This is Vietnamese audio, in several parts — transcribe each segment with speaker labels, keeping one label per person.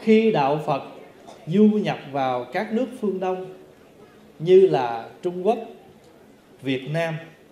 Speaker 1: Khi đạo Phật du nhập vào các nước phương Đông như là Trung Quốc, Việt Nam,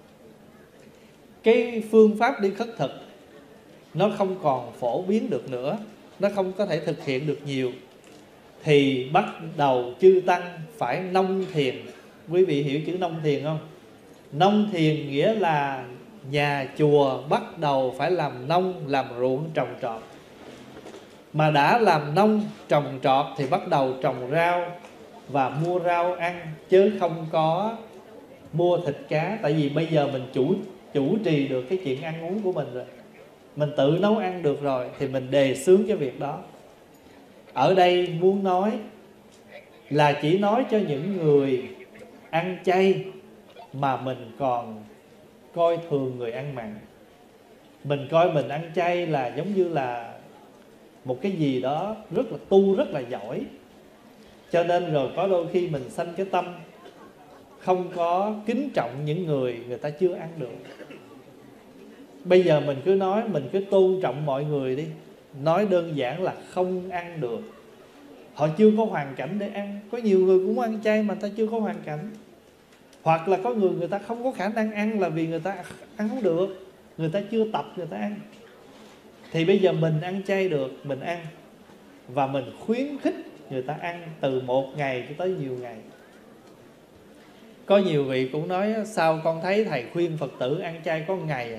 Speaker 1: cái phương pháp đi khất thực nó không còn phổ biến được nữa, nó không có thể thực hiện được nhiều, thì bắt đầu chư tăng phải nông thiền. Quý vị hiểu chữ nông thiền không? Nông thiền nghĩa là nhà chùa bắt đầu phải làm nông, làm ruộng trồng trọt. Mà đã làm nông trồng trọt thì bắt đầu trồng rau và mua rau ăn, chứ không có mua thịt cá. Tại vì bây giờ mình chủ trì được cái chuyện ăn uống của mình rồi, mình tự nấu ăn được rồi, thì mình đề xướng cái việc đó. Ở đây muốn nói là chỉ nói cho những người ăn chay mà mình còn coi thường người ăn mặn. Mình coi mình ăn chay là giống như là một cái gì đó rất là tu, rất là giỏi. Cho nên rồi có đôi khi mình sanh cái tâm không có kính trọng những người ta chưa ăn được. Bây giờ mình cứ nói, mình cứ tôn trọng mọi người đi. Nói đơn giản là không ăn được, họ chưa có hoàn cảnh để ăn. Có nhiều người cũng ăn chay mà ta chưa có hoàn cảnh. Hoặc là có người ta không có khả năng ăn là vì người ta ăn không được, người ta chưa tập người ta ăn. Thì bây giờ mình ăn chay được, mình ăn, và mình khuyến khích người ta ăn từ 1 ngày cho tới nhiều ngày. Có nhiều vị cũng nói sao con thấy thầy khuyên Phật tử ăn chay có 1 ngày à.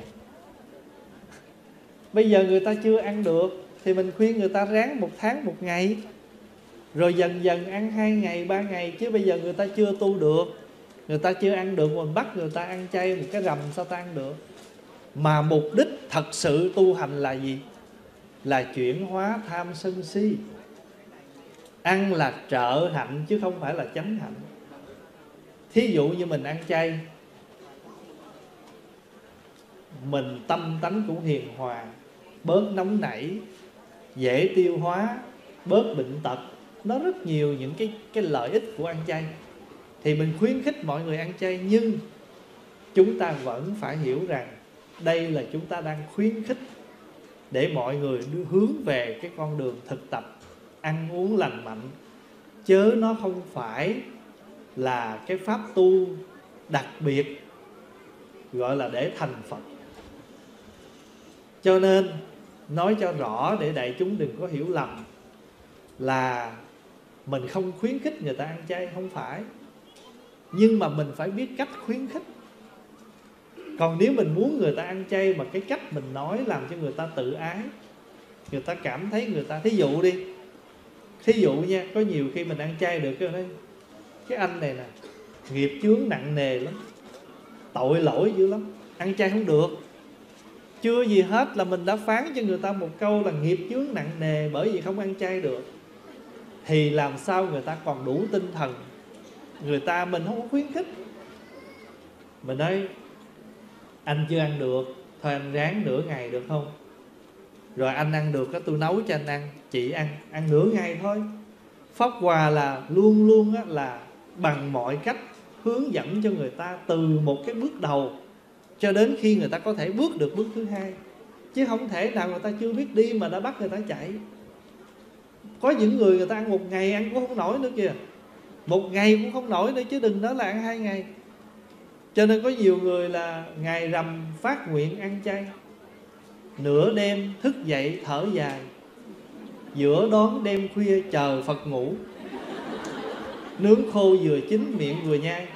Speaker 1: Bây giờ người ta chưa ăn được thì mình khuyên người ta ráng 1 tháng 1 ngày, rồi dần dần ăn 2 ngày 3 ngày. Chứ bây giờ người ta chưa tu được, người ta chưa ăn được, mình bắt người ta ăn chay một cái rằm sao ta ăn được. Mà mục đích thật sự tu hành là gì? Là chuyển hóa tham sân si. Ăn là trợ hạnh chứ không phải là chánh hạnh. Thí dụ như mình ăn chay, mình tâm tánh cũng hiền hòa, bớt nóng nảy, dễ tiêu hóa, bớt bệnh tật. Nó rất nhiều những cái lợi ích của ăn chay. Thì mình khuyến khích mọi người ăn chay, nhưng chúng ta vẫn phải hiểu rằng đây là chúng ta đang khuyến khích để mọi người hướng về cái con đường thực tập ăn uống lành mạnh, chớ nó không phải là cái pháp tu đặc biệt gọi là để thành Phật. Cho nên nói cho rõ để đại chúng đừng có hiểu lầm là mình không khuyến khích người ta ăn chay, không phải. Nhưng mà mình phải biết cách khuyến khích. Còn nếu mình muốn người ta ăn chay mà cái cách mình nói làm cho người ta tự ái, người ta cảm thấy người ta, thí dụ đi, thí dụ nha, có nhiều khi mình ăn chay được cái anh này nè nghiệp chướng nặng nề lắm, tội lỗi dữ lắm, ăn chay không được. Chưa gì hết là mình đã phán cho người ta một câu là nghiệp chướng nặng nề bởi vì không ăn chay được. Thì làm sao người ta còn đủ tinh thần? Người ta mình không có khuyến khích. Mình nói anh chưa ăn được, thôi anh ráng nửa ngày được không? Rồi anh ăn được đó, tôi nấu cho anh ăn. Chị ăn nửa ngày thôi. Pháp Hòa là luôn luôn là bằng mọi cách hướng dẫn cho người ta từ một cái bước đầu cho đến khi người ta có thể bước được bước thứ 2. Chứ không thể nào người ta chưa biết đi mà đã bắt người ta chạy. Có những người ta ăn 1 ngày ăn cũng không nổi nữa kìa, 1 ngày cũng không nổi nữa, chứ đừng nói là ăn 2 ngày. Cho nên có nhiều người là ngày rằm phát nguyện ăn chay, nửa đêm thức dậy thở dài, giữa đón đêm khuya chờ Phật ngủ, nướng khô vừa chín miệng vừa nhai.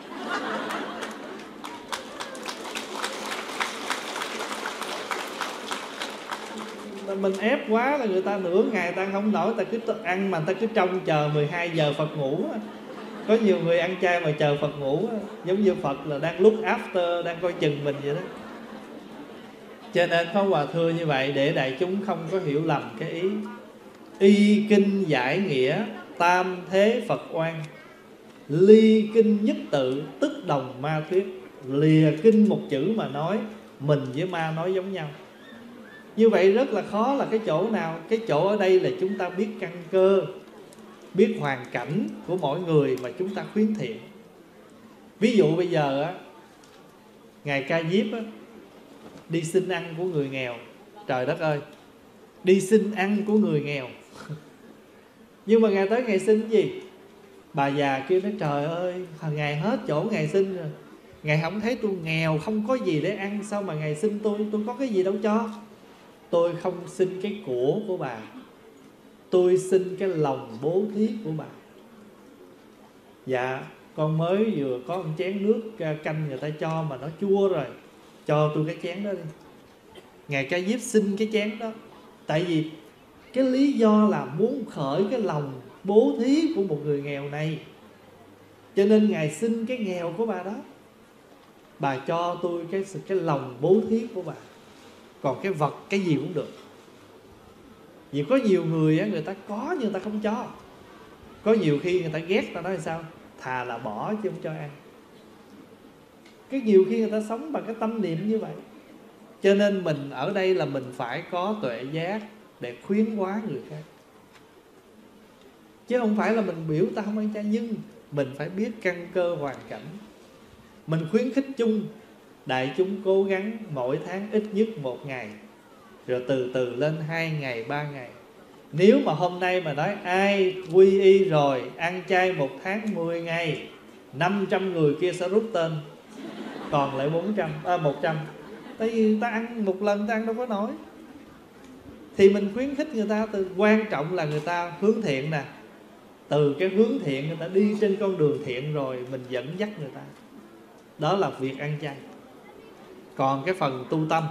Speaker 1: Mình ép quá là người ta nửa ngày ta không nổi, ta cứ ăn mà ta cứ trông chờ 12 giờ Phật ngủ. Có nhiều người ăn chay mà chờ Phật ngủ, giống như Phật là đang look after, đang coi chừng mình vậy đó. Cho nên Pháp Hòa thưa như vậy để đại chúng không có hiểu lầm cái ý. Y kinh giải nghĩa, tam thế Phật oan, ly kinh nhất tự, tức đồng ma thuyết. Lìa kinh một chữ mà nói, mình với ma nói giống nhau. Như vậy rất là khó là cái chỗ nào? Cái chỗ ở đây là chúng ta biết căn cơ, biết hoàn cảnh của mỗi người mà chúng ta khuyến thiện. Ví dụ bây giờ á, Ngài Ca Diếp á, đi xin ăn của người nghèo. Trời đất ơi, đi xin ăn của người nghèo. Nhưng mà Ngài tới Ngài xin gì? Bà già kia nói trời ơi, Ngài hết chỗ Ngài xin rồi. Ngài không thấy tôi nghèo, không có gì để ăn, sao mà Ngài xin tôi có cái gì đâu cho. Tôi không xin cái của bà, tôi xin cái lòng bố thí của bà. Dạ, con mới vừa có một chén nước canh người ta cho mà nó chua rồi, cho tôi cái chén đó đi. Ngài Ca Diếp xin cái chén đó, tại vì cái lý do là muốn khởi cái lòng bố thí của một người nghèo này, cho nên Ngài xin cái nghèo của bà đó. Bà cho tôi cái lòng bố thí của bà, còn cái vật cái gì cũng được. Vì có nhiều người á, người ta có nhưng người ta không cho. Có nhiều khi người ta ghét, ta nói là sao? Thà là bỏ chứ không cho ăn. Cái nhiều khi người ta sống bằng cái tâm niệm như vậy. Cho nên mình ở đây là mình phải có tuệ giác để khuyến hóa người khác, chứ không phải là mình biểu ta không ăn chay. Nhưng mình phải biết căn cơ hoàn cảnh. Mình khuyến khích chung, đại chúng cố gắng mỗi tháng ít nhất 1 ngày, rồi từ từ lên 2 ngày, 3 ngày. Nếu mà hôm nay mà nói ai quy y rồi ăn chay 1 tháng 10 ngày, 500 người kia sẽ rút tên, còn lại 100. Tại vì ta ăn một lần ta ăn đâu có nổi. Thì mình khuyến khích người ta, quan trọng là người ta hướng thiện nè. Từ cái hướng thiện người ta đi trên con đường thiện rồi mình dẫn dắt người ta. Đó là việc ăn chay. Còn cái phần tu tâm,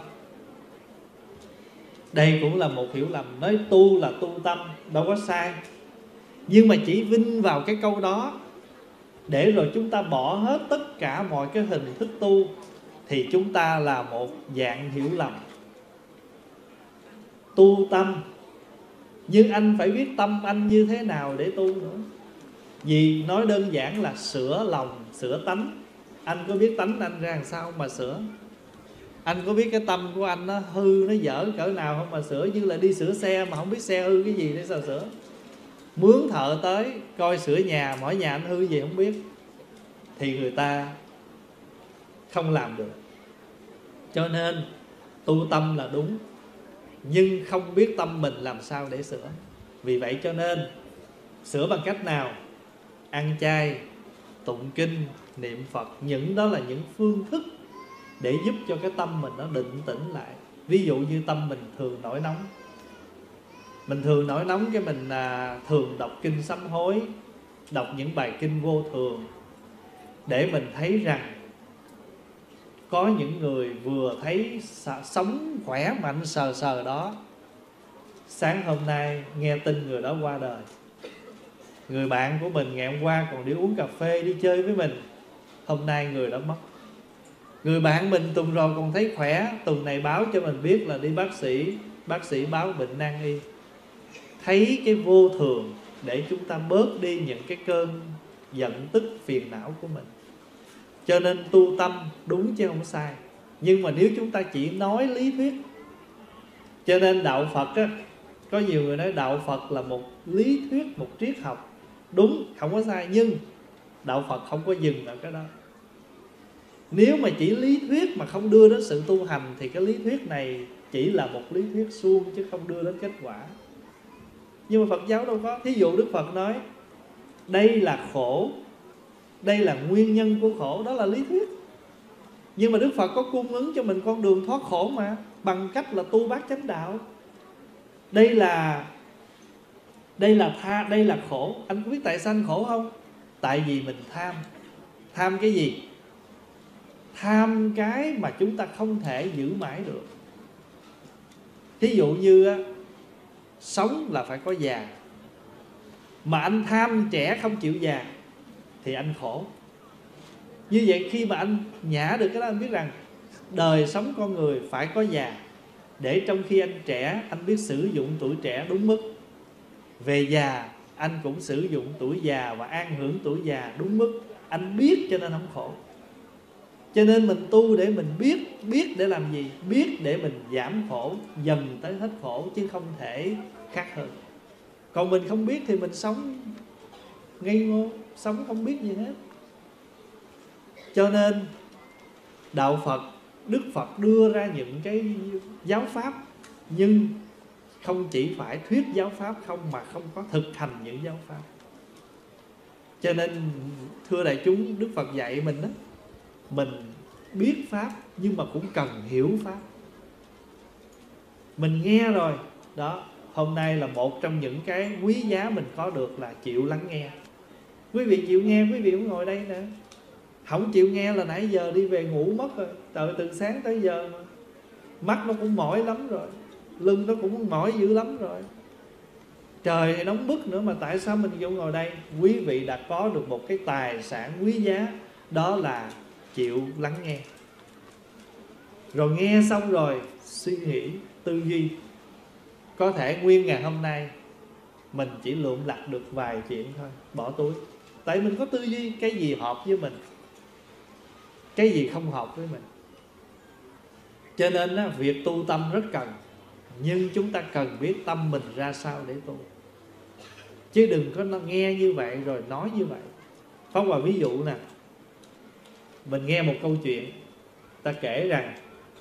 Speaker 1: đây cũng là một hiểu lầm. Nói tu là tu tâm, đâu có sai. Nhưng mà chỉ vinh vào cái câu đó, để rồi chúng ta bỏ hết tất cả mọi cái hình thức tu, thì chúng ta là một dạng hiểu lầm. Tu tâm, nhưng anh phải biết tâm anh như thế nào để tu nữa. Vì nói đơn giản là sửa lòng, sửa tánh. Anh có biết tánh anh ra làm sao mà sửa? Anh có biết cái tâm của anh nó hư, nó dở cỡ nào không mà sửa? Như là đi sửa xe mà không biết xe hư cái gì để sao sửa. Mướn thợ tới coi sửa nhà, mỗi nhà anh hư gì không biết, thì người ta không làm được. Cho nên tu tâm là đúng, nhưng không biết tâm mình làm sao để sửa. Vì vậy cho nên sửa bằng cách nào? Ăn chay, tụng kinh, niệm Phật. Những đó là những phương thức để giúp cho cái tâm mình nó định tĩnh lại. Ví dụ như tâm mình thường nổi nóng, mình thường nổi nóng, cái mình thường đọc kinh sám hối, đọc những bài kinh vô thường, để mình thấy rằng có những người vừa thấy sống khỏe mạnh sờ sờ đó, sáng hôm nay nghe tin người đó qua đời. Người bạn của mình ngày hôm qua còn đi uống cà phê, đi chơi với mình, hôm nay người đó mất. Người bạn mình tuần rồi còn thấy khỏe, tuần này báo cho mình biết là đi bác sĩ báo bệnh nan y. Thấy cái vô thường để chúng ta bớt đi những cái cơn giận tức phiền não của mình. Cho nên tu tâm đúng chứ không sai. Nhưng mà nếu chúng ta chỉ nói lý thuyết, cho nên đạo Phật á, có nhiều người nói đạo Phật là một lý thuyết, một triết học. Đúng, không có sai. Nhưng đạo Phật không có dừng ở cái đó. Nếu mà chỉ lý thuyết mà không đưa đến sự tu hành, thì cái lý thuyết này chỉ là một lý thuyết suông chứ không đưa đến kết quả. Nhưng mà Phật giáo đâu có. Thí dụ Đức Phật nói đây là khổ, đây là nguyên nhân của khổ, đó là lý thuyết. Nhưng mà Đức Phật có cung ứng cho mình con đường thoát khổ mà, bằng cách là tu bát chánh đạo. Đây là khổ. Anh có biết tại sao anh khổ không? Tại vì mình tham. Tham cái gì? Tham cái mà chúng ta không thể giữ mãi được. Thí dụ như sống là phải có già, mà anh tham trẻ không chịu già thì anh khổ. Như vậy khi mà anh nhả được cái đó, anh biết rằng đời sống con người phải có già, để trong khi anh trẻ anh biết sử dụng tuổi trẻ đúng mức, về già anh cũng sử dụng tuổi già và an hưởng tuổi già đúng mức. Anh biết cho nên không khổ. Cho nên mình tu để mình biết để làm gì? Biết để mình giảm khổ, dần tới hết khổ, chứ không thể khác hơn. Còn mình không biết thì mình sống ngây ngô, sống không biết gì hết. Cho nên đạo Phật, Đức Phật đưa ra những cái giáo pháp, nhưng không chỉ phải thuyết giáo pháp không, mà không có thực hành những giáo pháp. Cho nên thưa đại chúng, Đức Phật dạy mình đó, mình biết pháp nhưng mà cũng cần hiểu pháp. Mình nghe rồi đó, hôm nay là một trong những cái quý giá mình có được là chịu lắng nghe. Quý vị chịu nghe, quý vị cũng ngồi đây nè. Không chịu nghe là nãy giờ đi về ngủ mất rồi. Trời, từ sáng tới giờ mà mắt nó cũng mỏi lắm rồi, lưng nó cũng mỏi dữ lắm rồi, trời thì nóng bức nữa, mà tại sao mình vô ngồi đây? Quý vị đã có được một cái tài sản quý giá, đó là chịu lắng nghe. Rồi nghe xong rồi suy nghĩ, tư duy. Có thể nguyên ngày hôm nay mình chỉ lượm lặt được vài chuyện thôi, bỏ túi. Tại mình có tư duy cái gì hợp với mình, cái gì không hợp với mình. Cho nên á, việc tu tâm rất cần. Nhưng chúng ta cần biết tâm mình ra sao để tu, chứ đừng có nghe như vậy rồi nói như vậy. Pháp Hòa ví dụ nè, mình nghe một câu chuyện, ta kể rằng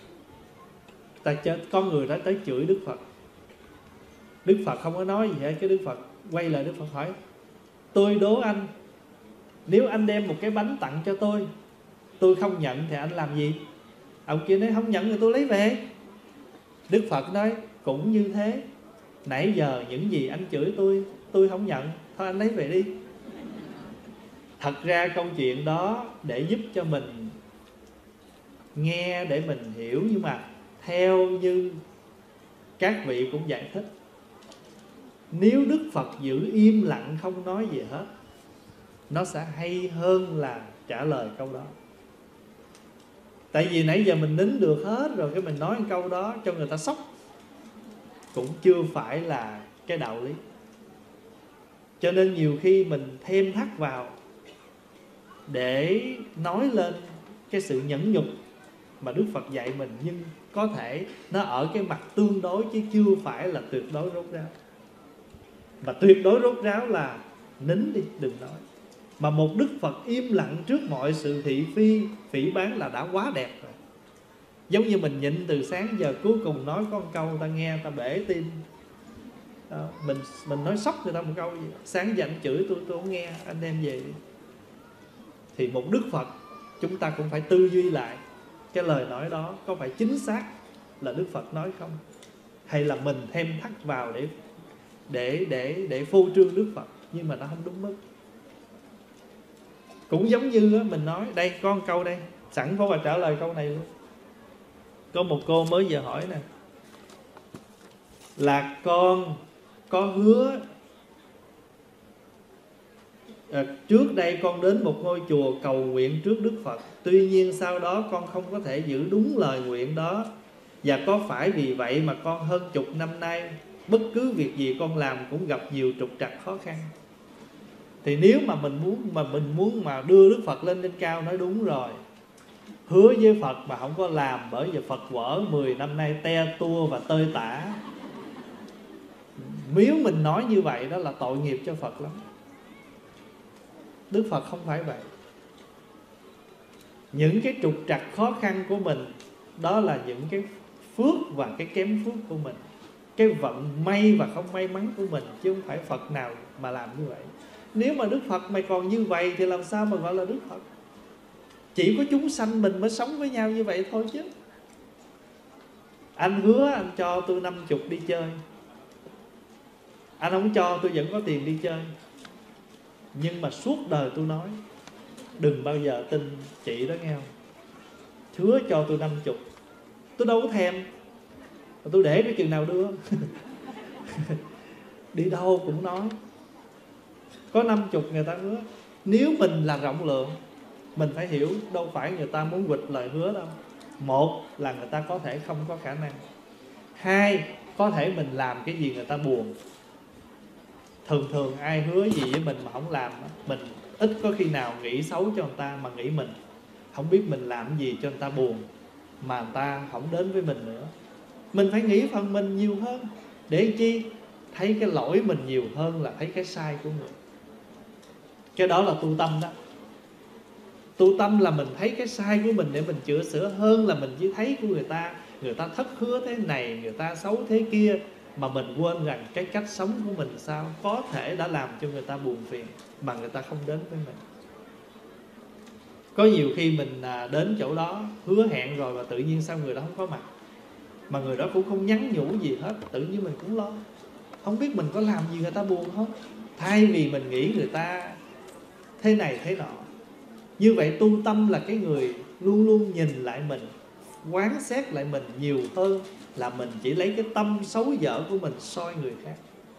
Speaker 1: có người đã tới chửi Đức Phật. Đức Phật không có nói gì hết. Cái Đức Phật quay lại, Đức Phật hỏi: tôi đố anh, nếu anh đem một cái bánh tặng cho tôi không nhận thì anh làm gì? Ông kia nói: không nhận thì tôi lấy về. Đức Phật nói: cũng như thế, nãy giờ những gì anh chửi tôi không nhận, thôi anh lấy về đi. Thật ra câu chuyện đó để giúp cho mình nghe, để mình hiểu. Nhưng mà theo như các vị cũng giải thích, nếu Đức Phật giữ im lặng không nói gì hết, nó sẽ hay hơn là trả lời câu đó. Tại vì nãy giờ mình nín được hết rồi, cái mình nói câu đó cho người ta sốc, cũng chưa phải là cái đạo lý. Cho nên nhiều khi mình thêm thắt vào để nói lên cái sự nhẫn nhục mà Đức Phật dạy mình, nhưng có thể nó ở cái mặt tương đối chứ chưa phải là tuyệt đối rốt ráo. Và tuyệt đối rốt ráo là nín đi, đừng nói. Mà một Đức Phật im lặng trước mọi sự thị phi, phỉ báng là đã quá đẹp rồi. Giống như mình nhịn từ sáng giờ, cuối cùng nói có một câu ta nghe ta bể tim đó, mình nói sốc người ta một câu gì, sáng giờ anh chửi tôi không nghe, anh đem về đi. Thì một Đức Phật chúng ta cũng phải tư duy lại, cái lời nói đó có phải chính xác là Đức Phật nói không, hay là mình thêm thắt vào để phô trương Đức Phật, nhưng mà nó không đúng mức. Cũng giống như mình nói, đây có một câu đây, sẵn Pháp Hòa trả lời câu này luôn. Có một cô mới vừa hỏi nè, là con có hứa trước đây con đến một ngôi chùa cầu nguyện trước Đức Phật, tuy nhiên sau đó con không có thể giữ đúng lời nguyện đó, và có phải vì vậy mà con hơn chục năm nay bất cứ việc gì con làm cũng gặp nhiều trục trặc khó khăn. Thì nếu mà mình muốn mà đưa Đức Phật lên cao, nói đúng rồi, hứa với Phật mà không có làm, bởi vì Phật quở 10 năm nay te tua và tơi tả. Nếu mình nói như vậy đó là tội nghiệp cho Phật lắm. Đức Phật không phải vậy. Những cái trục trặc khó khăn của mình, đó là những cái phước và cái kém phước của mình, cái vận may và không may mắn của mình, chứ không phải Phật nào mà làm như vậy. Nếu mà Đức Phật mày còn như vậy thì làm sao mà gọi là Đức Phật? Chỉ có chúng sanh mình mới sống với nhau như vậy thôi chứ. Anh hứa anh cho tôi 50 đi chơi, anh không cho tôi vẫn có tiền đi chơi, nhưng mà suốt đời tôi nói đừng bao giờ tin chị đó nghe không. Hứa cho tôi 50, tôi đâu có thèm, tôi để cái chừng nào đưa. Đi đâu cũng nói. Có 50 người ta hứa. Nếu mình là rộng lượng, mình phải hiểu đâu phải người ta muốn quỵt lời hứa đâu. Một là người ta có thể không có khả năng, hai có thể mình làm cái gì người ta buồn. Thường ai hứa gì với mình mà không làm, mình ít có khi nào nghĩ xấu cho người ta, mà nghĩ mình không biết mình làm gì cho người ta buồn mà người ta không đến với mình nữa. Mình phải nghĩ phần mình nhiều hơn, để chi thấy cái lỗi mình nhiều hơn là thấy cái sai của người. Cái đó là tu tâm đó. Tu tâm là mình thấy cái sai của mình để mình chữa sửa, hơn là mình chỉ thấy của người ta thất hứa thế này, người ta xấu thế kia, mà mình quên rằng cái cách sống của mình sao có thể đã làm cho người ta buồn phiền mà người ta không đến với mình. Có nhiều khi mình đến chỗ đó hứa hẹn rồi và tự nhiên sao người đó không có mặt, mà người đó cũng không nhắn nhủ gì hết, tự nhiên mình cũng lo, không biết mình có làm gì người ta buồn không. Thay vì mình nghĩ người ta thế này thế nọ. Như vậy tu tâm là cái người luôn luôn nhìn lại mình, quán xét lại mình nhiều hơn là mình chỉ lấy cái tâm xấu dở của mình soi người khác.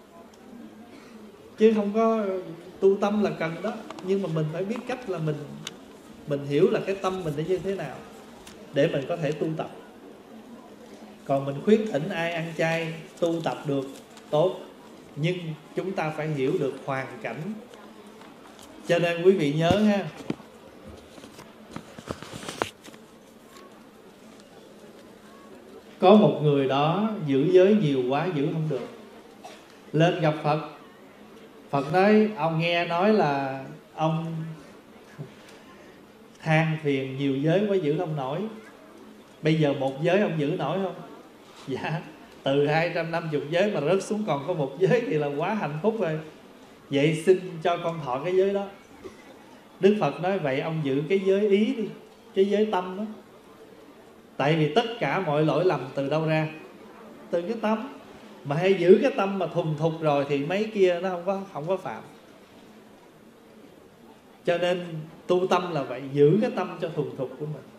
Speaker 1: Chứ không có tu tâm là cần đó, nhưng mà mình phải biết cách là mình hiểu là cái tâm mình như thế nào để mình có thể tu tập. Còn mình khuyến khích ai ăn chay tu tập được tốt, nhưng chúng ta phải hiểu được hoàn cảnh. Cho nên quý vị nhớ ha, có một người đó giữ giới nhiều quá giữ không được, lên gặp Phật. Phật nói ông nghe nói là ông than phiền nhiều giới quá giữ không nổi, bây giờ một giới ông giữ nổi không? Dạ, từ 250 giới mà rớt xuống còn có một giới thì là quá hạnh phúc rồi. Vậy xin cho con thọ cái giới đó. Đức Phật nói vậy ông giữ cái giới ý đi, cái giới tâm đó. Tại vì tất cả mọi lỗi lầm từ đâu ra? Từ cái tâm. Mà hay giữ cái tâm mà thuần thục rồi thì mấy kia nó không có phạm. Cho nên tu tâm là vậy, giữ cái tâm cho thuần thục của mình.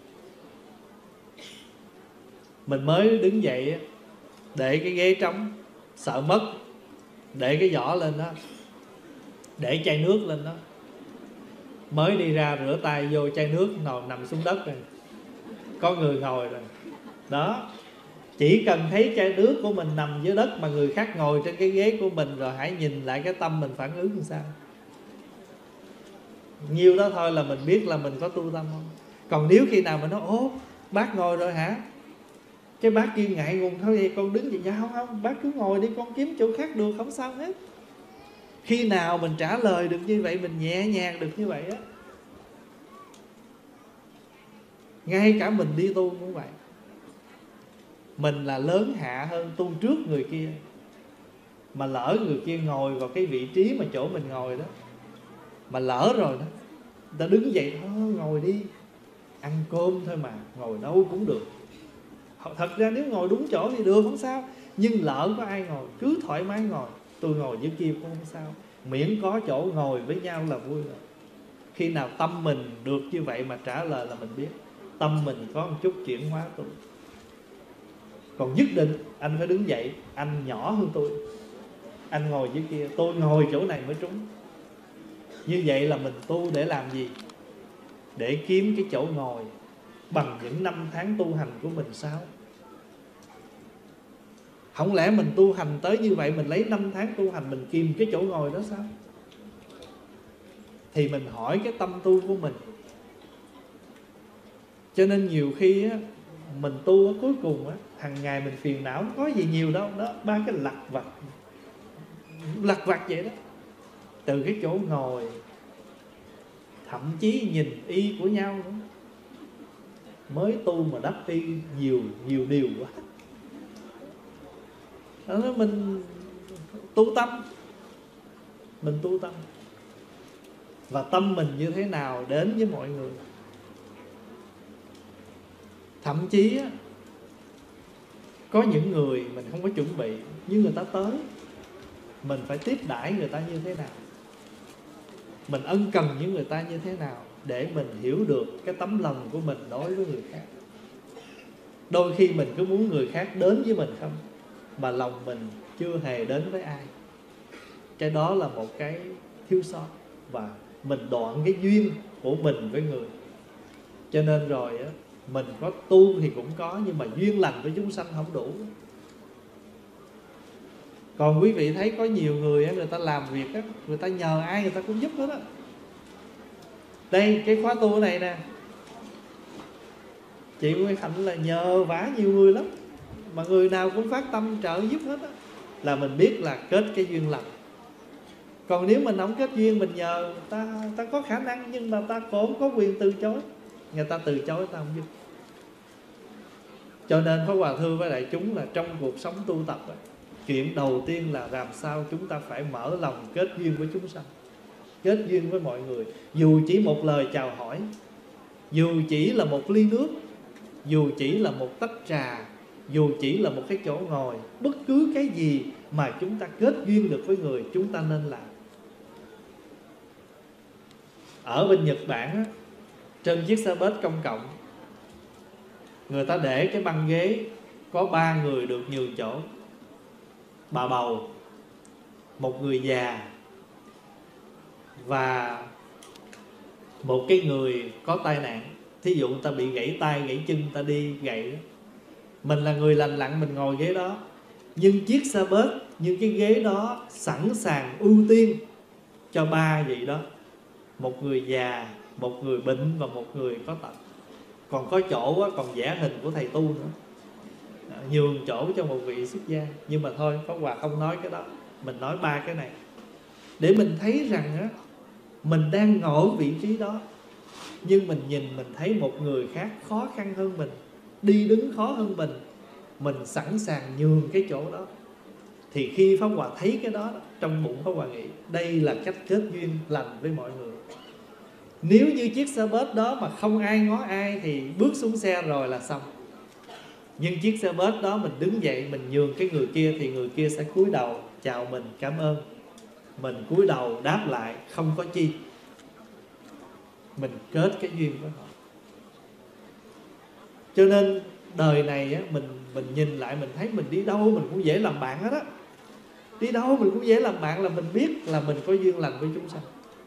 Speaker 1: Mình mới đứng dậy để cái ghế trống, sợ mất, để cái giỏ lên đó, để chai nước lên đó. Mới đi ra rửa tay vô chai nước nằm xuống đất rồi, có người ngồi rồi. Đó, chỉ cần thấy chai nước của mình nằm dưới đất mà người khác ngồi trên cái ghế của mình, rồi hãy nhìn lại cái tâm mình phản ứng như sao. Nhiêu đó thôi là mình biết là mình có tu tâm không. Còn nếu khi nào mình nói ố bác ngồi rồi hả, cái bác kia ngại ngùng thôi thì con đứng dậy, dạ không bác cứ ngồi đi, con kiếm chỗ khác được, không sao hết. Khi nào mình trả lời được như vậy, mình nhẹ nhàng được như vậy á, ngay cả mình đi tu cũng vậy. Mình là lớn hạ hơn tu trước người kia, mà lỡ người kia ngồi vào cái vị trí mà chỗ mình ngồi đó, mà lỡ rồi đó, người ta đứng dậy thôi ngồi đi, ăn cơm thôi mà, ngồi đâu cũng được. Thật ra nếu ngồi đúng chỗ thì được, không sao. Nhưng lỡ có ai ngồi, cứ thoải mái ngồi, tôi ngồi dưới kia cũng không sao, miễn có chỗ ngồi với nhau là vui rồi. Khi nào tâm mình được như vậy mà trả lời là mình biết tâm mình có một chút chuyển hóa tu. Còn nhất định anh phải đứng dậy, anh nhỏ hơn tôi, anh ngồi dưới kia, tôi ngồi chỗ này mới trúng. Như vậy là mình tu để làm gì? Để kiếm cái chỗ ngồi bằng những năm tháng tu hành của mình sao? Không lẽ mình tu hành tới như vậy, mình lấy 5 tháng tu hành mình kiếm cái chỗ ngồi đó sao? Thì mình hỏi cái tâm tu của mình. Cho nên nhiều khi á, mình tu cuối cùng á, hàng ngày mình phiền não, không có gì nhiều đâu đó, ba cái lặt vặt vậy đó. Từ cái chỗ ngồi, thậm chí nhìn y của nhau nữa. Mới tu mà đắp y nhiều điều quá. Đó, mình tu tâm, mình tu tâm, và tâm mình như thế nào đến với mọi người. Thậm chí á, có những người mình không có chuẩn bị, nhưng người ta tới, mình phải tiếp đãi người ta như thế nào, mình ân cần với người ta như thế nào, để mình hiểu được cái tấm lòng của mình đối với người khác. Đôi khi mình cứ muốn người khác đến với mình không, mà lòng mình chưa hề đến với ai. Cái đó là một cái thiếu sót, và mình đoạn cái duyên của mình với người. Cho nên rồi á, mình có tu thì cũng có, nhưng mà duyên lành với chúng sanh không đủ. Còn quý vị thấy có nhiều người á, người ta làm việc á, người ta nhờ ai người ta cũng giúp hết á. Đây cái khóa tu này nè, chị Nguyễn Hạnh là nhờ vả nhiều người lắm, mà người nào cũng phát tâm trợ giúp hết á, là mình biết là kết cái duyên lành. Còn nếu mình không kết duyên, mình nhờ ta có khả năng, nhưng mà ta cũng có quyền từ chối. Người ta từ chối ta không giúp. Cho nên Pháp Hòa thưa với đại chúng là trong cuộc sống tu tập ấy, chuyện đầu tiên là làm sao chúng ta phải mở lòng kết duyên với chúng sanh, kết duyên với mọi người. Dù chỉ một lời chào hỏi, dù chỉ là một ly nước, dù chỉ là một tách trà, dù chỉ là một cái chỗ ngồi, bất cứ cái gì mà chúng ta kết duyên được với người, chúng ta nên làm. Ở bên Nhật Bản á, trên chiếc xe bus công cộng, người ta để cái băng ghế có 3 người được nhường chỗ: bà bầu, một người già và một cái người có tai nạn. Thí dụ người ta bị gãy tay, gãy chân, người ta đi gậy đó. Mình là người lành lặn, mình ngồi ghế đó. Nhưng chiếc xe bus, nhưng cái ghế đó sẵn sàng ưu tiên cho 3 vị đó: một người già, một người bệnh và một người có tật. Còn có chỗ á, còn vẽ hình của thầy tu nữa, nhường chỗ cho một vị xuất gia. Nhưng mà thôi, Pháp Hòa không nói cái đó, mình nói 3 cái này để mình thấy rằng á, mình đang ngồi vị trí đó, nhưng mình nhìn mình thấy một người khác khó khăn hơn mình, đi đứng khó hơn mình sẵn sàng nhường cái chỗ đó. Thì khi Pháp Hòa thấy cái đó, trong bụng Pháp Hòa nghĩ đây là cách kết duyên lành với mọi người. Nếu như chiếc xe bus đó mà không ai ngó ai thì bước xuống xe rồi là xong. Nhưng chiếc xe bus đó mình đứng dậy, mình nhường cái người kia, thì người kia sẽ cúi đầu chào mình, cảm ơn. Mình cúi đầu đáp lại, không có chi. Mình kết cái duyên với họ. Cho nên đời này á, mình nhìn lại mình thấy mình đi đâu mình cũng dễ làm bạn hết á. Đi đâu mình cũng dễ làm bạn, là mình biết là mình có duyên lành với chúng sanh.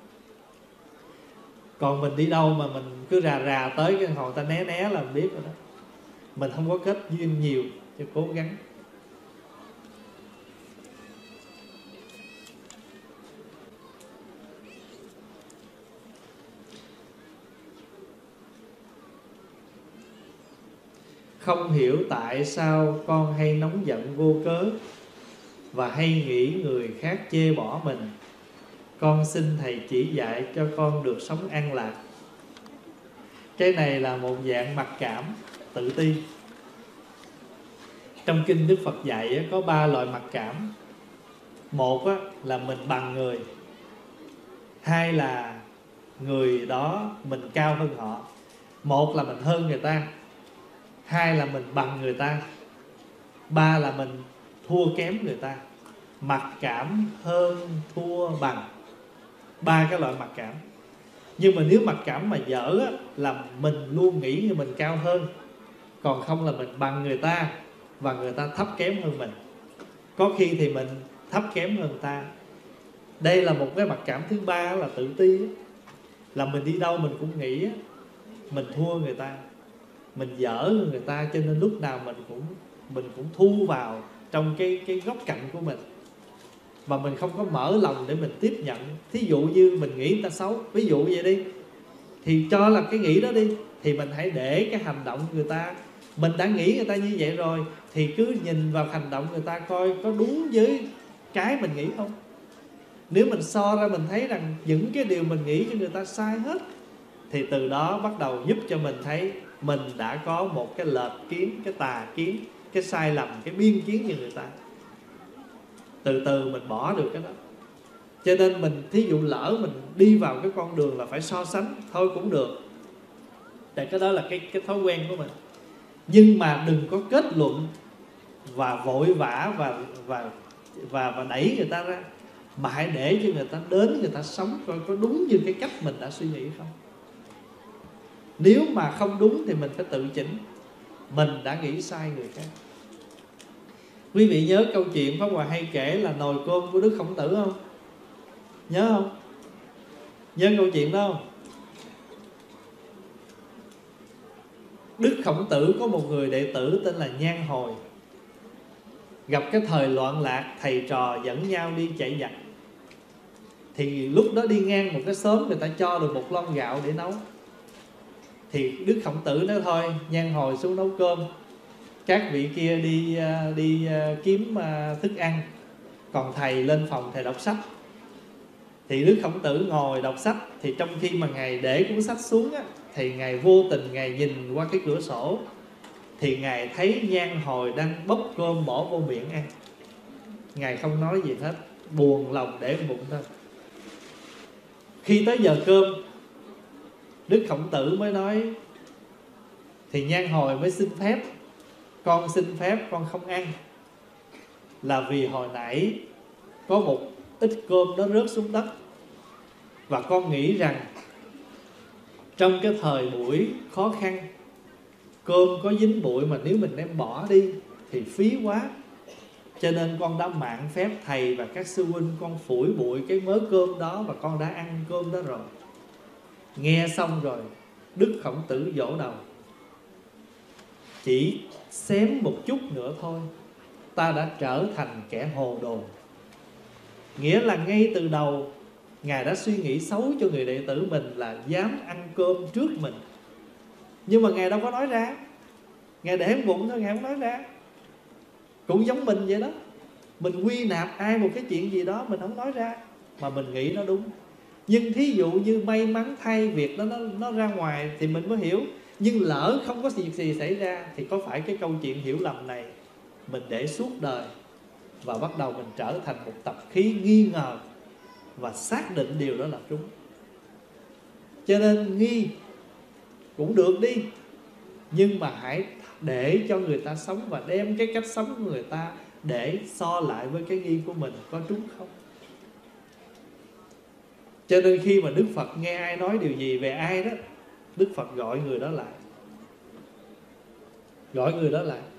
Speaker 1: Còn mình đi đâu mà mình cứ rà rà tới cái hồi ta né né là mình biết rồi đó. Mình không có kết duyên nhiều, cho cố gắng. Không hiểu tại sao con hay nóng giận vô cớ và hay nghĩ người khác chê bỏ mình. Con xin Thầy chỉ dạy cho con được sống an lạc. Cái này là một dạng mặc cảm, tự ti. Trong kinh Đức Phật dạy có 3 loại mặc cảm. Một là mình bằng người. 2 là người đó mình cao hơn họ. Một là mình hơn người ta, 2 là mình bằng người ta, 3 là mình thua kém người ta. Mặc cảm hơn, thua, bằng, 3 cái loại mặc cảm. Nhưng mà nếu mặc cảm mà dở á, là mình luôn nghĩ như mình cao hơn, còn không là mình bằng người ta và người ta thấp kém hơn mình. Có khi thì mình thấp kém hơn người ta. Đây là một cái mặc cảm thứ 3 là tự ti á. Là mình đi đâu mình cũng nghĩ á, mình thua người ta, mình dở hơn người ta, cho nên lúc nào mình cũng thu vào trong cái góc cạnh của mình, mà mình không có mở lòng để mình tiếp nhận. Thí dụ như mình nghĩ người ta xấu, ví dụ vậy đi, thì cho là cái nghĩ đó đi, thì mình hãy để cái hành động người ta, mình đã nghĩ người ta như vậy rồi, thì cứ nhìn vào hành động người ta coi có đúng với cái mình nghĩ không. Nếu mình so ra mình thấy rằng những cái điều mình nghĩ cho người ta sai hết, thì từ đó bắt đầu giúp cho mình thấy mình đã có một cái lệch kiến, cái tà kiến, cái sai lầm, cái biên kiến như người ta. Từ từ mình bỏ được cái đó. Cho nên mình thí dụ lỡ mình đi vào cái con đường là phải so sánh, thôi cũng được, tại cái đó là cái thói quen của mình. Nhưng mà đừng có kết luận và vội vã và đẩy người ta ra, mà hãy để cho người ta đến, người ta sống coi có đúng như cái cách mình đã suy nghĩ không. Nếu mà không đúng thì mình phải tự chỉnh, mình đã nghĩ sai người khác. Quý vị nhớ câu chuyện Pháp Hòa hay kể là nồi cơm của Đức Khổng Tử không? Nhớ không? Nhớ câu chuyện đó không? Đức Khổng Tử có một người đệ tử tên là Nhan Hồi. Gặp cái thời loạn lạc, thầy trò dẫn nhau đi chạy giặc. Thì lúc đó đi ngang một cái xóm, người ta cho được một lon gạo để nấu. Thì Đức Khổng Tử nói thôi, Nhan Hồi xuống nấu cơm, các vị kia đi kiếm thức ăn, còn thầy lên phòng thầy đọc sách. Thì Đức Khổng Tử ngồi đọc sách, thì trong khi mà Ngài để cuốn sách xuống á, thì Ngài vô tình Ngài nhìn qua cái cửa sổ, thì Ngài thấy Nhan Hồi đang bốc cơm bỏ vô miệng ăn. Ngài không nói gì hết, buồn lòng để bụng thôi. Khi tới giờ cơm, Đức Khổng Tử mới nói, thì Nhan Hồi mới xin phép: con xin phép con không ăn, là vì hồi nãy có một ít cơm nó rớt xuống đất, và con nghĩ rằng trong cái thời buổi khó khăn, cơm có dính bụi mà nếu mình đem bỏ đi thì phí quá, cho nên con đã mạn phép thầy và các sư huynh, con phủi bụi cái mớ cơm đó và con đã ăn cơm đó rồi. Nghe xong rồi, Đức Khổng Tử vỗ đầu: chỉ xém một chút nữa thôi, ta đã trở thành kẻ hồ đồ. Nghĩa là ngay từ đầu Ngài đã suy nghĩ xấu cho người đệ tử mình là dám ăn cơm trước mình. Nhưng mà Ngài đâu có nói ra, Ngài để bụng thôi, Ngài không nói ra. Cũng giống mình vậy đó, mình quy nạp ai một cái chuyện gì đó mình không nói ra, mà mình nghĩ nó đúng. Nhưng thí dụ như may mắn thay việc đó nó ra ngoài thì mình mới hiểu. Nhưng lỡ không có việc gì xảy ra thì có phải cái câu chuyện hiểu lầm này mình để suốt đời, và bắt đầu mình trở thành một tập khí nghi ngờ và xác định điều đó là đúng. Cho nên nghi cũng được đi, nhưng mà hãy để cho người ta sống, và đem cái cách sống của người ta để so lại với cái nghi của mình có trúng không. Cho nên khi mà Đức Phật nghe ai nói điều gì về ai đó, Đức Phật gọi người đó lại. Gọi người đó lại: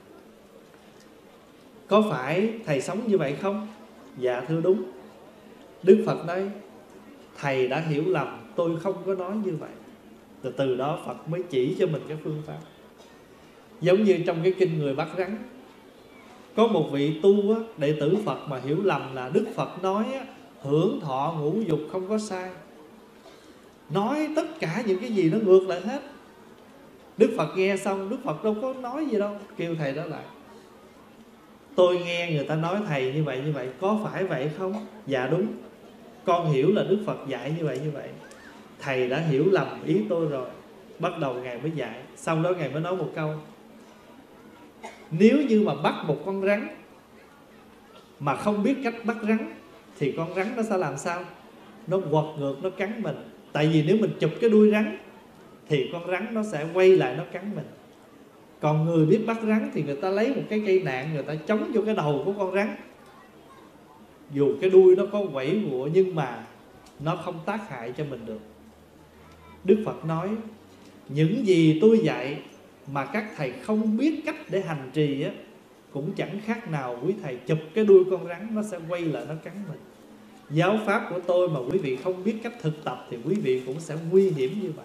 Speaker 1: có phải thầy sống như vậy không? Dạ thưa đúng. Đức Phật nói: thầy đã hiểu lầm, tôi không có nói như vậy. Từ đó Phật mới chỉ cho mình cái phương pháp. Giống như trong cái kinh Người Bắt Rắn, có một vị tu á, đệ tử Phật mà hiểu lầm là Đức Phật nói á, hưởng thọ ngũ dục không có sai, nói tất cả những cái gì nó ngược lại hết. Đức Phật nghe xong, Đức Phật đâu có nói gì đâu, kêu thầy đó lại: tôi nghe người ta nói thầy như vậy, có phải vậy không? Dạ đúng, con hiểu là Đức Phật dạy như vậy. Thầy đã hiểu lầm ý tôi rồi. Bắt đầu Ngài mới dạy. Sau đó Ngài mới nói một câu: nếu như mà bắt một con rắn mà không biết cách bắt rắn thì con rắn nó sẽ làm sao? Nó quật ngược, nó cắn mình. Tại vì nếu mình chụp cái đuôi rắn thì con rắn nó sẽ quay lại nó cắn mình. Còn người biết bắt rắn thì người ta lấy một cái cây nạn, người ta chống vô cái đầu của con rắn. Dù cái đuôi nó có quẩy quụa nhưng mà nó không tác hại cho mình được. Đức Phật nói: những gì tôi dạy mà các thầy không biết cách để hành trì á, cũng chẳng khác nào quý thầy chụp cái đuôi con rắn, nó sẽ quay lại nó cắn mình. Giáo pháp của tôi mà quý vị không biết cách thực tập thì quý vị cũng sẽ nguy hiểm như vậy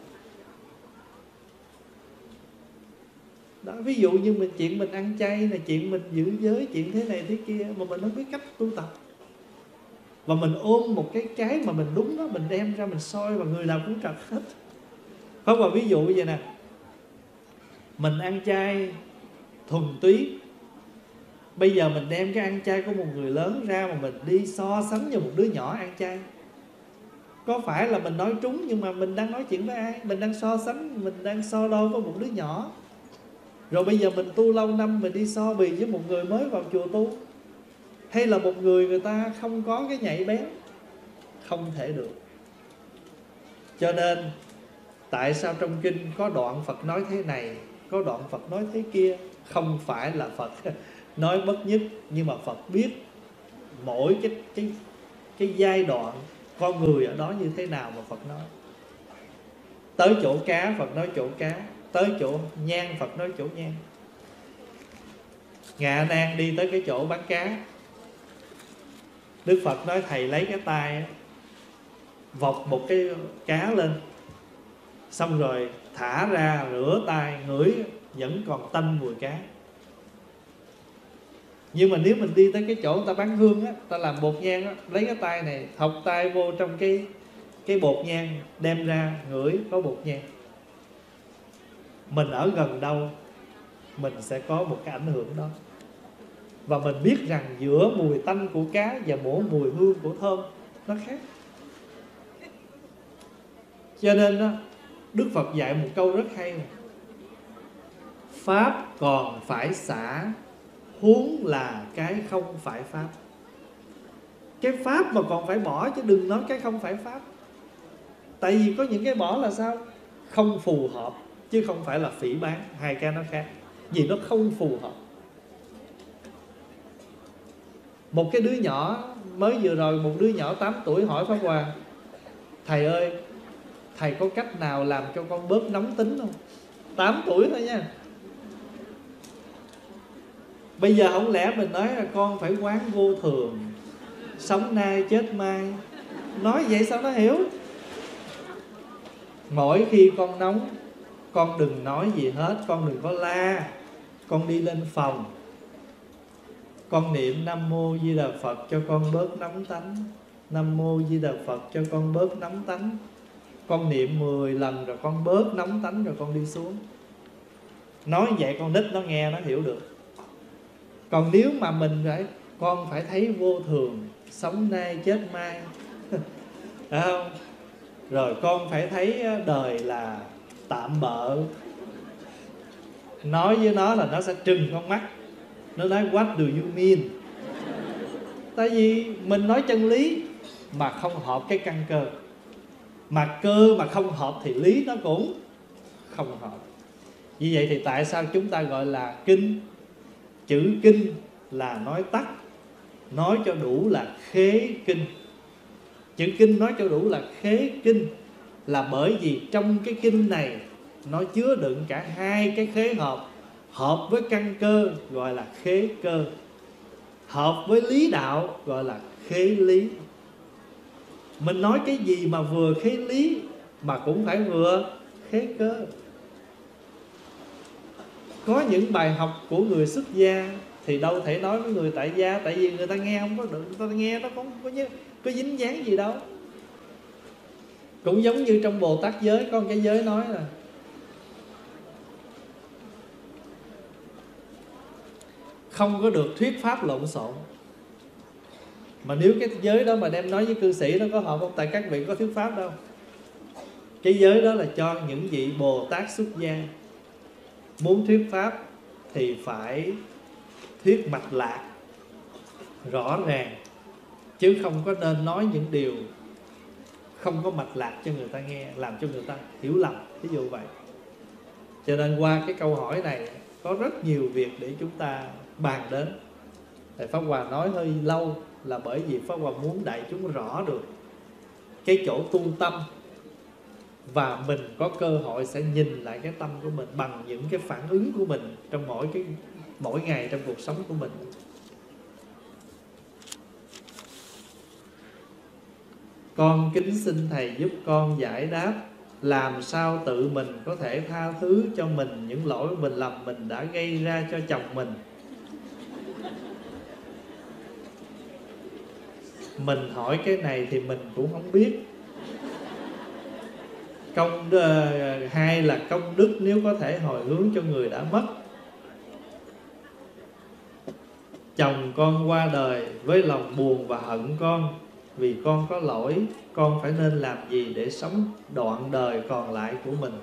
Speaker 1: đó. Ví dụ như chuyện mình ăn chay là chuyện mình giữ giới, chuyện thế này thế kia mà mình không biết cách tu tập, và mình ôm một cái mà mình đúng đó, mình đem ra mình soi và người nào cũng trật hết. Không, và ví dụ vậy nè, mình ăn chay thuần túy, bây giờ mình đem cái ăn chay của một người lớn ra mà mình đi so sánh với một đứa nhỏ ăn chay, có phải là mình nói trúng, nhưng mà mình đang nói chuyện với ai? Mình đang so sánh, mình đang so đo với một đứa nhỏ. Rồi bây giờ mình tu lâu năm, mình đi so bì với một người mới vào chùa tu, hay là một người ta không có cái nhạy bén, không thể được. Cho nên tại sao trong kinh có đoạn Phật nói thế này, có đoạn Phật nói thế kia? Không phải là Phật nói bất nhất, nhưng mà Phật biết mỗi cái giai đoạn con người ở đó như thế nào mà Phật nói. Tới chỗ cá Phật nói chỗ cá, tới chỗ nhang Phật nói chỗ nhang. Ngài A Nan đi tới cái chỗ bán cá, Đức Phật nói thầy lấy cái tay vọc một cái cá lên, xong rồi thả ra rửa tay, ngửi vẫn còn tanh mùi cá. Nhưng mà nếu mình đi tới cái chỗ người ta bán hương á, ta làm bột nhang á, lấy cái tay này thọc tay vô trong cái bột nhang, đem ra ngửi có bột nhang. Mình ở gần đâu mình sẽ có một cái ảnh hưởng đó. Và mình biết rằng giữa mùi tanh của cá và mỗi mùi hương của thơm nó khác. Cho nên đó, Đức Phật dạy một câu rất hay này: pháp còn phải xả, huống là cái không phải pháp. cái pháp mà còn phải bỏ, chứ đừng nói cái không phải pháp. Tại vì có những cái bỏ là sao? Không phù hợp, chứ không phải là phỉ báng. Hai cái nó khác. Vì nó không phù hợp. Một cái đứa nhỏ mới vừa rồi, một đứa nhỏ 8 tuổi hỏi Pháp Hòa: thầy ơi, thầy có cách nào làm cho con bớt nóng tính không? 8 tuổi thôi nha. Bây giờ không lẽ mình nói là con phải quán vô thường, sống nay chết mai. Nói vậy sao nó hiểu? Mỗi khi con nóng, con đừng nói gì hết, con đừng có la. Con đi lên phòng, con niệm Nam Mô Di Đà Phật cho con bớt nóng tánh. Nam Mô Di Đà Phật cho con bớt nóng tánh. Con niệm 10 lần rồi con bớt nóng tánh rồi con đi xuống. Nói vậy con nít nó nghe nó hiểu được. Còn nếu mà mình phải, con phải thấy vô thường, sống nay chết mai phải không? Rồi con phải thấy đời là tạm bợ. Nói với nó là nó sẽ trừng con mắt. Nó nói what do you mean? Tại vì mình nói chân lý mà không hợp cái căn cơ. Mà cơ mà không hợp thì lý nó cũng không hợp. Vì vậy thì tại sao chúng ta gọi là kinh? Chữ kinh là nói tắt, nói cho đủ là khế kinh. Chữ kinh nói cho đủ là khế kinh là bởi vì trong cái kinh này nó chứa đựng cả hai cái khế hợp. Hợp với căn cơ gọi là khế cơ, hợp với lý đạo gọi là khế lý. Mình nói cái gì mà vừa khế lý mà cũng phải vừa khế cơ. Có những bài học của người xuất gia thì đâu thể nói với người tại gia, tại vì người ta nghe không có được, người ta nghe nó không có dính dáng gì đâu. Cũng giống như trong Bồ Tát giới, có một cái giới nói là không có được thuyết pháp lộn xộn. Mà nếu cái giới đó mà đem nói với cư sĩ nó có hợp không? Tại các vị có thuyết pháp đâu. Cái giới đó là cho những vị Bồ Tát xuất gia. Muốn thuyết pháp thì phải thuyết mạch lạc, rõ ràng, chứ không có nên nói những điều không có mạch lạc cho người ta nghe, làm cho người ta hiểu lầm, ví dụ vậy. Cho nên qua cái câu hỏi này có rất nhiều việc để chúng ta bàn đến. Thầy Pháp Hòa nói hơi lâu là bởi vì Pháp Hòa muốn đại chúng rõ được cái chỗ tu tâm, và mình có cơ hội sẽ nhìn lại cái tâm của mình bằng những cái phản ứng của mình trong mỗi ngày trong cuộc sống của mình. Con kính xin thầy giúp con giải đáp làm sao tự mình có thể tha thứ cho mình những lỗi mình lầm mình đã gây ra cho chồng mình. Mình hỏi cái này thì mình cũng không biết. Hai là công đức nếu có thể hồi hướng cho người đã mất. Chồng con qua đời với lòng buồn và hận con vì con có lỗi, con phải nên làm gì để sống đoạn đời còn lại của mình?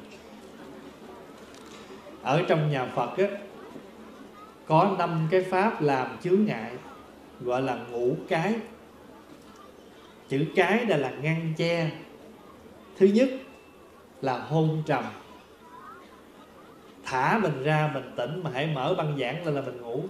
Speaker 1: Ở trong nhà Phật á, có 5 cái pháp làm chướng ngại, gọi là ngũ cái. Chữ cái đây là ngăn che. Thứ nhất là hôn trầm. Thả mình ra mình tỉnh, mà hãy mở băng giảng lên là mình ngủ.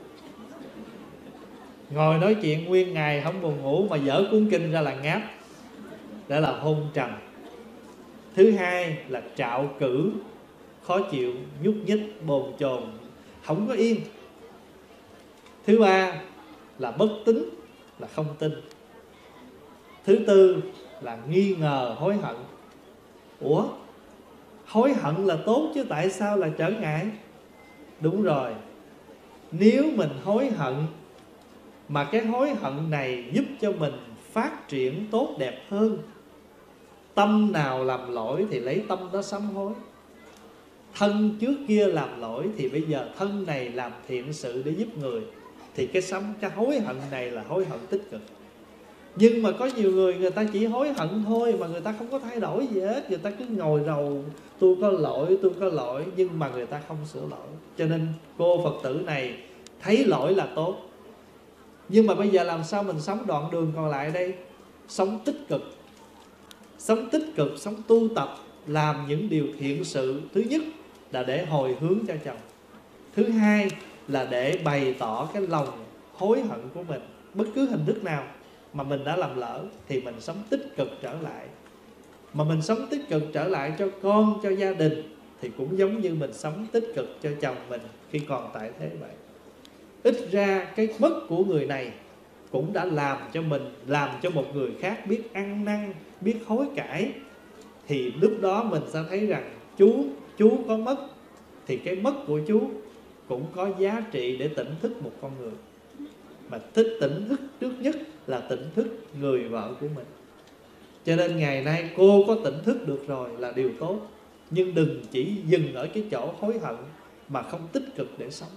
Speaker 1: Ngồi nói chuyện nguyên ngày không buồn ngủ, mà dở cuốn kinh ra là ngáp. Đó là hôn trầm. Thứ hai là trạo cử, khó chịu, nhúc nhích, bồn chồn, không có yên. Thứ ba là bất tín, là không tin. Thứ tư là nghi ngờ, hối hận. Ủa, hối hận là tốt chứ tại sao là trở ngại? Đúng rồi, nếu mình hối hận mà cái hối hận này giúp cho mình phát triển tốt đẹp hơn, tâm nào làm lỗi thì lấy tâm đó sám hối. Thân trước kia làm lỗi thì bây giờ thân này làm thiện sự để giúp người, thì cái hối hận này là hối hận tích cực. Nhưng mà có nhiều người, người ta chỉ hối hận thôi mà người ta không có thay đổi gì hết. Người ta cứ ngồi rầu tôi có lỗi, nhưng mà người ta không sửa lỗi. Cho nên cô Phật tử này thấy lỗi là tốt, Nhưng mà bây giờ làm sao mình sống đoạn đường còn lại đây? Sống tích cực. Sống tích cực, sống tu tập, làm những điều thiện sự. Thứ nhất là để hồi hướng cho chồng. Thứ hai là để bày tỏ cái lòng hối hận của mình. Bất cứ hình thức nào mà mình đã làm lỡ thì mình sống tích cực trở lại. Mà mình sống tích cực trở lại cho con, cho gia đình, thì cũng giống như mình sống tích cực cho chồng mình khi còn tại thế vậy. Ít ra cái mất của người này cũng đã làm cho mình, làm cho một người khác biết ăn năn, biết hối cải. Thì lúc đó mình sẽ thấy rằng chú có mất, thì cái mất của chú cũng có giá trị để tỉnh thức một con người. Mà tỉnh thức trước nhất là tỉnh thức người vợ của mình. Cho nên ngày nay cô có tỉnh thức được rồi là điều tốt. Nhưng đừng chỉ dừng ở cái chỗ hối hận mà không tích cực để sống.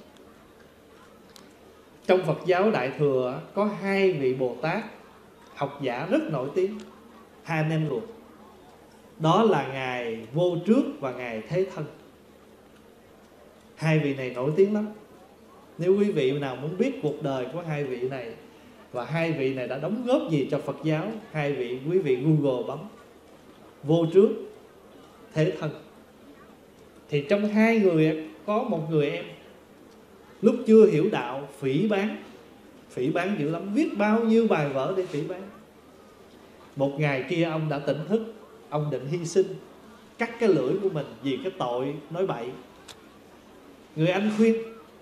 Speaker 1: Trong Phật giáo Đại Thừa có hai vị Bồ Tát học giả rất nổi tiếng, hai anh em ruột. Đó là Ngài Vô Trước và Ngài Thế Thân. Hai vị này nổi tiếng lắm. Nếu quý vị nào muốn biết cuộc đời của hai vị này và hai vị này đã đóng góp gì cho Phật giáo, quý vị Google bấm Vô Trước, Thế Thân. Thì trong hai người có một người em lúc chưa hiểu đạo phỉ báng dữ lắm, viết bao nhiêu bài vở để phỉ báng. Một ngày kia ông đã tỉnh thức, ông định hy sinh, cắt cái lưỡi của mình vì cái tội nói bậy. Người anh khuyên: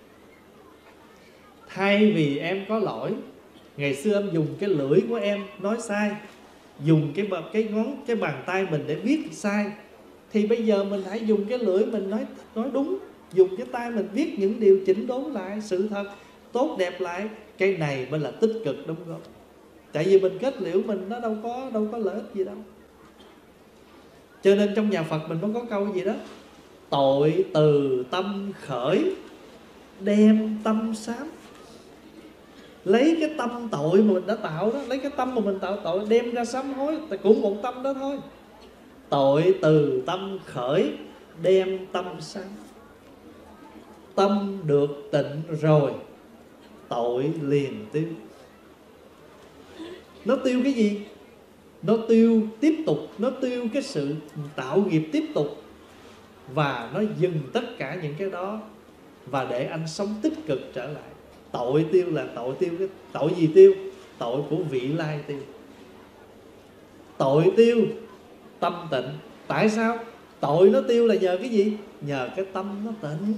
Speaker 1: thay vì em có lỗi, ngày xưa em dùng cái lưỡi của em nói sai, dùng cái bàn tay mình để viết sai, thì bây giờ mình hãy dùng cái lưỡi mình nói đúng, dùng cái tay mình viết những điều chỉnh đốn lại sự thật tốt đẹp lại. Cái này mới là tích cực đóng góp. Tại vì mình kết liễu mình nó đâu có lợi ích gì đâu. Cho nên trong nhà Phật mình mới có câu gì đó: tội từ tâm khởi, đem tâm sám. Lấy cái tâm tội mà mình đã tạo đó, lấy cái tâm mà mình tạo tội đem ra sám hối, cũng một tâm đó thôi. Tội từ tâm khởi, đem tâm sám. Tâm được tịnh rồi, tội liền tiêu. Nó tiêu cái gì? Nó tiêu tiếp tục, nó tiêu cái sự tạo nghiệp tiếp tục. Và nó dừng tất cả những cái đó, và để anh sống tích cực trở lại. Tội tiêu là tội gì tiêu? Tội của vị lai tiêu. Tội tiêu, tâm tịnh. Tại sao? Tội nó tiêu là nhờ cái gì? Nhờ cái tâm nó tịnh.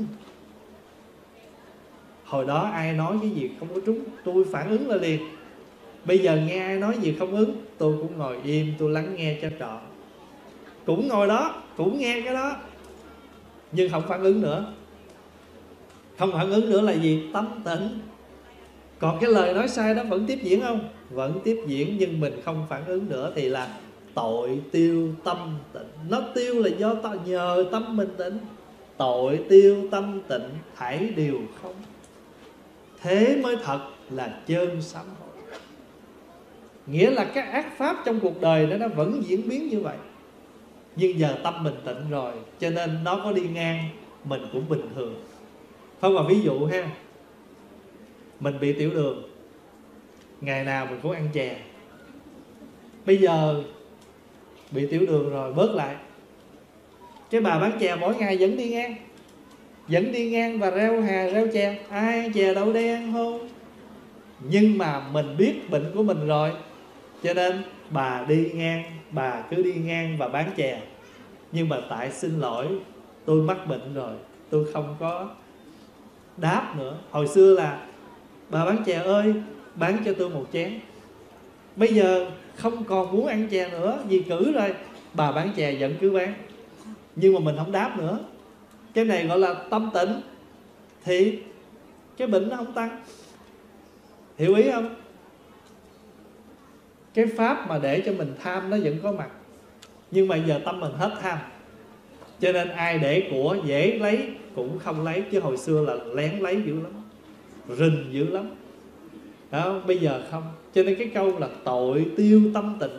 Speaker 1: Hồi đó ai nói cái gì không có trúng, tôi phản ứng là liền. Bây giờ nghe ai nói gì không ứng, tôi cũng ngồi im, tôi lắng nghe cho trọn. Cũng ngồi đó, cũng nghe cái đó, nhưng không phản ứng nữa. Không phản ứng nữa là gì? Tâm tịnh. Còn cái lời nói sai đó vẫn tiếp diễn không? Vẫn tiếp diễn, nhưng mình không phản ứng nữa thì là tội tiêu tâm tịnh. Nó tiêu là do nhờ tâm mình tịnh. Tội tiêu tâm tịnh thảy đều không. Thế mới thật là chơn sám hối. Nghĩa là các ác pháp trong cuộc đời đó nó vẫn diễn biến như vậy. Nhưng giờ tâm mình tịnh rồi, cho nên nó có đi ngang mình cũng bình thường. Không, mà ví dụ ha, mình bị tiểu đường, ngày nào mình cũng ăn chè. Bây giờ bị tiểu đường rồi bớt lại, cái bà bán chè mỗi ngày vẫn đi ngang và reo hà reo chè. Ai ăn chè đậu đen không? Nhưng mà mình biết bệnh của mình rồi, cho nên bà đi ngang, bà cứ đi ngang và bán chè. Nhưng mà tại xin lỗi, tôi mắc bệnh rồi, tôi không có đáp nữa. Hồi xưa là bà bán chè ơi, bán cho tôi một chén. Bây giờ không còn muốn ăn chè nữa vì cử rồi, bà bán chè vẫn cứ bán, nhưng mà mình không đáp nữa. Cái này gọi là tâm tịnh, thì cái bệnh nó không tăng. Hiểu ý không? Cái pháp mà để cho mình tham nó vẫn có mặt, nhưng mà giờ tâm mình hết tham, cho nên ai để của dễ lấy cũng không lấy. Chứ hồi xưa là lén lấy dữ lắm, rình dữ lắm đó. Bây giờ không. Cho nên cái câu là tội tiêu tâm tịnh.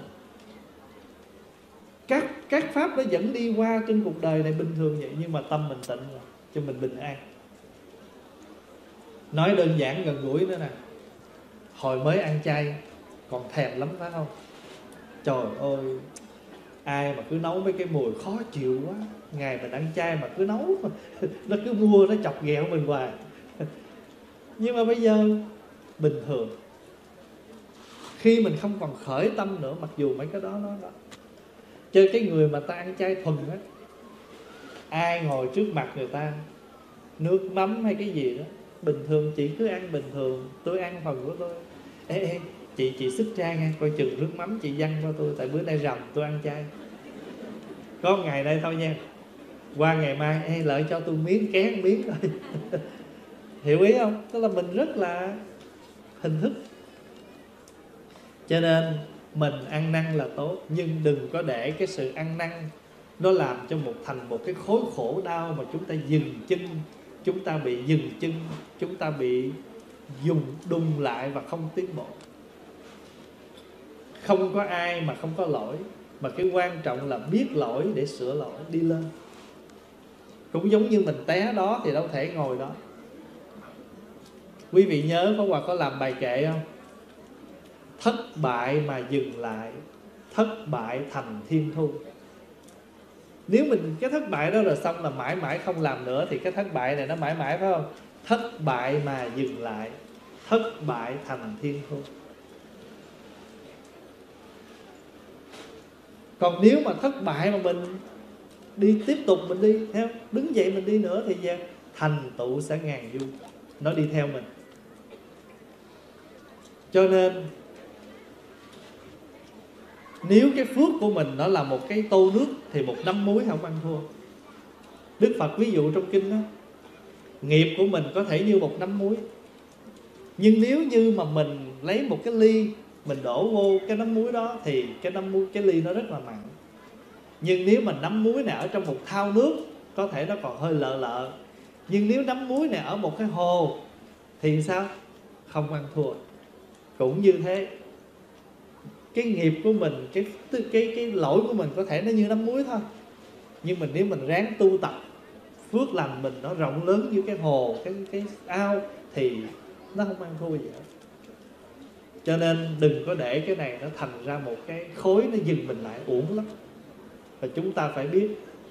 Speaker 1: Các pháp nó vẫn đi qua trên cuộc đời này bình thường vậy, nhưng mà tâm mình tịnh rồi, cho mình bình an. Nói đơn giản gần gũi nữa nè, Hồi mới ăn chay còn thèm lắm phải không? Trời ơi, ai mà cứ nấu mấy cái mùi khó chịu quá. Ngày mình ăn chay mà cứ nấu nó cứ mua, nó chọc ghẹo mình hoài. Nhưng mà bây giờ bình thường, khi mình không còn khởi tâm nữa, mặc dù mấy cái đó nó chơi cái người mà ta ăn chay thuần á, ai ngồi trước mặt người ta nước mắm hay cái gì đó, bình thường chị cứ ăn bình thường, tôi ăn phần của tôi. Ê, chị xích ra nha, coi chừng nước mắm chị văng qua tôi, tại bữa nay rằm tôi ăn chay. Có ngày nay thôi nha, qua ngày mai lợi cho tôi miếng, kén miếng thôi. Hiểu ý không? Tức là mình rất là hình thức. Cho nên mình ăn năn là tốt, nhưng đừng có để cái sự ăn năn nó làm cho thành một cái khối khổ đau mà chúng ta dừng chân, chúng ta bị dừng chân, chúng ta bị đùng lại và không tiến bộ. Không có ai mà không có lỗi, mà cái quan trọng là biết lỗi để sửa lỗi, đi lên. Cũng giống như mình té đó thì đâu thể ngồi đó. Quý vị nhớ Pháp Hòa có làm bài kệ không? Thất bại mà dừng lại, thất bại thành thiên thu. Nếu mình cái thất bại đó rồi xong là mãi mãi không làm nữa, thì cái thất bại này nó mãi mãi, phải không? Thất bại mà dừng lại, thất bại thành thiên thu. Còn nếu mà thất bại mà mình đi tiếp tục, mình đi theo, đứng dậy mình đi nữa, thì giờ thành tựu sẽ ngàn du, nó đi theo mình. Cho nên nếu cái phước của mình nó là một cái tô nước thì một nắm muối không ăn thua. Đức Phật ví dụ trong kinh đó, nghiệp của mình có thể như một nắm muối, nhưng nếu như mà mình lấy một cái ly, mình đổ vô cái nắm muối đó, thì cái ly nó rất là mặn. Nhưng nếu mà nắm muối này ở trong một thau nước, có thể nó còn hơi lợ lợ. Nhưng nếu nắm muối này ở một cái hồ thì sao? Không ăn thua. Cũng như thế, cái nghiệp của mình, cái lỗi của mình có thể nó như nắm muối thôi, nhưng mình nếu mình ráng tu tập, phước lành mình nó rộng lớn như cái hồ, cái ao, thì nó không ăn thua gì hết. Cho nên đừng có để cái này nó thành ra một cái khối nó dừng mình lại, uổng lắm. Và chúng ta phải biết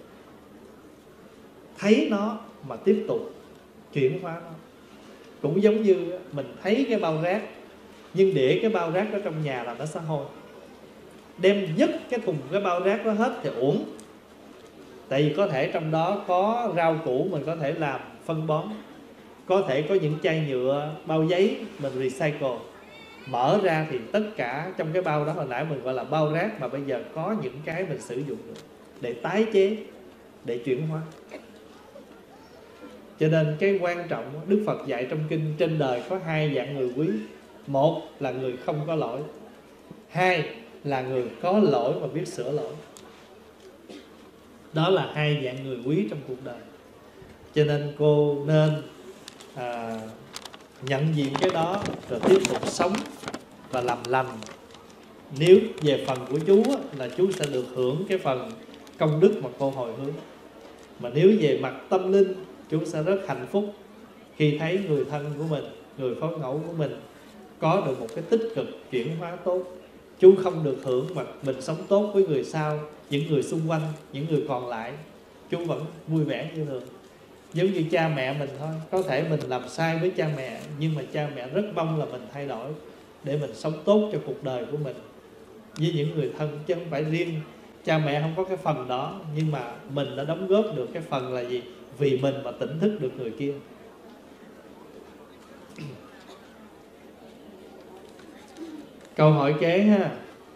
Speaker 1: thấy nó mà tiếp tục chuyển hóa nó. Cũng giống như mình thấy cái bao rác, nhưng để cái bao rác đó trong nhà là nó sẽ hôi. Đem dứt cái thùng cái bao rác đó hết thì uổng. Tại vì có thể trong đó có rau củ mình có thể làm phân bón, có thể có những chai nhựa, bao giấy mình recycle. Mở ra thì tất cả trong cái bao đó, hồi nãy mình gọi là bao rác, mà bây giờ có những cái mình sử dụng được để tái chế, để chuyển hóa. Cho nên cái quan trọng, Đức Phật dạy trong kinh, trên đời có hai dạng người quý. Một là người không có lỗi, hai là người có lỗi mà biết sửa lỗi. Đó là hai dạng người quý trong cuộc đời. Cho nên cô nên nhận diện cái đó, rồi tiếp tục sống và làm lành. Nếu về phần của chú là chú sẽ được hưởng cái phần công đức mà cô hồi hướng. Mà nếu về mặt tâm linh, chú sẽ rất hạnh phúc khi thấy người thân của mình, người phối ngẫu của mình có được một cái tích cực chuyển hóa tốt. Chú không được hưởng mà mình sống tốt với người sau, những người xung quanh, những người còn lại, chú vẫn vui vẻ như thường. Giống như cha mẹ mình thôi, có thể mình làm sai với cha mẹ, nhưng mà cha mẹ rất mong là mình thay đổi để mình sống tốt cho cuộc đời của mình với những người thân, chứ không phải riêng cha mẹ không có cái phần đó, nhưng mà mình đã đóng góp được cái phần là gì? Vì mình mà tỉnh thức được người kia. Câu hỏi kế ha.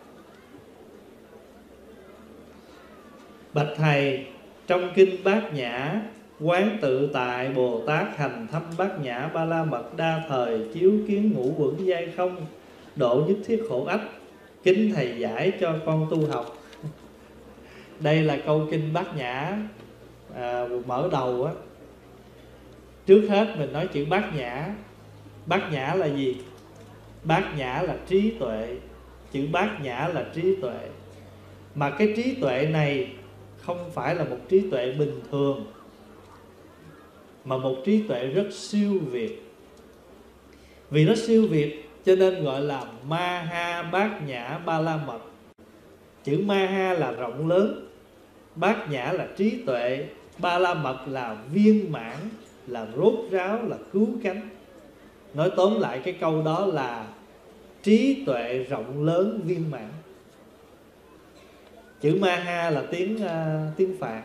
Speaker 1: Bạch thầy, trong kinh Bát Nhã, Quán Tự Tại Bồ Tát hành thâm Bát Nhã Ba La Mật đa thời, chiếu kiến ngũ uẩn giai không, độ nhất thiết khổ ách, kính thầy giải cho con tu học. Đây là câu kinh Bát Nhã mở đầu á. Trước hết mình nói chữ Bát Nhã. Bát Nhã là gì? Bát Nhã là trí tuệ. Chữ Bát Nhã là trí tuệ. Mà cái trí tuệ này không phải là một trí tuệ bình thường, mà một trí tuệ rất siêu việt. Vì nó siêu việt cho nên gọi là Maha Bát Nhã Ba La Mật. Chữ Maha là rộng lớn, Bát Nhã là trí tuệ, Ba La Mật là viên mãn, là rốt ráo, là cứu cánh. Nói tóm lại cái câu đó là trí tuệ rộng lớn viên mãn. Chữ Maha là tiếng Phạn,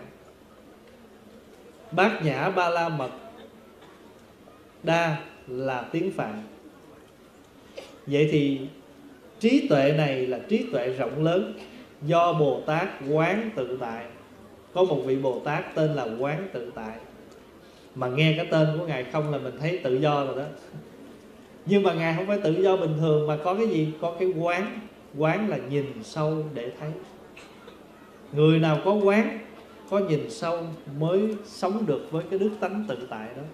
Speaker 1: Bát Nhã Ba La Mật Đa là tiếng Phạn. Vậy thì trí tuệ này là trí tuệ rộng lớn do Bồ Tát Quán Tự Tại. Có một vị Bồ Tát tên là Quán Tự Tại, mà nghe cái tên của Ngài không là mình thấy tự do rồi đó. Nhưng mà Ngài không phải tự do bình thường, mà có cái gì? Có cái quán. Quán là nhìn sâu để thấy. Người nào có quán, có nhìn sâu mới sống được với cái đức tánh tự tại đó.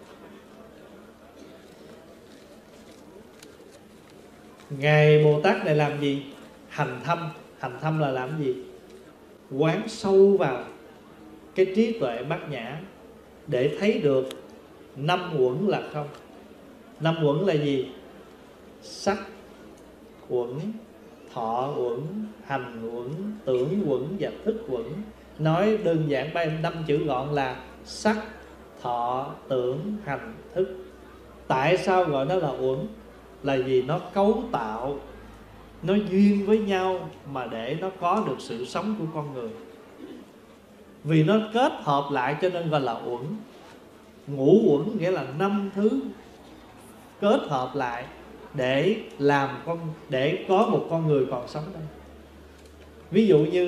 Speaker 1: Ngài Bồ Tát này làm gì? Hành thâm. Hành thâm là làm gì? Quán sâu vào cái trí tuệ bát nhã để thấy được năm uẩn là không. Năm uẩn là gì? Sắc uẩn, thọ uẩn, hành uẩn, tưởng uẩn và thức uẩn. Nói đơn giản 5 chữ gọn là sắc, thọ, tưởng, hành, thức. Tại sao gọi nó là uẩn? Là vì nó cấu tạo, nó duyên với nhau mà để nó có được sự sống của con người. Vì nó kết hợp lại cho nên gọi là uẩn. Ngũ uẩn nghĩa là 5 thứ kết hợp lại để có một con người còn sống đây. Ví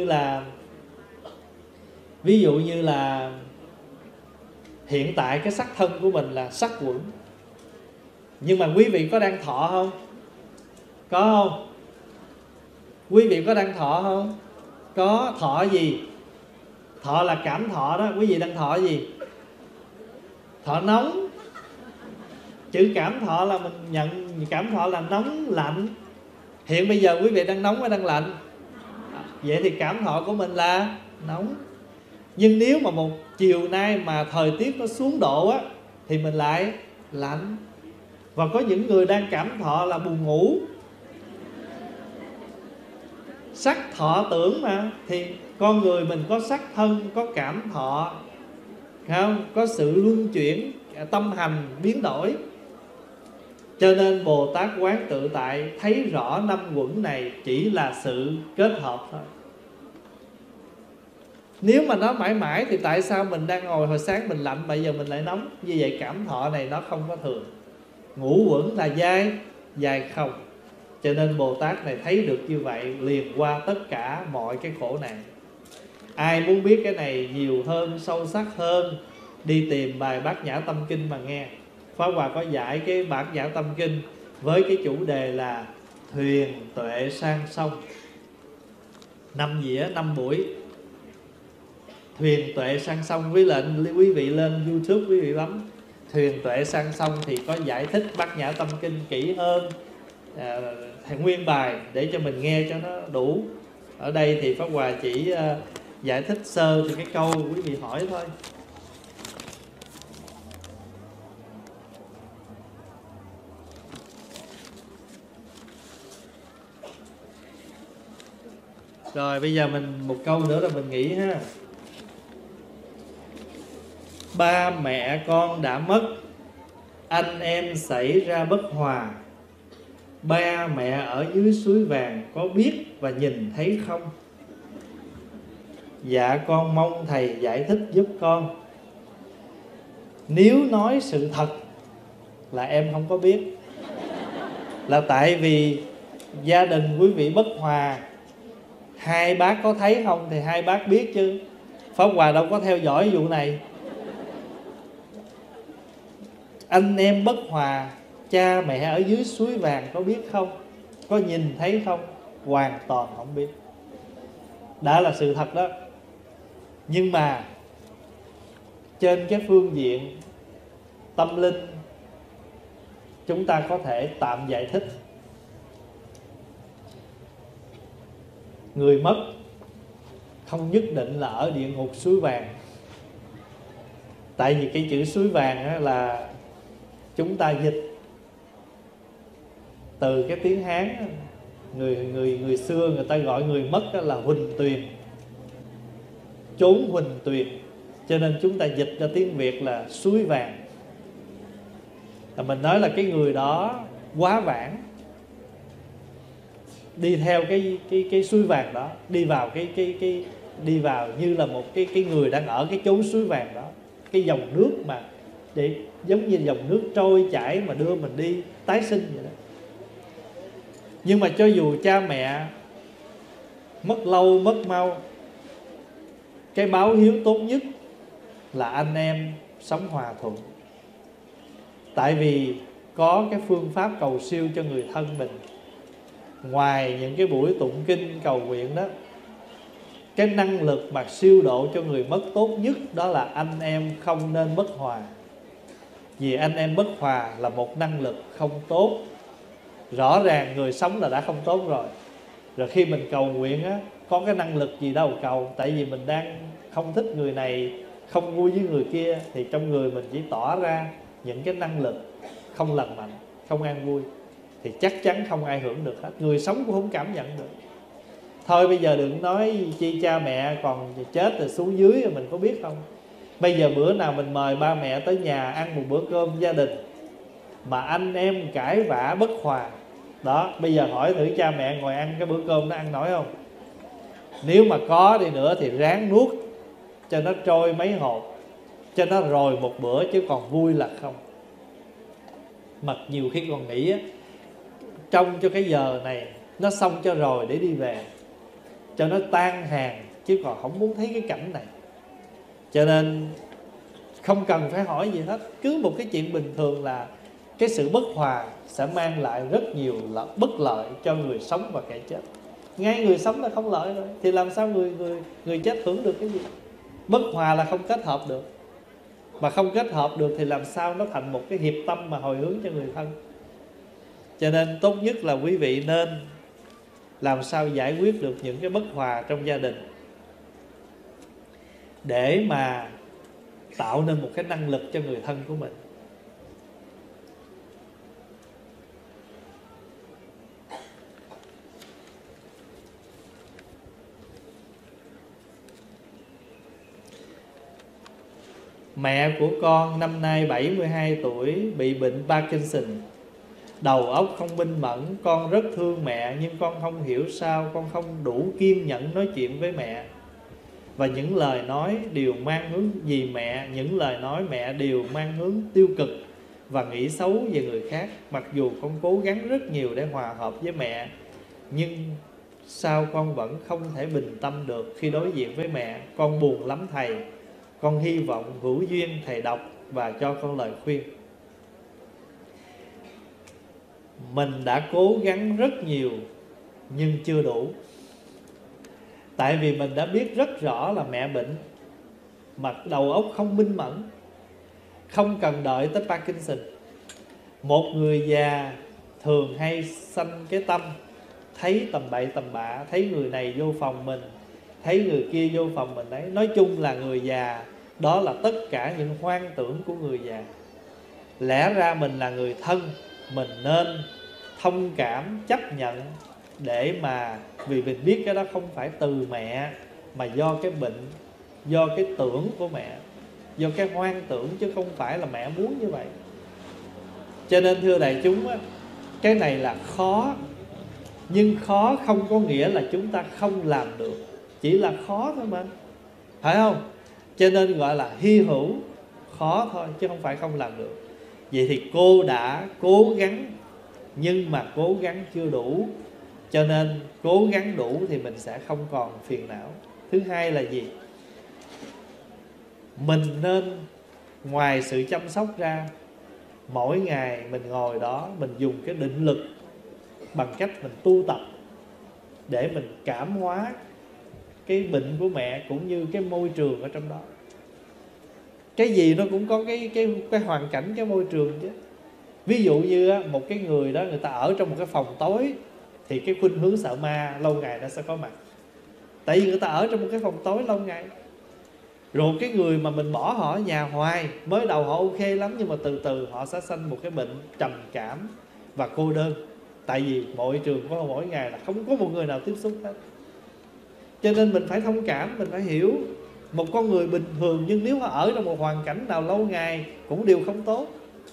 Speaker 1: dụ như là hiện tại cái sắc thân của mình là sắc uẩn. Nhưng mà quý vị có đang thọ không? Có không? Quý vị có đang thọ không? Có. Thọ gì? Thọ là cảm thọ đó. Quý vị đang thọ gì? Thọ nóng. Chữ cảm thọ là mình nhận cảm thọ là nóng, lạnh. Hiện bây giờ quý vị đang nóng hay đang lạnh? Vậy thì cảm thọ của mình là nóng. Nhưng nếu mà một chiều nay mà thời tiết nó xuống độ á, thì mình lại lạnh. Và có những người đang cảm thọ là buồn ngủ. Sắc thọ tưởng mà. Thì con người mình có sắc thân, có cảm thọ, không? Có sự luân chuyển, tâm hành biến đổi. Cho nên Bồ Tát Quán Tự Tại thấy rõ 5 uẩn này chỉ là sự kết hợp thôi. Nếu mà nó mãi mãi thì tại sao mình đang ngồi hồi sáng mình lạnh, bây giờ mình lại nóng? Như vậy cảm thọ này nó không có thường. Ngũ uẩn là dai không. Cho nên Bồ Tát này thấy được như vậy, liền qua tất cả mọi cái khổ nạn. Ai muốn biết cái này nhiều hơn, sâu sắc hơn, đi tìm bài Bát Nhã Tâm Kinh mà nghe. Pháp Hòa có giải cái Bát Nhã Tâm Kinh với cái chủ đề là thuyền tuệ sang sông. 5 dĩa 5 buổi. Thuyền tuệ sang sông. Quý vị lên YouTube quý vị bấm thuyền tuệ sang sông thì có giải thích Bát Nhã Tâm Kinh kỹ hơn, nguyên bài để cho mình nghe cho nó đủ. Ở đây thì Pháp Hòa chỉ giải thích sơ thì cái câu quý vị hỏi thôi. Rồi bây giờ mình một câu nữa rồi mình nghỉ ha. Ba mẹ con đã mất, anh em xảy ra bất hòa. Ba mẹ ở dưới suối vàng có biết và nhìn thấy không? Dạ con mong thầy giải thích giúp con. Nếu nói sự thật là em không có biết. Là tại vì gia đình quý vị bất hòa. Hai bác có thấy không thì hai bác biết chứ. Pháp Hòa đâu có theo dõi vụ này. Anh em bất hòa, cha mẹ ở dưới suối vàng có biết không? Có nhìn thấy không? Hoàn toàn không biết. Đã là sự thật đó. Nhưng mà trên cái phương diện tâm linh, chúng ta có thể tạm giải thích. Người mất không nhất định là ở địa ngục suối vàng. Tại vì cái chữ suối vàng là chúng ta dịch Từ cái tiếng Hán, người xưa người ta gọi người mất là huỳnh tuyền, chốn huỳnh tuyền, cho nên chúng ta dịch ra tiếng Việt là suối vàng. Mình nói là cái người đó quá vãng, đi theo cái suối vàng đó, đi vào đi vào như là một cái người đang ở cái chốn suối vàng đó, cái dòng nước mà để giống như dòng nước trôi chảy mà đưa mình đi tái sinh vậy đó. Nhưng mà cho dù cha mẹ mất lâu mất mau, cái báo hiếu tốt nhất là anh em sống hòa thuận. Tại vì có cái phương pháp cầu siêu cho người thân mình. Ngoài những cái buổi tụng kinh cầu nguyện đó, cái năng lực mà siêu độ cho người mất tốt nhất đó là anh em không nên bất hòa. Vì anh em bất hòa là một năng lực không tốt. Rõ ràng người sống là đã không tốt rồi. Rồi khi mình cầu nguyện á, có cái năng lực gì đâu cầu. Tại vì mình đang không thích người này, không vui với người kia, thì trong người mình chỉ tỏ ra những cái năng lực không lành mạnh, không an vui, thì chắc chắn không ai hưởng được hết. Người sống cũng không cảm nhận được. Thôi bây giờ đừng nói chi cha mẹ còn chết rồi xuống dưới rồi mình có biết không. Bây giờ bữa nào mình mời ba mẹ tới nhà ăn một bữa cơm gia đình mà anh em cãi vã bất hòa đó, bây giờ hỏi thử cha mẹ ngồi ăn cái bữa cơm nó ăn nổi không? Nếu mà có đi nữa thì ráng nuốt cho nó trôi mấy hộp, cho nó rồi một bữa, chứ còn vui là không. Mặc nhiều khi còn nghĩ á, trông cho cái giờ này nó xong cho rồi để đi về, cho nó tan hàng, chứ còn không muốn thấy cái cảnh này. Cho nên không cần phải hỏi gì hết. Cứ một cái chuyện bình thường là cái sự bất hòa sẽ mang lại rất nhiều bất lợi cho người sống và kẻ chết. Ngay người sống là không lợi rồi, thì làm sao người chết hưởng được cái gì? Bất hòa là không kết hợp được. Mà không kết hợp được thì làm sao nó thành một cái hiệp tâm mà hồi hướng cho người thân. Cho nên tốt nhất là quý vị nên làm sao giải quyết được những cái bất hòa trong gia đình, để mà tạo nên một cái năng lực cho người thân của mình. Mẹ của con năm nay 72 tuổi, bị bệnh Parkinson, đầu óc không minh mẫn. Con rất thương mẹ, nhưng con không hiểu sao con không đủ kiên nhẫn nói chuyện với mẹ. Và những lời nói đều mang hướng vì mẹ, những lời nói mẹ đều mang hướng tiêu cực và nghĩ xấu về người khác. Mặc dù con cố gắng rất nhiều để hòa hợp với mẹ, nhưng sao con vẫn không thể bình tâm được khi đối diện với mẹ. Con buồn lắm thầy. Con hy vọng hữu duyên thầy đọc và cho con lời khuyên. Mình đã cố gắng rất nhiều nhưng chưa đủ. Tại vì mình đã biết rất rõ là mẹ bệnh, mà đầu óc không minh mẫn. Không cần đợi tới Parkinson. Một người già thường hay sanh cái tâm thấy tầm bậy tầm bạ, thấy người này vô phòng mình, thấy người kia vô phòng mình đấy. Nói chung là người già đó là tất cả những hoang tưởng của người già. Lẽ ra mình là người thân, mình nên thông cảm, chấp nhận, để mà vì mình biết cái đó không phải từ mẹ, mà do cái bệnh, do cái tưởng của mẹ, do cái hoang tưởng, chứ không phải là mẹ muốn như vậy. Cho nên thưa đại chúng á, cái này là khó. Nhưng khó không có nghĩa là chúng ta không làm được, chỉ là khó thôi mà, phải không? Cho nên gọi là hy hữu, khó thôi, chứ không phải không làm được. Vậy thì cô đã cố gắng, nhưng mà cố gắng chưa đủ. Cho nên cố gắng đủ thì mình sẽ không còn phiền não. Thứ hai là gì? Mình nên ngoài sự chăm sóc ra, mỗi ngày mình ngồi đó, mình dùng cái định lực bằng cách mình tu tập để mình cảm hóa cái bệnh của mẹ cũng như cái môi trường ở trong đó. Cái gì nó cũng có cái hoàn cảnh, cái môi trường chứ. Ví dụ như một cái người đó, người ta ở trong một cái phòng tối thì cái khuynh hướng sợ ma lâu ngày nó sẽ có mặt. Tại vì người ta ở trong một cái phòng tối lâu ngày. Rồi cái người mà mình bỏ họ ở nhà hoài, mới đầu họ ok lắm, nhưng mà từ từ họ sẽ sanh một cái bệnh trầm cảm và cô đơn. Tại vì mọi trường của mỗi ngày là không có một người nào tiếp xúc hết. Cho nên mình phải thông cảm, mình phải hiểu một con người bình thường, nhưng nếu họ ở trong một hoàn cảnh nào lâu ngày cũng đều không tốt.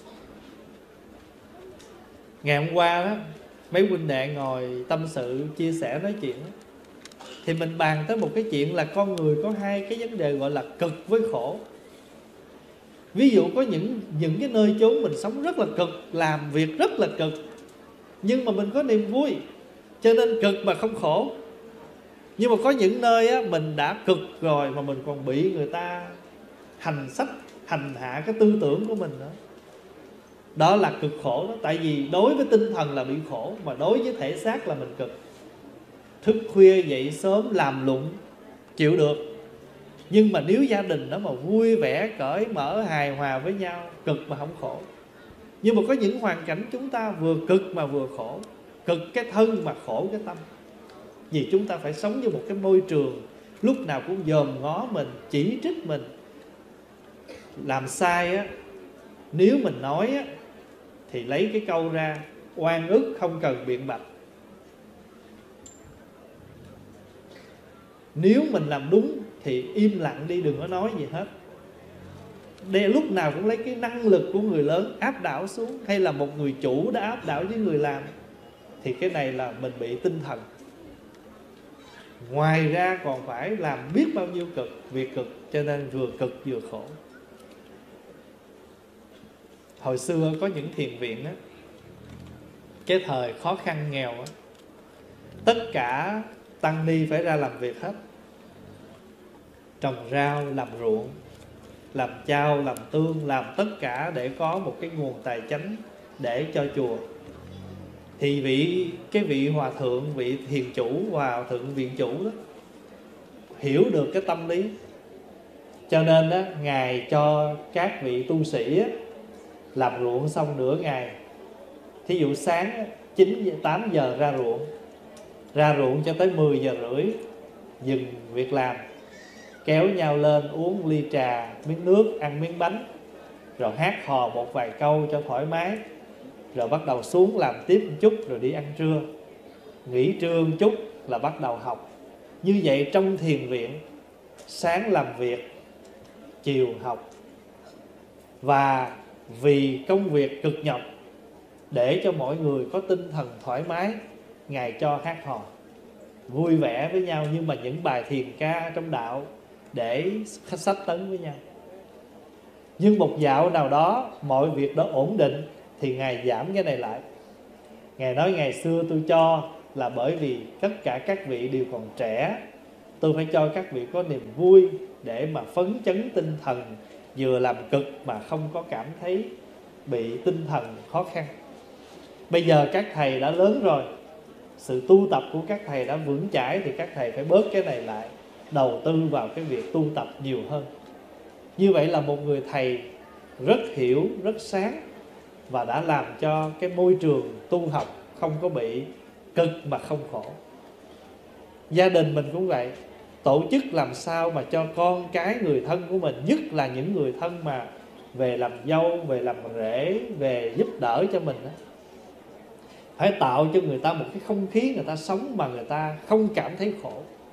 Speaker 1: Ngày hôm qua đó, mấy huynh đệ ngồi tâm sự, chia sẻ, nói chuyện đó, thì mình bàn tới một cái chuyện là con người có hai cái vấn đề gọi là cực với khổ. Ví dụ có những cái nơi chốn mình sống rất là cực, làm việc rất là cực, nhưng mà mình có niềm vui, cho nên cực mà không khổ. Nhưng mà có những nơi á, mình đã cực rồi mà mình còn bị người ta hành hạ cái tư tưởng của mình nữa. Đó là cực khổ đó. Tại vì đối với tinh thần là bị khổ, mà đối với thể xác là mình cực. Thức khuya dậy sớm làm lụng chịu được, nhưng mà nếu gia đình đó mà vui vẻ, cởi mở, hài hòa với nhau, cực mà không khổ. Nhưng mà có những hoàn cảnh chúng ta vừa cực mà vừa khổ, cực cái thân mà khổ cái tâm. Vì chúng ta phải sống như một cái môi trường lúc nào cũng dòm ngó mình, chỉ trích mình. Làm sai á, nếu mình nói á, thì lấy cái câu ra oan ức, không cần biện bạch. Nếu mình làm đúng thì im lặng đi, đừng có nói gì hết. Để lúc nào cũng lấy cái năng lực của người lớn áp đảo xuống, hay là một người chủ đã áp đảo với người làm, thì cái này là mình bị tinh thần. Ngoài ra còn phải làm biết bao nhiêu việc cực, cho nên vừa cực vừa khổ. Hồi xưa có những thiền viện á, cái thời khó khăn nghèo á, tất cả tăng ni phải ra làm việc hết. Trồng rau, làm ruộng, làm chao, làm tương, làm tất cả để có một cái nguồn tài chánh để cho chùa. Thì cái vị hòa thượng, vị thiền chủ, hòa thượng viện chủ đó hiểu được cái tâm lý, cho nên đó, Ngài cho các vị tu sĩ làm ruộng xong nửa ngày. Thí dụ sáng 8 giờ ra ruộng cho tới 10 giờ rưỡi dừng việc làm, kéo nhau lên uống ly trà, miếng nước, ăn miếng bánh, rồi hát hò một vài câu cho thoải mái, rồi bắt đầu xuống làm tiếp một chút, rồi đi ăn trưa, nghỉ trưa một chút là bắt đầu học. Như vậy trong thiền viện, sáng làm việc, chiều học. Và vì công việc cực nhọc, để cho mọi người có tinh thần thoải mái, Ngài cho hát hò vui vẻ với nhau, nhưng mà những bài thiền ca trong đạo để sách tấn với nhau. Nhưng một dạo nào đó mọi việc đó ổn định thì Ngài giảm cái này lại. Ngài nói ngày xưa tôi cho là bởi vì tất cả các vị đều còn trẻ, tôi phải cho các vị có niềm vui để mà phấn chấn tinh thần, vừa làm cực mà không có cảm thấy bị tinh thần khó khăn. Bây giờ các thầy đã lớn rồi, sự tu tập của các thầy đã vững chãi, thì các thầy phải bớt cái này lại, đầu tư vào cái việc tu tập nhiều hơn. Như vậy là một người thầy rất hiểu, rất sáng, và đã làm cho cái môi trường tu học không có bị cực mà không khổ. Gia đình mình cũng vậy, tổ chức làm sao mà cho con cái người thân của mình, nhất là những người thân mà về làm dâu, về làm rể, về giúp đỡ cho mình đó, phải tạo cho người ta một cái không khí người ta sống mà người ta không cảm thấy khổ.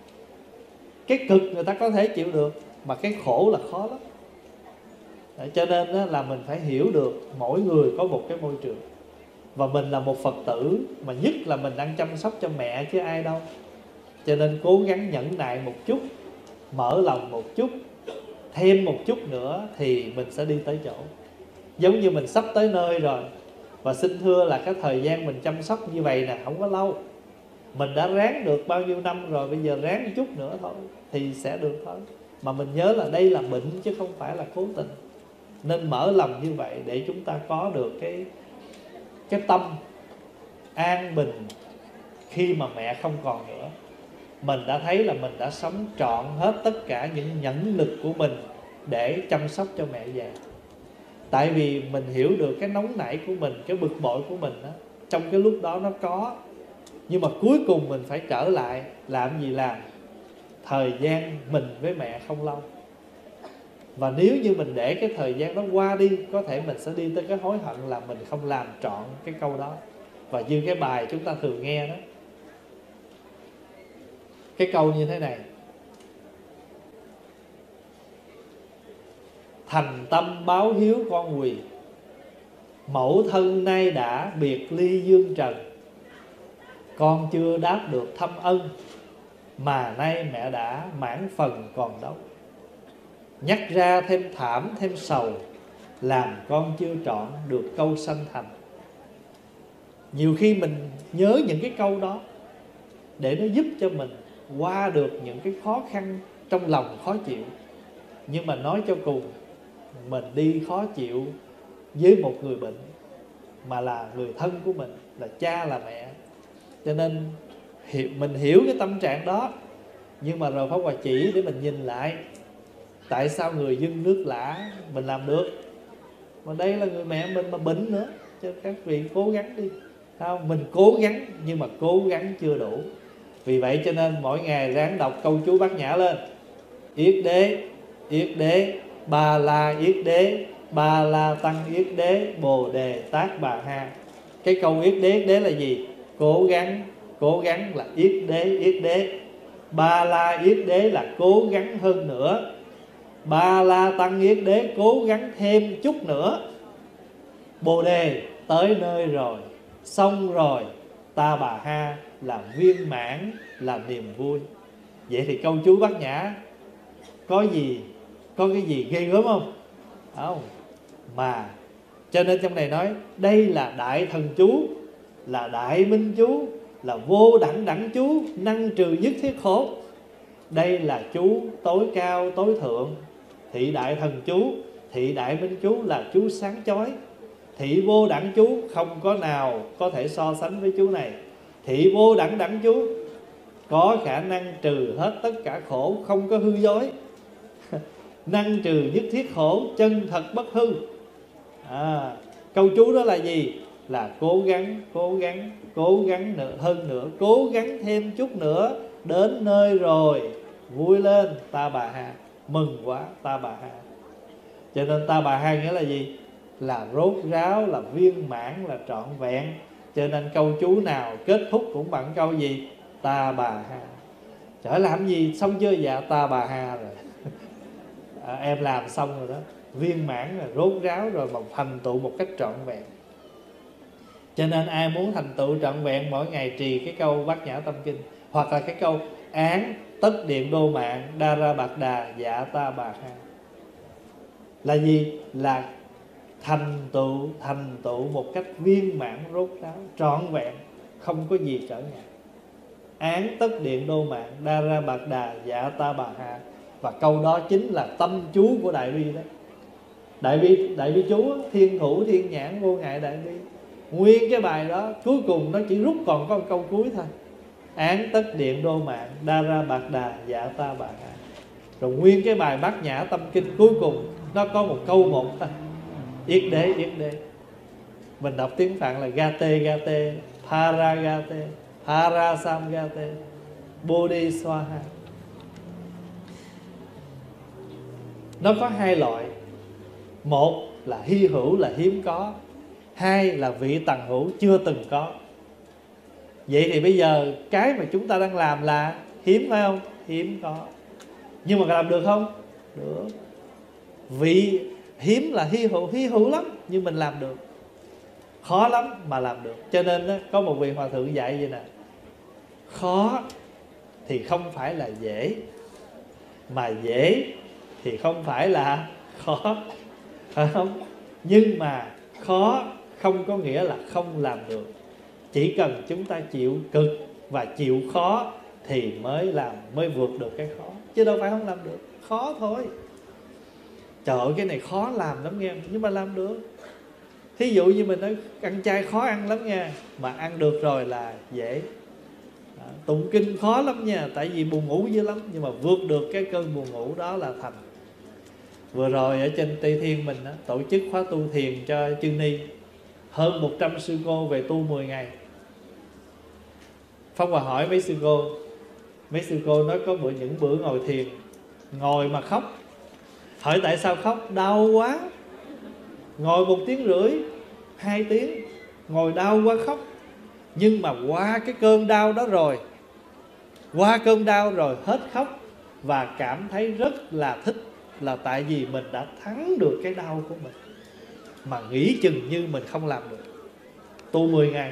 Speaker 1: Cái cực người ta có thể chịu được, mà cái khổ là khó lắm. Cho nên là mình phải hiểu được mỗi người có một cái môi trường. Và mình là một Phật tử, mà nhất là mình đang chăm sóc cho mẹ chứ ai đâu. Cho nên cố gắng nhẫn nại một chút, mở lòng một chút, thêm một chút nữa thì mình sẽ đi tới chỗ. Giống như mình sắp tới nơi rồi, và xin thưa là cái thời gian mình chăm sóc như vậy nè không có lâu. Mình đã ráng được bao nhiêu năm rồi, bây giờ ráng một chút nữa thôi thì sẽ được thôi. Mà mình nhớ là đây là bệnh chứ không phải là cố tình. Nên mở lòng như vậy để chúng ta có được cái tâm an bình khi mà mẹ không còn nữa. Mình đã thấy là mình đã sống trọn hết tất cả những nhẫn lực của mình để chăm sóc cho mẹ già. Tại vì mình hiểu được cái nóng nảy của mình, cái bực bội của mình đó, trong cái lúc đó nó có. Nhưng mà cuối cùng mình phải trở lại. Làm gì làm? Thời gian mình với mẹ không lâu. Và nếu như mình để cái thời gian đó qua đi, có thể mình sẽ đi tới cái hối hận là mình không làm trọn cái câu đó. Và như cái bài chúng ta thường nghe đó, cái câu như thế này: thành tâm báo hiếu con quỳ, mẫu thân nay đã biệt ly dương trần. Con chưa đáp được thâm ân, mà nay mẹ đã mãn phần còn đâu. Nhắc ra thêm thảm thêm sầu, làm con chưa trọn được câu sanh thành. Nhiều khi mình nhớ những cái câu đó để nó giúp cho mình qua được những cái khó khăn trong lòng khó chịu. Nhưng mà nói cho cùng, mình đi khó chịu với một người bệnh mà là người thân của mình, là cha là mẹ. Cho nên mình hiểu cái tâm trạng đó, nhưng mà rồi Pháp Hòa chỉ để mình nhìn lại tại sao người dân nước lã mình làm được, mà đây là người mẹ mình mà bệnh nữa. Cho các vị cố gắng đi. Không, mình cố gắng nhưng mà cố gắng chưa đủ. Vì vậy cho nên mỗi ngày ráng đọc câu chú Bát Nhã lên: Yết đế, Ba la yết đế, Ba la tăng yết đế, Bồ đề tát bà ha. Cái câu yết đế là gì? Cố gắng là yết đế. Ba la yết đế là cố gắng hơn nữa. Ba la tăng yết đế cố gắng thêm chút nữa. Bồ đề tới nơi rồi, xong rồi. Ta bà ha là viên mãn, là niềm vui. Vậy thì câu chú Bát Nhã có cái gì ghê gớm không? Không. Mà cho nên trong này nói đây là đại thần chú, là đại minh chú, là vô đẳng đẳng chú, năng trừ nhất thiết khổ. Đây là chú tối cao tối thượng. Thị đại thần chú, thị đại minh chú là chú sáng chói. Thị vô đẳng chú không có nào có thể so sánh với chú này. Thị vô đẳng đẳng chú có khả năng trừ hết tất cả khổ, không có hư dối. Năng trừ nhất thiết khổ, chân thật bất hư. Câu chú đó là gì? Là cố gắng hơn nữa, cố gắng thêm chút nữa. Đến nơi rồi, vui lên, ta bà ha. Mừng quá, ta bà ha. Cho nên ta bà ha nghĩa là gì? Là rốt ráo, là viên mãn, là trọn vẹn. Cho nên câu chú nào kết thúc cũng bằng câu gì? Ta bà ha. Trời, làm gì xong chưa? Dạ ta bà ha rồi. Em làm xong rồi đó, viên mãn rồi, rốt ráo rồi, mà thành tựu một cách trọn vẹn. Cho nên ai muốn thành tựu trọn vẹn, mỗi ngày trì cái câu Bát Nhã Tâm Kinh, hoặc là cái câu án tất điện đô mạng đa ra bạc đà dạ ta bà ha. Là gì? Là thành tựu một cách viên mãn, rốt ráo, trọn vẹn, không có gì trở ngại. Án tất điện đô mạng đa ra bạc đà dạ ta bà ha. Và câu đó chính là tâm chú của Đại Bi đó. Đại Bi chú thiên thủ thiên nhãn vô ngại Đại Bi. Nguyên cái bài đó cuối cùng nó chỉ rút còn có một câu cuối thôi: án tất điện đô mạng đa ra bạc đà dạ ta bà ha. Rồi nguyên cái bài Bát Nhã Tâm Kinh cuối cùng nó có một câu một thôi: yết đế. Mình đọc tiếng Phạn là gate, paragate, parasamgate, bodhiswaha. Nó có hai loại. Một là hy hữu, là hiếm có. Hai là vị tầng hữu, chưa từng có. Vậy thì bây giờ cái mà chúng ta đang làm là hiếm, phải không? Hiếm có. Nhưng mà làm được không? Được. Vị hiếm là hy hữu lắm, nhưng mình làm được. Khó lắm mà làm được. Cho nên có một vị hòa thượng dạy vậy nè: khó thì không phải là dễ, mà dễ thì không phải là khó, phải không? Nhưng mà khó không có nghĩa là không làm được. Chỉ cần chúng ta chịu cực và chịu khó thì mới vượt được cái khó, chứ đâu phải không làm được. Khó thôi. Trời ơi, cái này khó làm lắm nghe, nhưng mà làm được. Thí dụ như mình nói ăn chay khó ăn lắm nha, mà ăn được rồi là dễ. Tụng kinh khó lắm nha, tại vì buồn ngủ dữ lắm, nhưng mà vượt được cái cơn buồn ngủ đó là thành. Vừa rồi ở trên Tây Thiên mình đó, tổ chức khóa tu thiền cho chư ni, hơn 100 sư cô về tu 10 ngày. Pháp Hòa hỏi mấy sư cô nói có những bữa ngồi thiền, ngồi mà khóc. Hỏi tại sao khóc? Đau quá. Ngồi 1 tiếng rưỡi, 2 tiếng, ngồi đau quá khóc. Nhưng mà qua cái cơn đau đó rồi, qua cơn đau rồi hết khóc và cảm thấy rất là thích, là tại vì mình đã thắng được cái đau của mình. Mà nghĩ chừng như mình không làm được. Tu 10 ngày,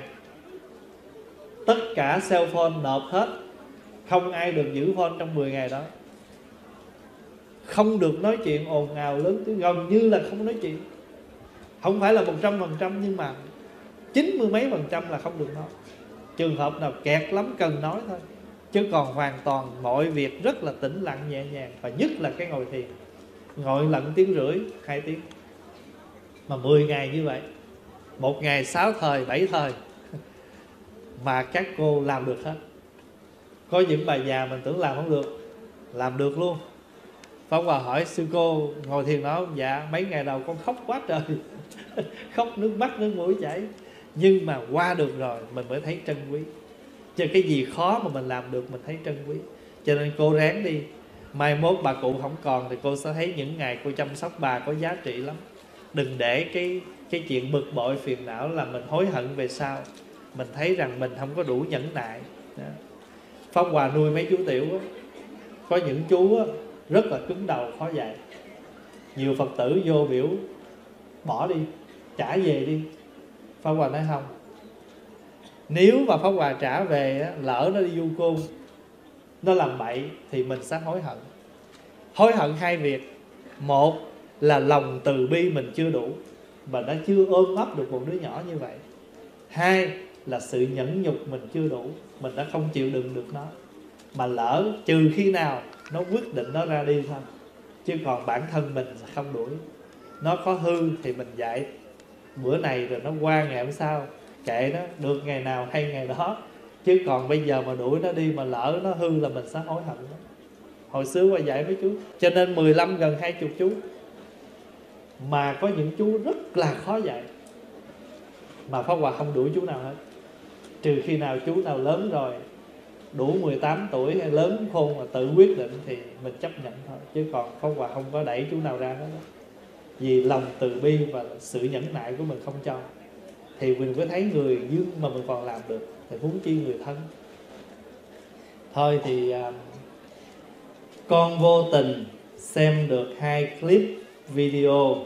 Speaker 1: tất cả cell phone nộp hết, không ai được giữ phone trong 10 ngày đó. Không được nói chuyện ồn ào lớn tiếng, gần như là không nói chuyện. Không phải là 100% nhưng mà 90 mấy % là không được nói. Trường hợp nào kẹt lắm cần nói thôi. Chứ còn hoàn toàn mọi việc rất là tĩnh lặng nhẹ nhàng. Và nhất là cái ngồi thiền, ngồi lận 1,5 tiếng 2 tiếng. Mà 10 ngày như vậy, một ngày 6 thời 7 thời mà các cô làm được hết. Có những bà già mình tưởng làm không được, làm được luôn. Pháp Hòa hỏi sư cô ngồi thiền đó, dạ mấy ngày đầu con khóc quá trời khóc nước mắt nước mũi chảy. Nhưng mà qua được rồi mình mới thấy trân quý. Chứ cái gì khó mà mình làm được mình thấy trân quý. Cho nên cô ráng đi, mai mốt bà cụ không còn thì cô sẽ thấy những ngày cô chăm sóc bà có giá trị lắm. Đừng để cái chuyện bực bội phiền não là mình hối hận về sau. Mình thấy rằng mình không có đủ nhẫn nại đó. Pháp Hòa nuôi mấy chú tiểu đó. Có những chú đó, rất là cứng đầu khó dạy. Nhiều Phật tử vô biểu bỏ đi, trả về đi. Pháp Hòa nói không, nếu mà Pháp Hòa trả về lỡ nó đi du côn, nó làm bậy thì mình sẽ hối hận. Hối hận hai việc. Một là lòng từ bi mình chưa đủ, mà đã chưa ôm ấp được một đứa nhỏ như vậy. Hai là sự nhẫn nhục mình chưa đủ, mình đã không chịu đựng được nó. Mà lỡ trừ khi nào nó quyết định nó ra đi thôi, chứ còn bản thân mình sẽ không đuổi. Nó có hư thì mình dạy bữa này rồi nó qua ngày hôm sau, kệ nó, được ngày nào hay ngày đó. Chứ còn bây giờ mà đuổi nó đi mà lỡ nó hư là mình sẽ hối hận đó. Hồi xưa qua dạy mấy chú, cho nên 15 gần 20 chú. Mà có những chú rất là khó dạy, mà Pháp Hòa không đuổi chú nào hết. Trừ khi nào chú nào lớn rồi, đủ 18 tuổi hay lớn khôn mà tự quyết định thì mình chấp nhận thôi. Chứ còn Pháp Hòa không có đẩy chú nào ra hết đó. Vì lòng từ bi và sự nhẫn nại của mình không cho, thì mình mới thấy người dương mà mình còn làm được, thì huống chi người thân. Thôi thì con vô tình xem được 2 clip video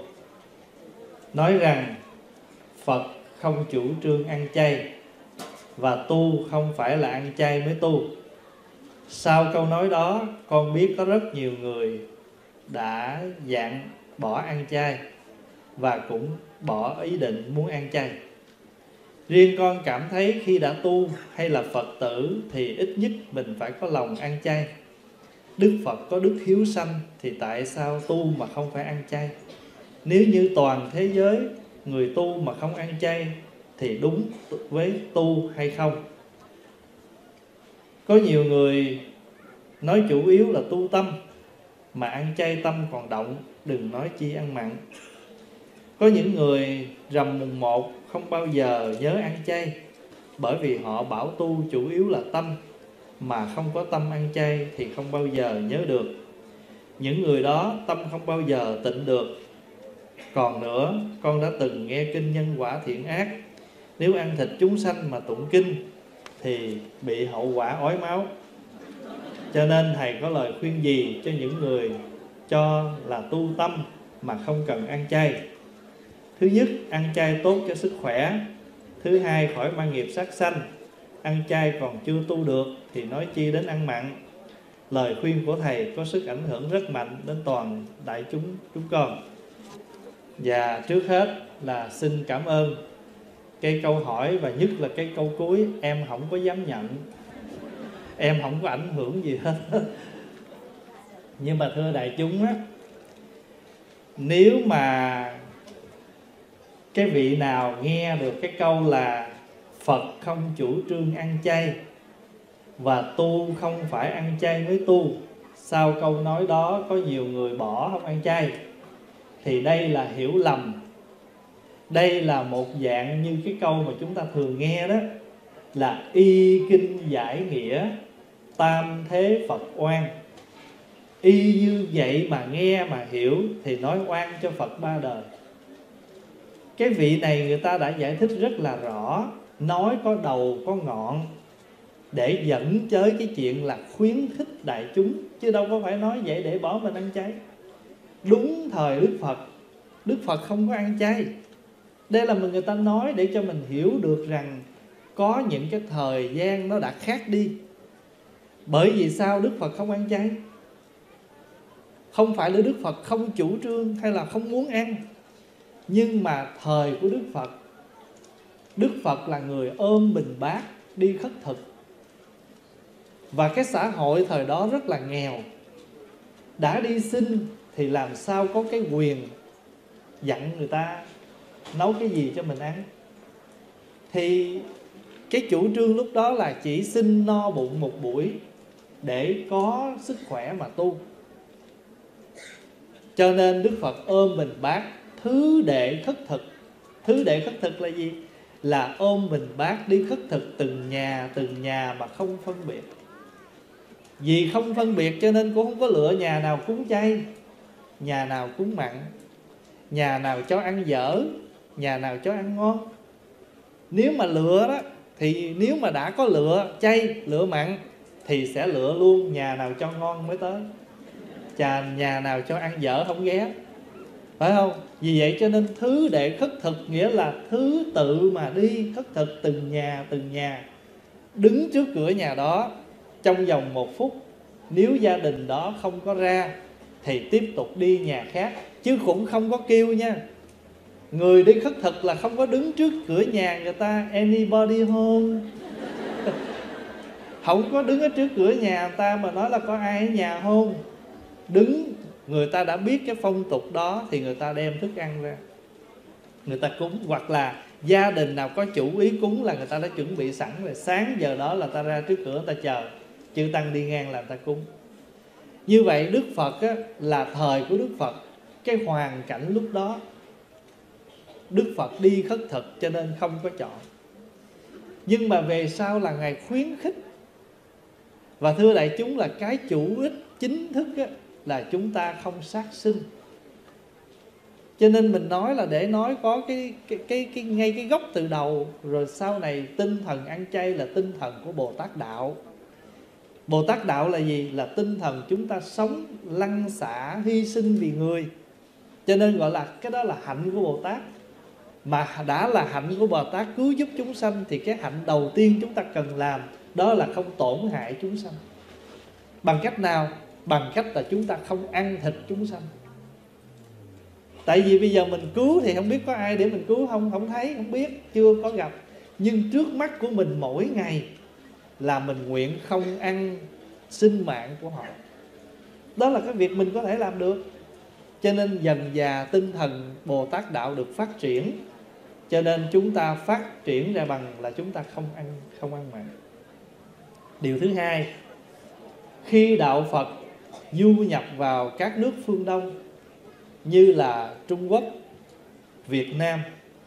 Speaker 1: nói rằng Phật không chủ trương ăn chay, và tu không phải là ăn chay mới tu. Sau câu nói đó, con biết có rất nhiều người đã dặn bỏ ăn chay và cũng bỏ ý định muốn ăn chay. Riêng con cảm thấy khi đã tu hay là Phật tử thì ít nhất mình phải có lòng ăn chay. Đức Phật có đức hiếu sanh thì tại sao tu mà không phải ăn chay? Nếu như toàn thế giới người tu mà không ăn chay thì đúng với tu hay không? Có nhiều người nói chủ yếu là tu tâm, mà ăn chay tâm còn động, đừng nói chi ăn mặn. Có những người rằm mùng 1 không bao giờ nhớ ăn chay, bởi vì họ bảo tu chủ yếu là tâm, mà không có tâm ăn chay thì không bao giờ nhớ được. Những người đó tâm không bao giờ tịnh được. Còn nữa, con đã từng nghe kinh nhân quả thiện ác, nếu ăn thịt chúng sanh mà tụng kinh thì bị hậu quả ói máu. Cho nên Thầy có lời khuyên gì cho những người cho là tu tâm mà không cần ăn chay? Thứ nhất, ăn chay tốt cho sức khỏe. Thứ hai, khỏi mang nghiệp sát sanh. Ăn chay còn chưa tu được thì nói chi đến ăn mặn. Lời khuyên của Thầy có sức ảnh hưởng rất mạnh đến toàn đại chúng con. Và trước hết là xin cảm ơn cái câu hỏi, và nhất là cái câu cuối em không có dám nhận, em không có ảnh hưởng gì hết. Nhưng mà thưa đại chúng á, nếu mà cái vị nào nghe được cái câu là Phật không chủ trương ăn chay và tu không phải ăn chay mới tu, sau câu nói đó có nhiều người bỏ không ăn chay, thì đây là hiểu lầm. Đây là một dạng như cái câu mà chúng ta thường nghe đó, là y kinh giải nghĩa, tam thế Phật oan. Y như vậy mà nghe mà hiểu thì nói oan cho Phật ba đời. Cái vị này người ta đã giải thích rất là rõ, nói có đầu có ngọn, để dẫn tới cái chuyện là khuyến khích đại chúng, chứ đâu có phải nói vậy để bỏ mình ăn chay. Đúng thời Đức Phật không có ăn chay. Đây là người ta nói để cho mình hiểu được rằng có những cái thời gian nó đã khác đi. Bởi vì sao Đức Phật không ăn chay? Không phải là Đức Phật không chủ trương hay là không muốn ăn, nhưng mà thời của Đức Phật là người ôm bình bát đi khất thực. Và cái xã hội thời đó rất là nghèo. Đã đi xin thì làm sao có cái quyền dặn người ta nấu cái gì cho mình ăn. Thì cái chủ trương lúc đó là chỉ xin no bụng một buổi để có sức khỏe mà tu. Cho nên Đức Phật ôm bình bát thứ đệ khất thực. Thứ đệ khất thực là gì? Là ôm bình bát đi khất thực từng nhà mà không phân biệt. Vì không phân biệt cho nên cũng không có lựa nhà nào cúng chay, nhà nào cúng mặn, nhà nào cho ăn dở, nhà nào cho ăn ngon. Nếu mà lựa đó, thì nếu mà đã có lựa chay, lựa mặn, thì sẽ lựa luôn nhà nào cho ngon mới tới, nhà nào cho ăn dở không ghé. Phải không? Vì vậy cho nên thứ đệ khất thực nghĩa là thứ tự mà đi khất thực từng nhà, đứng trước cửa nhà đó trong vòng 1 phút. Nếu gia đình đó không có ra thì tiếp tục đi nhà khác, chứ cũng không có kêu nha. Người đi khất thực là không có đứng trước cửa nhà người ta anybody home. Không có đứng ở trước cửa nhà người ta mà nói là có ai ở nhà không. Đứng, người ta đã biết cái phong tục đó thì người ta đem thức ăn ra, người ta cúng. Hoặc là gia đình nào có chủ ý cúng là người ta đã chuẩn bị sẵn rồi, sáng giờ đó là ta ra trước cửa ta chờ chư tăng đi ngang là ta cúng. Như vậy Đức Phật á, là thời của Đức Phật, cái hoàn cảnh lúc đó Đức Phật đi khất thực cho nên không có chọn. Nhưng mà về sau là Ngài khuyến khích. Và thưa đại chúng là cái chủ ích chính thức á, là chúng ta không sát sinh. Cho nên mình nói là để nói có ngay cái gốc từ đầu. Rồi sau này tinh thần ăn chay là tinh thần của Bồ Tát Đạo. Bồ Tát Đạo là gì? Là tinh thần chúng ta sống lăn xả hy sinh vì người. Cho nên gọi là cái đó là hạnh của Bồ Tát. Mà đã là hạnh của Bồ Tát cứu giúp chúng sanh thì cái hạnh đầu tiên chúng ta cần làm đó là không tổn hại chúng sanh. Bằng cách nào? Bằng cách là chúng ta không ăn thịt chúng sanh. Tại vì bây giờ mình cứu thì không biết có ai để mình cứu không? Không thấy, không biết, chưa có gặp. Nhưng trước mắt của mình mỗi ngày là mình nguyện không ăn sinh mạng của họ. Đó là cái việc mình có thể làm được. Cho nên dần dà tinh thần Bồ Tát Đạo được phát triển. Cho nên chúng ta phát triển ra bằng là chúng ta không ăn mặn. Điều thứ hai, khi đạo Phật du nhập vào các nước phương Đông như là Trung Quốc, Việt Nam,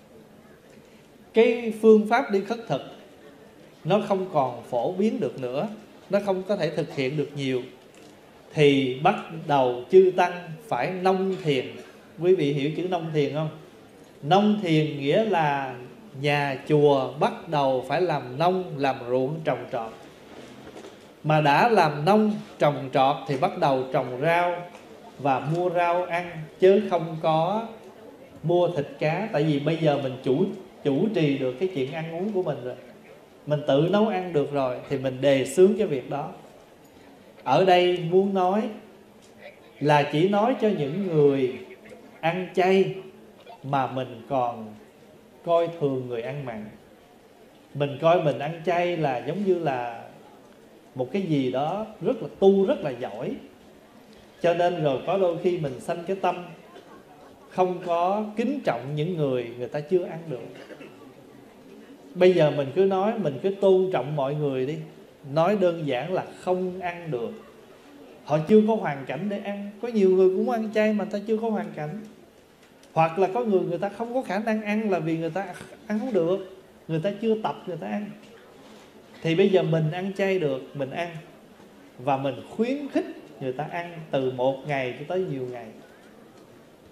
Speaker 1: cái phương pháp đi khất thực nó không còn phổ biến được nữa, nó không có thể thực hiện được nhiều, thì bắt đầu chư tăng phải nông thiền. Quý vị hiểu chữ nông thiền không? Nông thiền nghĩa là nhà chùa bắt đầu phải làm nông, làm ruộng trồng trọt. Mà đã làm nông trồng trọt thì bắt đầu trồng rau và mua rau ăn, chứ không có mua thịt cá. Tại vì bây giờ mình chủ trì được cái chuyện ăn uống của mình rồi, mình tự nấu ăn được rồi, thì mình đề xướng cái việc đó. Ở đây muốn nói là chỉ nói cho những người ăn chay mà mình còn coi thường người ăn mặn. Mình coi mình ăn chay là giống như là một cái gì đó rất là tu, rất là giỏi. Cho nên rồi có đôi khi mình sanh cái tâm không có kính trọng những người ta chưa ăn được. Bây giờ mình cứ nói, mình cứ tôn trọng mọi người đi. Nói đơn giản là không ăn được. Họ chưa có hoàn cảnh để ăn. Có nhiều người cũng ăn chay mà người ta chưa có hoàn cảnh. Hoặc là có người ta không có khả năng ăn là vì người ta ăn không được, người ta chưa tập người ta ăn. Thì bây giờ mình ăn chay được, mình ăn. Và mình khuyến khích người ta ăn từ 1 ngày cho tới nhiều ngày.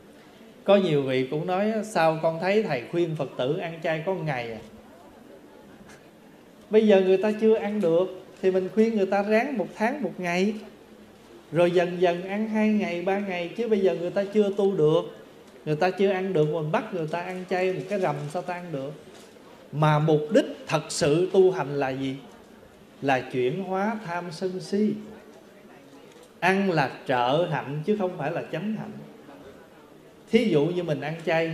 Speaker 1: Có nhiều vị cũng nói sao con thấy thầy khuyên Phật tử ăn chay có 1 ngày à. Bây giờ người ta chưa ăn được thì mình khuyên người ta ráng 1 tháng 1 ngày, rồi dần dần ăn 2 ngày 3 ngày. Chứ bây giờ người ta chưa tu được, người ta chưa ăn được, mình bắt người ta ăn chay một cái rằm sao ta ăn được. Mà mục đích thật sự tu hành là gì? Là chuyển hóa tham sân si. Ăn là trợ hạnh chứ không phải là chánh hạnh. Thí dụ như mình ăn chay,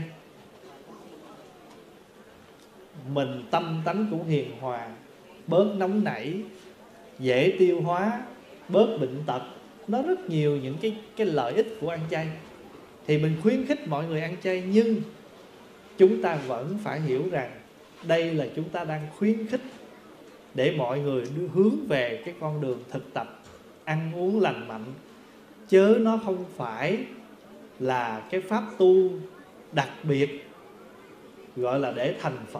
Speaker 1: mình tâm tánh cũng hiền hòa, bớt nóng nảy, dễ tiêu hóa, bớt bệnh tật. Nó rất nhiều những cái lợi ích của ăn chay. Thì mình khuyến khích mọi người ăn chay, nhưng chúng ta vẫn phải hiểu rằng đây là chúng ta đang khuyến khích để mọi người đưa hướng về cái con đường thực tập ăn uống lành mạnh, chớ nó không phải là cái pháp tu đặc biệt gọi là để thành Phật.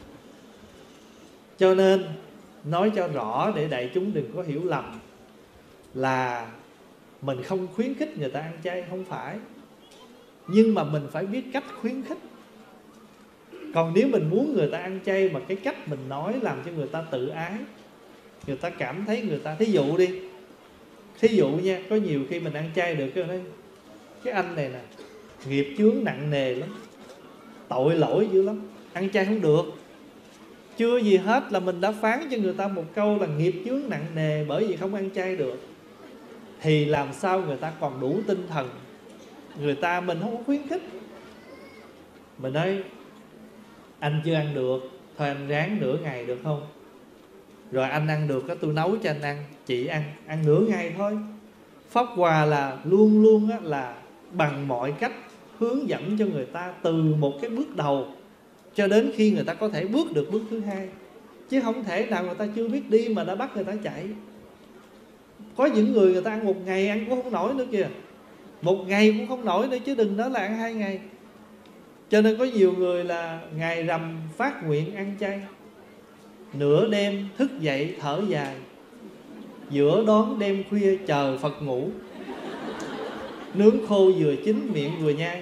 Speaker 1: Cho nên nói cho rõ để đại chúng đừng có hiểu lầm là mình không khuyến khích người ta ăn chay, không phải. Nhưng mà mình phải biết cách khuyến khích. Còn nếu mình muốn người ta ăn chay mà cái cách mình nói làm cho người ta tự ái, người ta cảm thấy người ta, thí dụ đi, thí dụ nha, có nhiều khi mình ăn chay được cái anh này nè nghiệp chướng nặng nề lắm, tội lỗi dữ lắm, ăn chay không được. Chưa gì hết là mình đã phán cho người ta một câu là nghiệp chướng nặng nề bởi vì không ăn chay được. Thì làm sao người ta còn đủ tinh thần? Mình không có khuyến khích. Mình nói anh chưa ăn được, thôi anh ráng nửa ngày được không? Rồi anh ăn được tôi nấu cho anh ăn. Chị ăn nửa ngày thôi. Pháp Hòa là luôn luôn là bằng mọi cách hướng dẫn cho người ta từ một cái bước đầu cho đến khi người ta có thể bước được bước thứ hai. Chứ không thể nào người ta chưa biết đi mà đã bắt người ta chạy. Có những người ta ăn 1 ngày ăn cũng không nổi nữa kìa, 1 ngày cũng không nổi nữa, chứ đừng nói là ăn 2 ngày. Cho nên có nhiều người là ngày rằm phát nguyện ăn chay, nửa đêm thức dậy thở dài, giữa đón đêm khuya chờ Phật ngủ, nướng khô vừa chín miệng vừa nhai.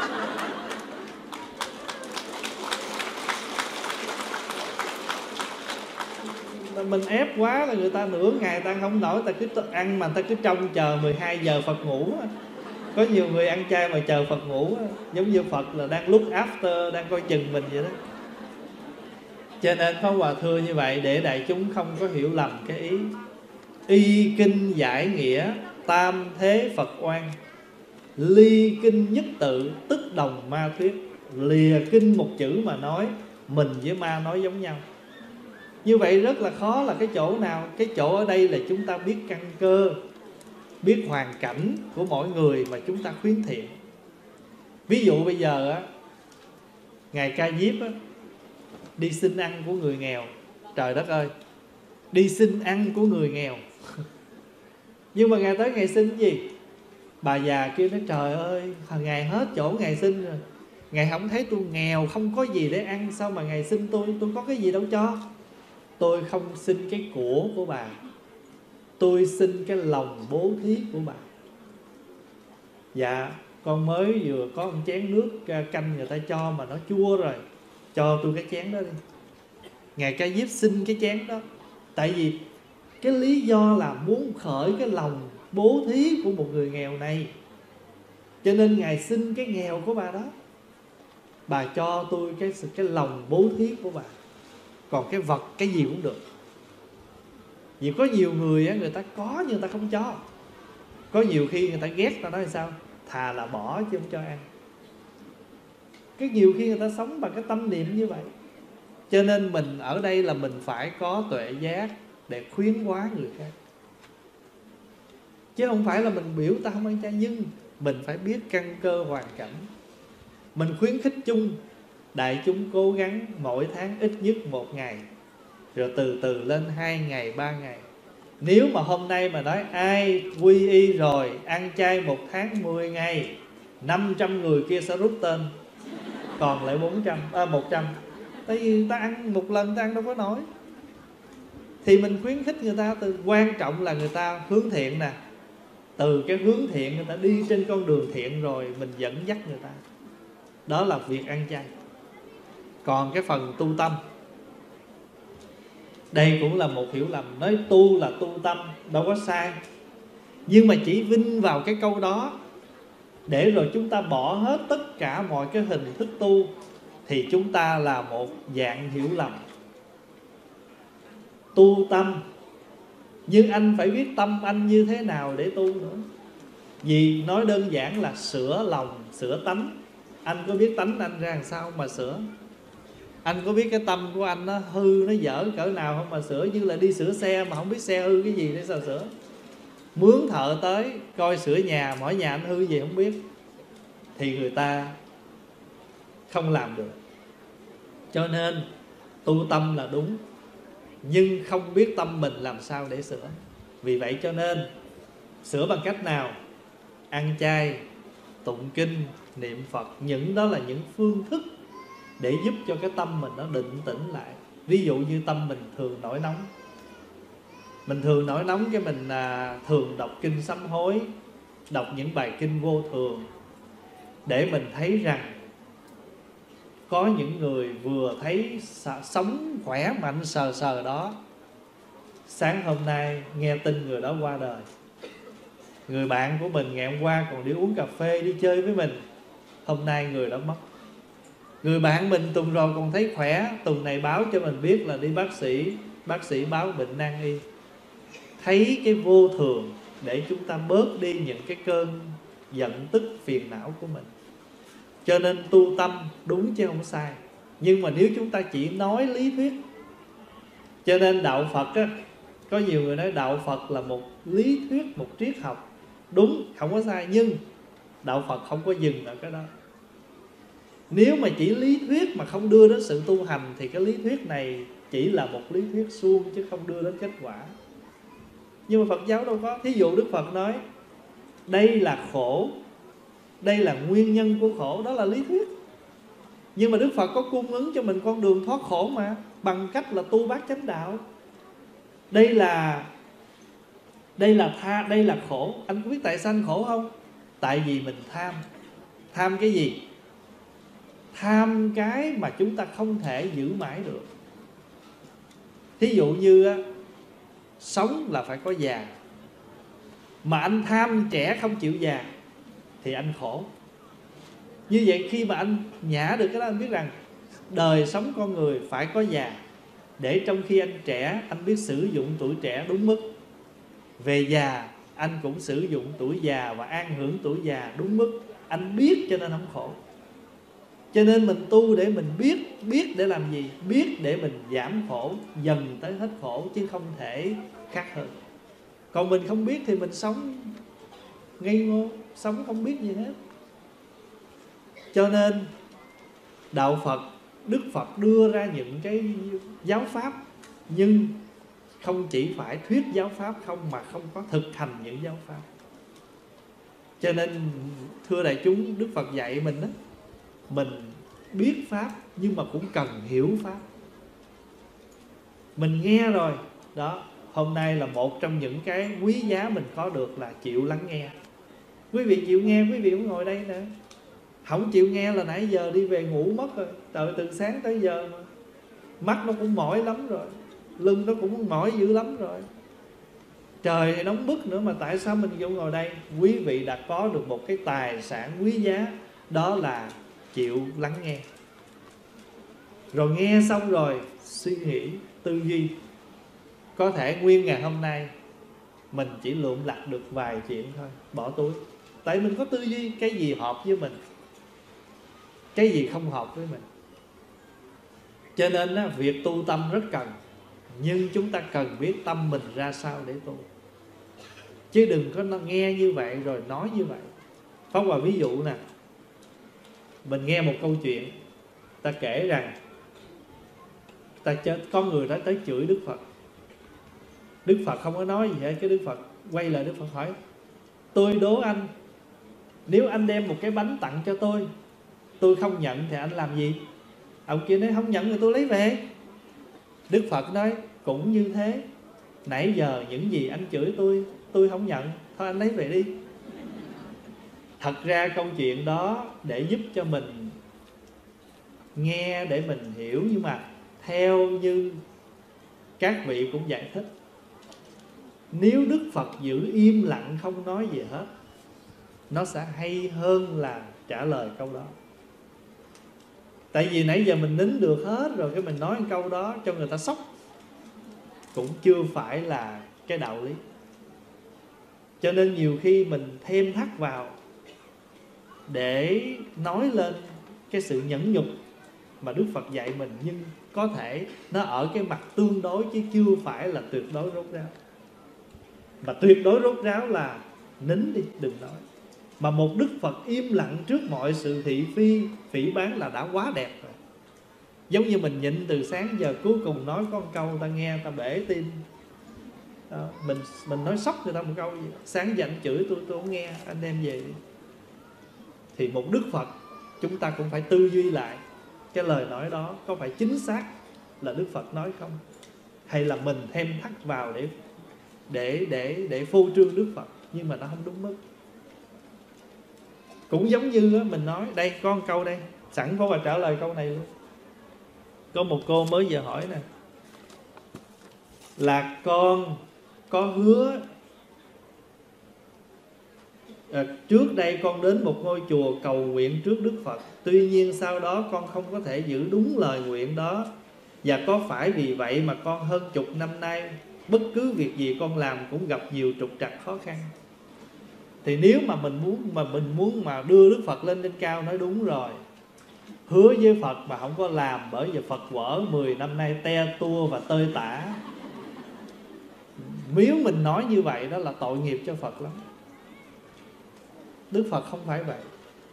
Speaker 1: Mình ép quá là người ta nửa ngày ta không nổi, ta cứ ăn mà ta cứ trông chờ 12 giờ Phật ngủ. Có nhiều người ăn chay mà chờ Phật ngủ, giống như Phật là đang look after, đang coi chừng mình vậy đó. Cho nên Pháp Hòa thưa như vậy để đại chúng không có hiểu lầm cái ý. Y kinh giải nghĩa, tam thế Phật oan, ly kinh nhất tự, tức đồng ma thuyết. Lìa kinh một chữ mà nói, mình với ma nói giống nhau. Như vậy rất là khó là cái chỗ nào? Cái chỗ ở đây là chúng ta biết căn cơ, biết hoàn cảnh của mỗi người mà chúng ta khuyến thiện. Ví dụ bây giờ Ngài Ca Diếp đi xin ăn của người nghèo. Trời đất ơi, đi xin ăn của người nghèo. Nhưng mà Ngài tới Ngài xin gì? Bà già kia nói trời ơi, Ngài hết chỗ Ngài xin rồi. Ngài không thấy tôi nghèo, không có gì để ăn, sao mà Ngài xin tôi có cái gì đâu cho. Tôi không xin cái của bà, tôi xin cái lòng bố thí của bà. Dạ, con mới vừa có một chén nước canh người ta cho mà nó chua rồi, cho tôi cái chén đó đi. Ngài Ca Diếp xin cái chén đó, tại vì cái lý do là muốn khởi cái lòng bố thí của một người nghèo này. Cho nên Ngài xin cái nghèo của bà đó. Bà cho tôi cái lòng bố thí của bà. Còn cái vật cái gì cũng được. Vì có nhiều người người ta có nhưng người ta không cho. Có nhiều khi người ta ghét, ta nói là sao? Thà là bỏ chứ không cho ăn. Cái nhiều khi người ta sống bằng cái tâm niệm như vậy. Cho nên mình ở đây là mình phải có tuệ giác để khuyến hóa người khác. Chứ không phải là mình biểu ta không ăn chay, nhưng mình phải biết căn cơ hoàn cảnh. Mình khuyến khích chung, đại chúng cố gắng mỗi tháng ít nhất 1 ngày, rồi từ từ lên 2 ngày, 3 ngày. Nếu mà hôm nay mà nói ai quy y rồi ăn chay 1 tháng 10 ngày, 500 người kia sẽ rút tên, còn lại 100. Tại vì ta ăn một lần ta ăn đâu có nổi. Thì mình khuyến khích người ta, quan trọng là người ta hướng thiện nè. Từ cái hướng thiện người ta đi trên con đường thiện rồi mình dẫn dắt người ta. Đó là việc ăn chay. Còn cái phần tu tâm, Đây cũng là một hiểu lầm. Nói tu là tu tâm, đâu có sai. Nhưng mà chỉ vin vào cái câu đó để rồi chúng ta bỏ hết tất cả mọi cái hình thức tu, thì chúng ta là một dạng hiểu lầm. Tu tâm, nhưng anh phải biết tâm anh như thế nào để tu nữa. Vì nói đơn giản là sửa lòng, sửa tánh. Anh có biết tánh anh ra làm sao mà sửa? Anh có biết cái tâm của anh nó hư, nó dở cỡ nào không mà sửa? Như là đi sửa xe mà không biết xe hư cái gì để sao sửa. Mướn thợ tới coi sửa nhà, mỗi nhà anh hư gì không biết, thì người ta không làm được. Cho nên tu tâm là đúng, nhưng không biết tâm mình làm sao để sửa. Vì vậy cho nên sửa bằng cách nào? Ăn chay, tụng kinh, niệm Phật. Những đó là những phương thức để giúp cho cái tâm mình nó định tĩnh lại. Ví dụ như tâm mình thường nổi nóng, mình thường nổi nóng cái mình thường đọc kinh sám hối, đọc những bài kinh vô thường, để mình thấy rằng có những người vừa thấy sống khỏe mạnh sờ sờ đó, sáng hôm nay nghe tin người đó qua đời. Người bạn của mình ngày hôm qua còn đi uống cà phê, đi chơi với mình, hôm nay người đó mất. Người bạn mình tuần rồi còn thấy khỏe, tuần này báo cho mình biết là đi bác sĩ báo bệnh nan y. Thấy cái vô thường để chúng ta bớt đi những cái cơn giận tức phiền não của mình. Cho nên tu tâm đúng chứ không sai. Nhưng mà nếu chúng ta chỉ nói lý thuyết, cho nên đạo Phật á, có nhiều người nói đạo Phật là một lý thuyết, một triết học. Đúng, không có sai, nhưng đạo Phật không có dừng ở cái đó. Nếu mà chỉ lý thuyết mà không đưa đến sự tu hành, thì cái lý thuyết này chỉ là một lý thuyết suông chứ không đưa đến kết quả. Nhưng mà Phật giáo đâu có. Thí dụ Đức Phật nói đây là khổ, đây là nguyên nhân của khổ, đó là lý thuyết. Nhưng mà Đức Phật có cung ứng cho mình con đường thoát khổ mà, bằng cách là tu bát chánh đạo. Đây là khổ. Anh có biết tại sao anh khổ không? Tại vì mình tham. Tham cái gì? Tham cái mà chúng ta không thể giữ mãi được. Thí dụ như sống là phải có già, mà anh tham trẻ không chịu già thì anh khổ. Như vậy khi mà anh nhả được cái đó, anh biết rằng đời sống con người phải có già, để trong khi anh trẻ anh biết sử dụng tuổi trẻ đúng mức, về già anh cũng sử dụng tuổi già và an hưởng tuổi già đúng mức. Anh biết cho nên không khổ. Cho nên mình tu để mình biết để làm gì? Biết để mình giảm khổ, dần tới hết khổ, chứ không thể khác hơn. Còn mình không biết thì mình sống ngây ngô, sống không biết gì hết. Cho nên đạo Phật, Đức Phật đưa ra những cái giáo pháp, nhưng không chỉ phải thuyết giáo pháp không, mà không có thực hành những giáo pháp. Cho nên thưa đại chúng, Đức Phật dạy mình đó, mình biết pháp nhưng mà cũng cần hiểu pháp. Mình nghe rồi đó, hôm nay là một trong những cái quý giá mình có được là chịu lắng nghe. Quý vị chịu nghe, quý vị cũng ngồi đây nè. Không chịu nghe là nãy giờ đi về ngủ mất rồi. Tại từ sáng tới giờ mà mắt nó cũng mỏi lắm rồi, lưng nó cũng mỏi dữ lắm rồi, trời thì nóng bức nữa, mà tại sao mình vô ngồi đây? Quý vị đã có được một cái tài sản quý giá, đó là chịu lắng nghe. Rồi nghe xong rồi suy nghĩ, tư duy. Có thể nguyên ngày hôm nay mình chỉ lượm lặt được vài chuyện thôi, bỏ túi. Tại mình có tư duy cái gì hợp với mình, cái gì không hợp với mình. Cho nên á, việc tu tâm rất cần, nhưng chúng ta cần biết tâm mình ra sao để tu. Chứ đừng có nghe như vậy rồi nói như vậy. Pháp Hòa ví dụ nè, mình nghe một câu chuyện, ta kể rằng có người đó tới chửi Đức Phật. Đức Phật không có nói gì hết. Cái Đức Phật quay lại, Đức Phật hỏi: tôi đố anh, nếu anh đem một cái bánh tặng cho tôi không nhận thì anh làm gì? Ông kia nói: không nhận thì tôi lấy về. Đức Phật nói: cũng như thế, nãy giờ những gì anh chửi tôi không nhận, thôi anh lấy về đi. Thật ra câu chuyện đó để giúp cho mình nghe, để mình hiểu, nhưng mà theo như các vị cũng giải thích, nếu Đức Phật giữ im lặng không nói gì hết, nó sẽ hay hơn là trả lời câu đó. Tại vì nãy giờ mình nín được hết rồi, cái mình nói một câu đó cho người ta sốc cũng chưa phải là cái đạo lý. Cho nên nhiều khi mình thêm thắt vào để nói lên cái sự nhẫn nhục mà Đức Phật dạy mình, nhưng có thể nó ở cái mặt tương đối chứ chưa phải là tuyệt đối rốt ráo. Mà tuyệt đối rốt ráo là nín đi, đừng nói. Mà một Đức Phật im lặng trước mọi sự thị phi, phỉ báng là đã quá đẹp rồi. Giống như mình nhịn từ sáng giờ, cuối cùng nói có một câu ta nghe ta bể tim. Mình nói sốc người ta một câu gì, sáng giờ anh chửi tôi không nghe, anh đem về đi. Thì một Đức Phật chúng ta cũng phải tư duy lại, cái lời nói đó có phải chính xác là Đức Phật nói không, hay là mình thêm thắt vào để phô trương Đức Phật, nhưng mà nó không đúng mức. Cũng giống như mình nói, đây có một câu đây, sẵn Pháp Hòa trả lời câu này luôn. Có một cô mới giờ hỏi nè, là con có hứa trước đây con đến một ngôi chùa cầu nguyện trước Đức Phật, tuy nhiên sau đó con không có thể giữ đúng lời nguyện đó, và có phải vì vậy mà con hơn chục năm nay bất cứ việc gì con làm cũng gặp nhiều trục trặc khó khăn. Thì nếu mà mình muốn đưa Đức Phật lên trên cao, nói đúng rồi, hứa với Phật mà không có làm, bởi vì Phật quở 10 năm nay te tua và tơi tả. Nếu mình nói như vậy đó là tội nghiệp cho Phật lắm. Đức Phật không phải vậy.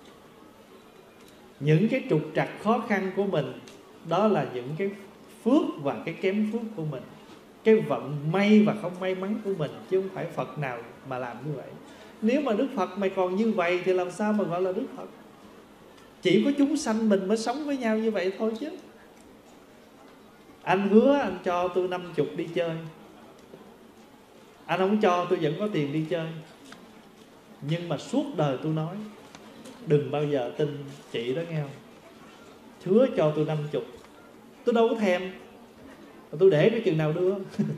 Speaker 1: Những cái trục trặc khó khăn của mình, đó là những cái phước và cái kém phước của mình, cái vận may và không may mắn của mình, chứ không phải Phật nào mà làm như vậy. Nếu mà Đức Phật mày còn như vậy thì làm sao mà gọi là Đức Phật? Chỉ có chúng sanh mình mới sống với nhau như vậy thôi chứ. Anh hứa anh cho tôi 50 đi chơi, anh không cho tôi vẫn có tiền đi chơi, nhưng mà suốt đời tôi nói đừng bao giờ tin chị đó nghe không. Hứa cho tôi 50, tôi đâu có thèm, tôi để cái chừng nào đưa.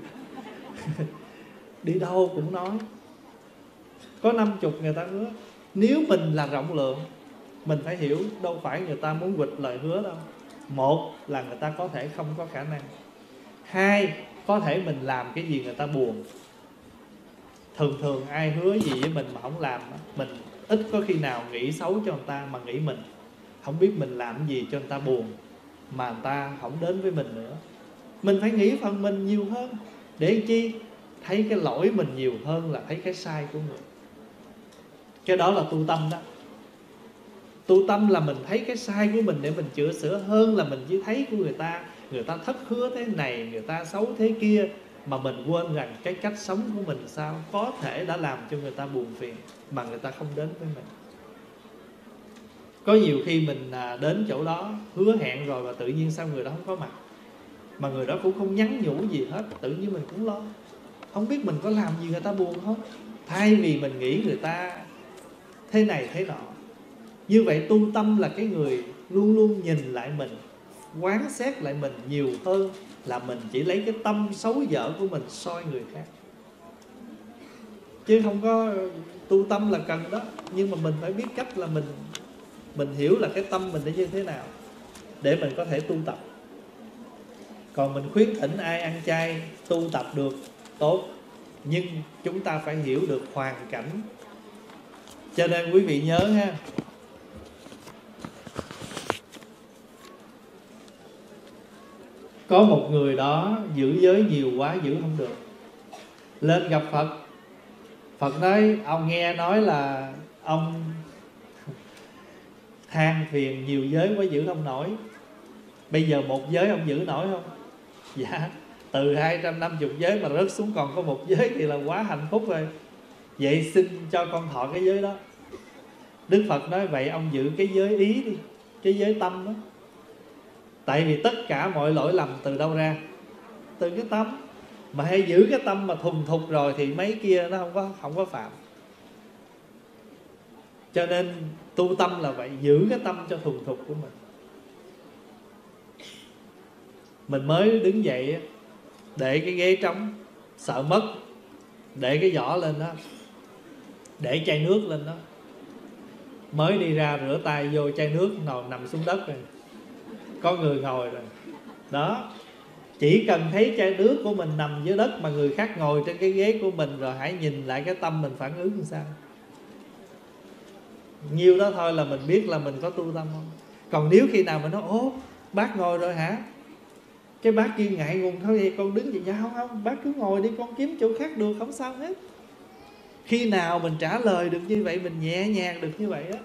Speaker 1: Đi đâu cũng nói. Có 50 người ta hứa. Nếu mình là rộng lượng, mình phải hiểu đâu phải người ta muốn quỵt lời hứa đâu. Một là người ta có thể không có khả năng, hai có thể mình làm cái gì người ta buồn. Thường ai hứa gì với mình mà không làm, mình ít có khi nào nghĩ xấu cho người ta, mà nghĩ mình không biết mình làm gì cho người ta buồn mà người ta không đến với mình nữa. Mình phải nghĩ phần mình nhiều hơn, để chi? Thấy cái lỗi mình nhiều hơn là thấy cái sai của người. Cái đó là tu tâm đó. Tu tâm là mình thấy cái sai của mình để mình chữa sửa, hơn là mình chỉ thấy của người ta thất hứa thế này, người ta xấu thế kia, mà mình quên rằng cái cách sống của mình sao có thể đã làm cho người ta buồn phiền mà người ta không đến với mình. Có nhiều khi mình đến chỗ đó hứa hẹn rồi và tự nhiên sao người đó không có mặt, mà người đó cũng không nhắn nhủ gì hết, tự nhiên mình cũng lo, không biết mình có làm gì người ta buồn không. Thay vì mình nghĩ người ta thế này thế nọ. Như vậy tu tâm là cái người luôn luôn nhìn lại mình, quán xét lại mình nhiều hơn là mình chỉ lấy cái tâm xấu dở của mình soi người khác. Chứ không có tu tâm là cần đó, nhưng mà mình phải biết cách là mình hiểu là cái tâm mình nó như thế nào để mình có thể tu tập. Còn mình khuyến thỉnh ai ăn chay tu tập được tốt, nhưng chúng ta phải hiểu được hoàn cảnh. Cho nên quý vị nhớ ha, có một người đó giữ giới nhiều quá giữ không được, lên gặp Phật. Phật nói ông nghe nói là ông than phiền nhiều giới quá giữ không nổi, bây giờ một giới ông giữ nổi không? Dạ, từ 250 giới mà rớt xuống còn có một giới thì là quá hạnh phúc rồi. Vậy xin cho con thọ cái giới đó. Đức Phật nói vậy ông giữ cái giới ý đi, cái giới tâm đó. Tại vì tất cả mọi lỗi lầm từ đâu ra? Từ cái tâm. Mà hay giữ cái tâm mà thuần thục rồi thì mấy kia nó không có phạm. Cho nên tu tâm là vậy, giữ cái tâm cho thuần thục của mình. Mình mới đứng dậy để cái ghế trống, sợ mất, để cái giỏ lên đó, để chai nước lên đó, mới đi ra rửa tay vô chai nước ngồi nằm xuống đất rồi, có người ngồi rồi đó. Chỉ cần thấy chai nước của mình nằm dưới đất mà người khác ngồi trên cái ghế của mình, rồi hãy nhìn lại cái tâm mình phản ứng làm sao. Nhiêu đó thôi là mình biết là mình có tu tâm không. Còn nếu khi nào mình nói ố bác ngồi rồi hả, cái bác kia ngại ngùng thôi thì con đứng vậy, dạ không, bác cứ ngồi đi, con kiếm chỗ khác được, không sao hết. Khi nào mình trả lời được như vậy, mình nhẹ nhàng được như vậy á,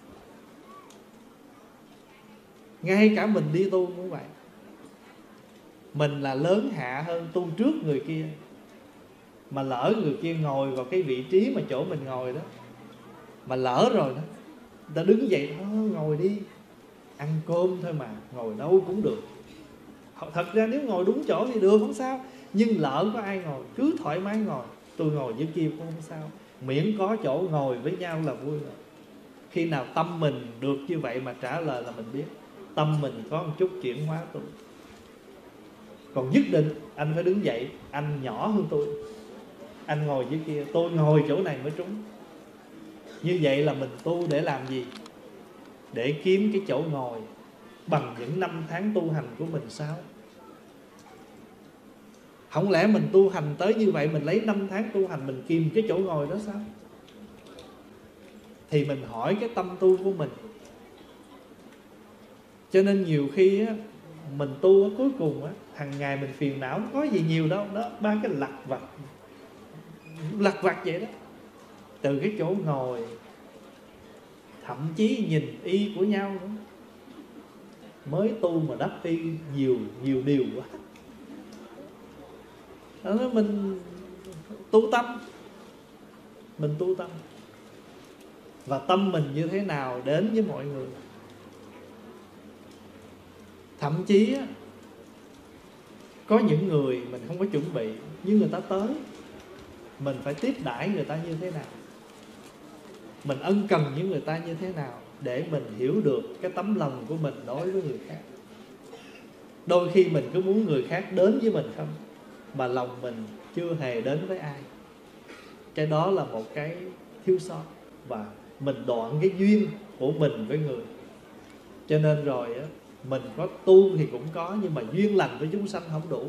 Speaker 1: ngay cả mình đi tu cũng vậy. Mình là lớn hạ hơn, tu trước người kia, mà lỡ người kia ngồi vào cái vị trí mà chỗ mình ngồi đó, mà lỡ rồi đó, người ta đứng dậy ngồi đi, ăn cơm thôi mà, ngồi đâu cũng được. Thật ra nếu ngồi đúng chỗ thì được, không sao. Nhưng lỡ có ai ngồi, cứ thoải mái ngồi, tôi ngồi dưới kia cũng không sao, miễn có chỗ ngồi với nhau là vui rồi. Khi nào tâm mình được như vậy mà trả lời là mình biết tâm mình có một chút chuyển hóa tu. Còn nhất định anh phải đứng dậy, anh nhỏ hơn tôi, anh ngồi dưới kia, tôi ngồi chỗ này mới trúng. Như vậy là mình tu để làm gì? Để kiếm cái chỗ ngồi bằng những năm tháng tu hành của mình sao? Không lẽ mình tu hành tới như vậy, mình lấy 5 tháng tu hành mình kìm cái chỗ ngồi đó sao? Thì mình hỏi cái tâm tu của mình. Cho nên nhiều khi á, mình tu á, cuối cùng á, hàng ngày mình phiền não, không có gì nhiều đâu đó, ba cái lặt vặt vậy đó. Từ cái chỗ ngồi, thậm chí nhìn y của nhau nữa. Mới tu mà đắp y nhiều điều quá. Đó, mình tu tâm, mình tu tâm, và tâm mình như thế nào đến với mọi người. Thậm chí á, có những người mình không có chuẩn bị, nhưng người ta tới, mình phải tiếp đãi người ta như thế nào, mình ân cần với người ta như thế nào, để mình hiểu được cái tấm lòng của mình đối với người khác. Đôi khi mình cứ muốn người khác đến với mình không, mà lòng mình chưa hề đến với ai. Cái đó là một cái thiếu sót, và mình đoạn cái duyên của mình với người. Cho nên rồi á, mình có tu thì cũng có, nhưng mà duyên lành với chúng sanh không đủ.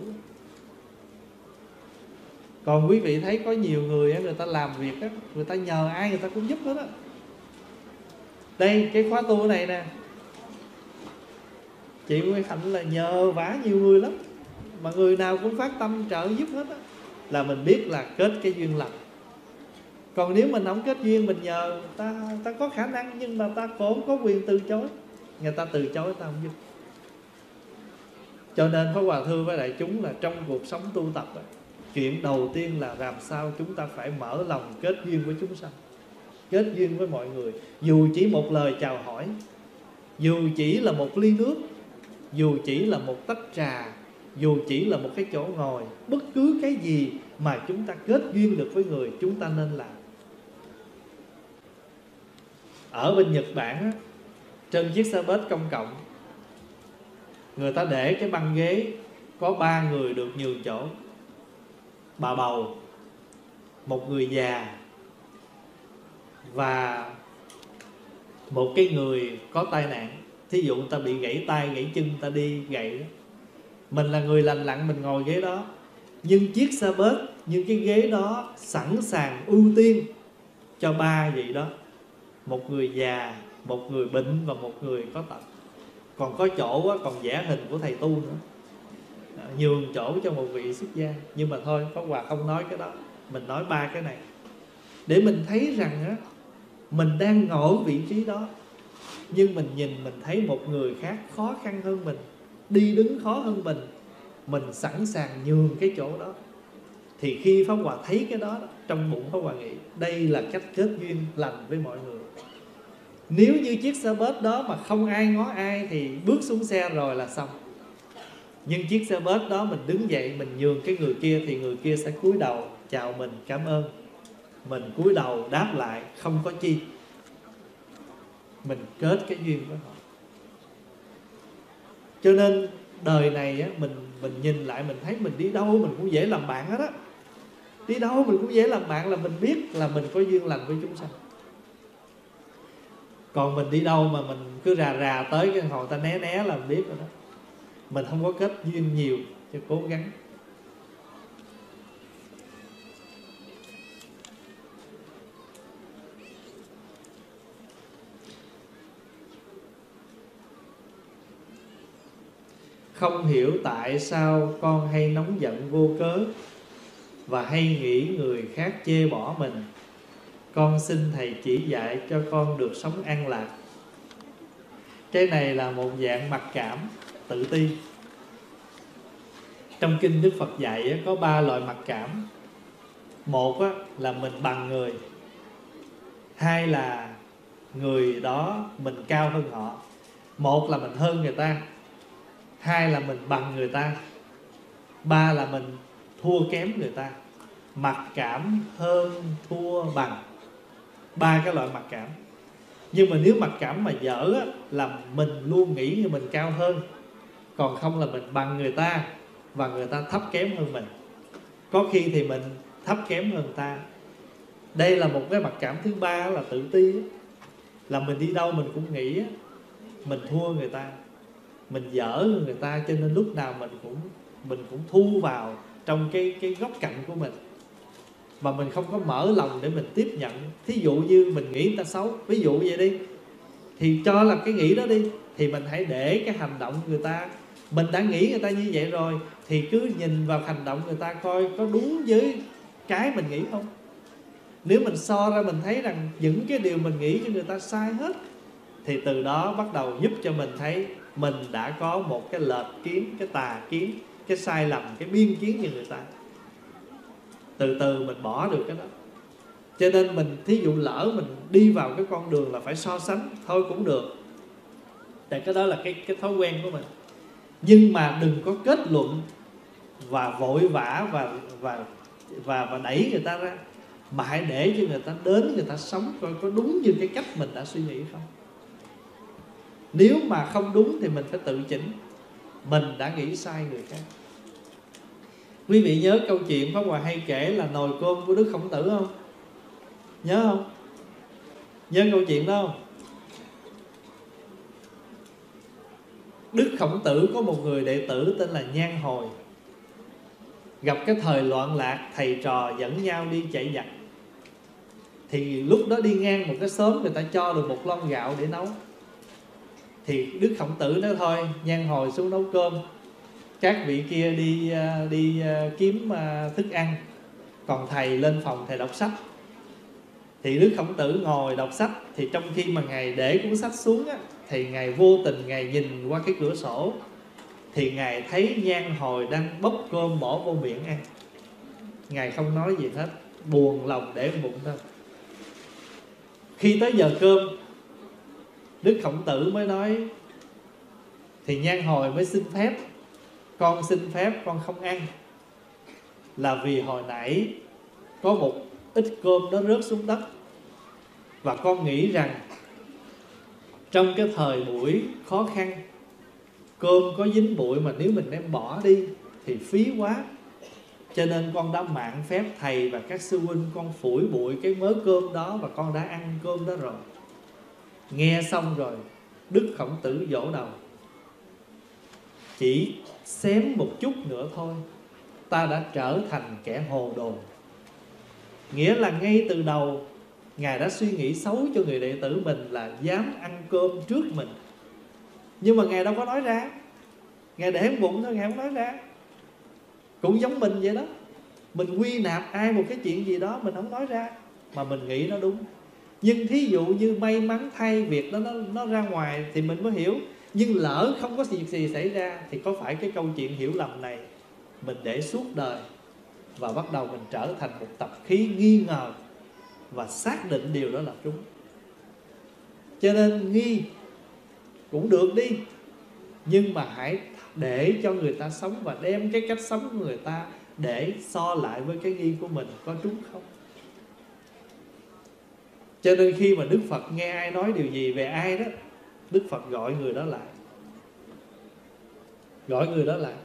Speaker 1: Còn quý vị thấy có nhiều người á, người ta làm việc á, người ta nhờ ai người ta cũng giúp hết á. Đây cái khóa tu này nè, chị Nguyễn Hạnh là nhờ vả nhiều người lắm, mà người nào cũng phát tâm trợ giúp hết á, là mình biết là kết cái duyên lành. Còn nếu mình không kết duyên, mình nhờ ta có khả năng, nhưng mà ta cũng có quyền từ chối. Người ta từ chối ta không giúp. Cho nên Pháp Hòa thưa với đại chúng là trong cuộc sống tu tập á, chuyện đầu tiên là làm sao chúng ta phải mở lòng kết duyên với chúng sanh, kết duyên với mọi người. Dù chỉ một lời chào hỏi, dù chỉ là một ly nước, dù chỉ là một tách trà, dù chỉ là một cái chỗ ngồi, bất cứ cái gì mà chúng ta kết duyên được với người, chúng ta nên làm. Ở bên Nhật Bản á, trên chiếc xe bus công cộng, người ta để cái băng ghế, có 3 người được nhường chỗ: bà bầu, một người già, và một cái người có tai nạn. Thí dụ người ta bị gãy tay, gãy chân, người ta đi gậy đó. Mình là người lành lặn, mình ngồi ghế đó. Nhưng chiếc xe bus, nhưng cái ghế đó sẵn sàng ưu tiên cho 3 vị đó: một người già, một người bệnh, và một người có tật. Còn có chỗ còn vẽ hình của thầy tu nữa, nhường chỗ cho một vị xuất gia. Nhưng mà thôi, Pháp Hòa không nói cái đó, mình nói 3 cái này để mình thấy rằng á, mình đang ngồi ở vị trí đó, nhưng mình nhìn mình thấy một người khác khó khăn hơn mình, đi đứng khó hơn mình sẵn sàng nhường cái chỗ đó. Thì khi Pháp Hòa thấy cái đó, trong bụng Pháp Hòa nghĩ đây là cách kết duyên lành với mọi người. Nếu như chiếc xe bus đó mà không ai ngó ai thì bước xuống xe rồi là xong. Nhưng chiếc xe bus đó mình đứng dậy, mình nhường cái người kia, thì người kia sẽ cúi đầu chào mình, cảm ơn. Mình cúi đầu đáp lại, không có chi. Mình kết cái duyên với họ. Cho nên đời này á, mình nhìn lại mình thấy mình đi đâu mình cũng dễ làm bạn hết á. Đi đâu mình cũng dễ làm bạn, là mình biết là mình có duyên lành với chúng sanh. Còn mình đi đâu mà mình cứ rà rà tới cái hồi ta né né là mình biết rồi đó. Mình không có kết duyên nhiều, cho cố gắng. Không hiểu tại sao con hay nóng giận vô cớ và hay nghĩ người khác chê bỏ mình. Con xin Thầy chỉ dạy cho con được sống an lạc. Cái này là một dạng mặc cảm, tự ti. Trong kinh Đức Phật dạy có 3 loại mặc cảm. Một là mình bằng người. Hai là người đó mình cao hơn họ. Một là mình hơn người ta. Hai là mình bằng người ta. Ba là mình thua kém người ta. Mặc cảm, hơn, thua, bằng. 3 cái loại mặc cảm. Nhưng mà nếu mặc cảm mà dở là mình luôn nghĩ như mình cao hơn, còn không là mình bằng người ta và người ta thấp kém hơn mình. Có khi thì mình thấp kém hơn người ta. Đây là một cái mặc cảm thứ 3 là tự ti. Là mình đi đâu mình cũng nghĩ mình thua người ta, mình dở hơn người ta, cho nên lúc nào mình cũng thu vào trong cái góc cạnh của mình, mà mình không có mở lòng để mình tiếp nhận. Thí dụ như mình nghĩ người ta xấu, ví dụ vậy đi, thì cho là cái nghĩ đó đi, thì mình hãy để cái hành động người ta, mình đã nghĩ người ta như vậy rồi, thì cứ nhìn vào hành động người ta coi có đúng với cái mình nghĩ không. Nếu mình so ra mình thấy rằng những cái điều mình nghĩ cho người ta sai hết, thì từ đó bắt đầu giúp cho mình thấy mình đã có một cái lệch kiến, cái tà kiến, cái sai lầm, cái biên kiến như người ta. Từ từ mình bỏ được cái đó. Cho nên mình thí dụ lỡ mình đi vào cái con đường là phải so sánh, thôi cũng được, tại cái đó là cái thói quen của mình. Nhưng mà đừng có kết luận và vội vã và đẩy người ta ra, mà hãy để cho người ta đến, người ta sống coi có đúng như cái cách mình đã suy nghĩ không. Nếu mà không đúng thì mình phải tự chỉnh, mình đã nghĩ sai người khác. Quý vị nhớ câu chuyện Pháp Hòa hay kể là nồi cơm của Đức Khổng Tử không? Nhớ không? Nhớ câu chuyện đó không? Đức Khổng Tử có một người đệ tử tên là Nhan Hồi. Gặp cái thời loạn lạc, thầy trò dẫn nhau đi chạy giặc. Thì lúc đó đi ngang một cái xóm, người ta cho được một lon gạo để nấu. Thì Đức Khổng Tử nói thôi, Nhan Hồi xuống nấu cơm, các vị kia đi kiếm thức ăn, còn thầy lên phòng thầy đọc sách. Thì Đức Khổng Tử ngồi đọc sách, thì trong khi mà Ngài để cuốn sách xuống thì Ngài vô tình Ngài nhìn qua cái cửa sổ, thì Ngài thấy Nhan Hồi đang bốc cơm bỏ vô miệng ăn. Ngài không nói gì hết, buồn lòng để bụng thôi. Khi tới giờ cơm, Đức Khổng Tử mới nói, thì Nhan Hồi mới xin phép, con xin phép con không ăn, là vì hồi nãy có một ít cơm nó rớt xuống đất, và con nghĩ rằng trong cái thời buổi khó khăn, cơm có dính bụi mà nếu mình đem bỏ đi thì phí quá, cho nên con đã mạn phép thầy và các sư huynh, con phủi bụi cái mớ cơm đó, và con đã ăn cơm đó rồi. Nghe xong rồi, Đức Khổng Tử vỗ đầu, chỉ xém một chút nữa thôi, ta đã trở thành kẻ hồ đồ. Nghĩa là ngay từ đầu Ngài đã suy nghĩ xấu cho người đệ tử mình là dám ăn cơm trước mình. Nhưng mà Ngài đâu có nói ra, Ngài để bụng thôi, Ngài không nói ra. Cũng giống mình vậy đó, mình quy nạp ai một cái chuyện gì đó mình không nói ra, mà mình nghĩ nó đúng. Nhưng thí dụ như may mắn thay việc đó nó ra ngoài thì mình mới hiểu. Nhưng lỡ không có việc gì xảy ra thì có phải cái câu chuyện hiểu lầm này mình để suốt đời, và bắt đầu mình trở thành một tập khí nghi ngờ và xác định điều đó là đúng. Cho nên nghi cũng được đi, nhưng mà hãy để cho người ta sống, và đem cái cách sống của người ta để so lại với cái nghi của mình có đúng không. Cho nên khi mà Đức Phật nghe ai nói điều gì về ai đó, Đức Phật gọi người đó lại, Gọi người đó lại: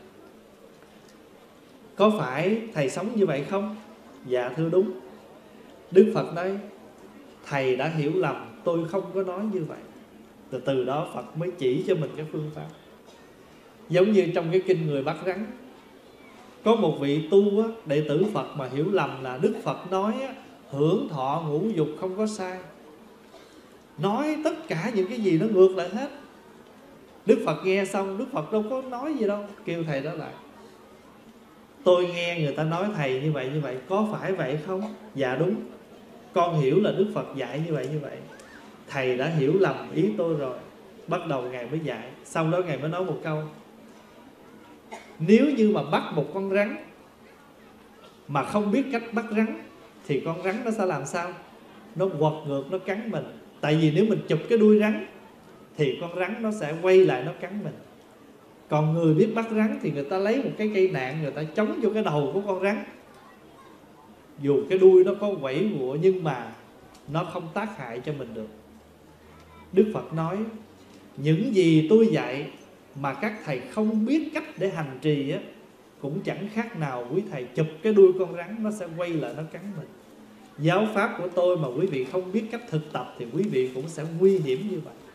Speaker 1: có phải thầy sống như vậy không? Dạ thưa đúng. Đức Phật nói: thầy đã hiểu lầm, tôi không có nói như vậy. Từ đó Phật mới chỉ cho mình cái phương pháp. Giống như trong cái kinh Người Bắt Rắn, có một vị tu á, đệ tử Phật mà hiểu lầm là Đức Phật nói á, hưởng thọ ngũ dục không có sai, nói tất cả những cái gì nó ngược lại hết. Đức Phật nghe xong, Đức Phật đâu có nói gì đâu, kêu thầy đó lại: tôi nghe người ta nói thầy như vậy, có phải vậy không? Dạ đúng, con hiểu là Đức Phật dạy như vậy. Thầy đã hiểu lầm ý tôi rồi. Bắt đầu Ngài mới dạy. Sau đó Ngài mới nói một câu: nếu như mà bắt một con rắn mà không biết cách bắt rắn thì con rắn nó sẽ làm sao? Nó quật ngược, nó cắn mình. Tại vì nếu mình chụp cái đuôi rắn thì con rắn nó sẽ quay lại nó cắn mình. Còn người biết bắt rắn thì người ta lấy một cái cây nạn, người ta chống vô cái đầu của con rắn. Dù cái đuôi nó có quẩy quụa nhưng mà nó không tác hại cho mình được. Đức Phật nói: những gì tôi dạy mà các thầy không biết cách để hành trì á, cũng chẳng khác nào quý thầy chụp cái đuôi con rắn, nó sẽ quay lại nó cắn mình. Giáo pháp của tôi mà quý vị không biết cách thực tập thì quý vị cũng sẽ nguy hiểm như vậy.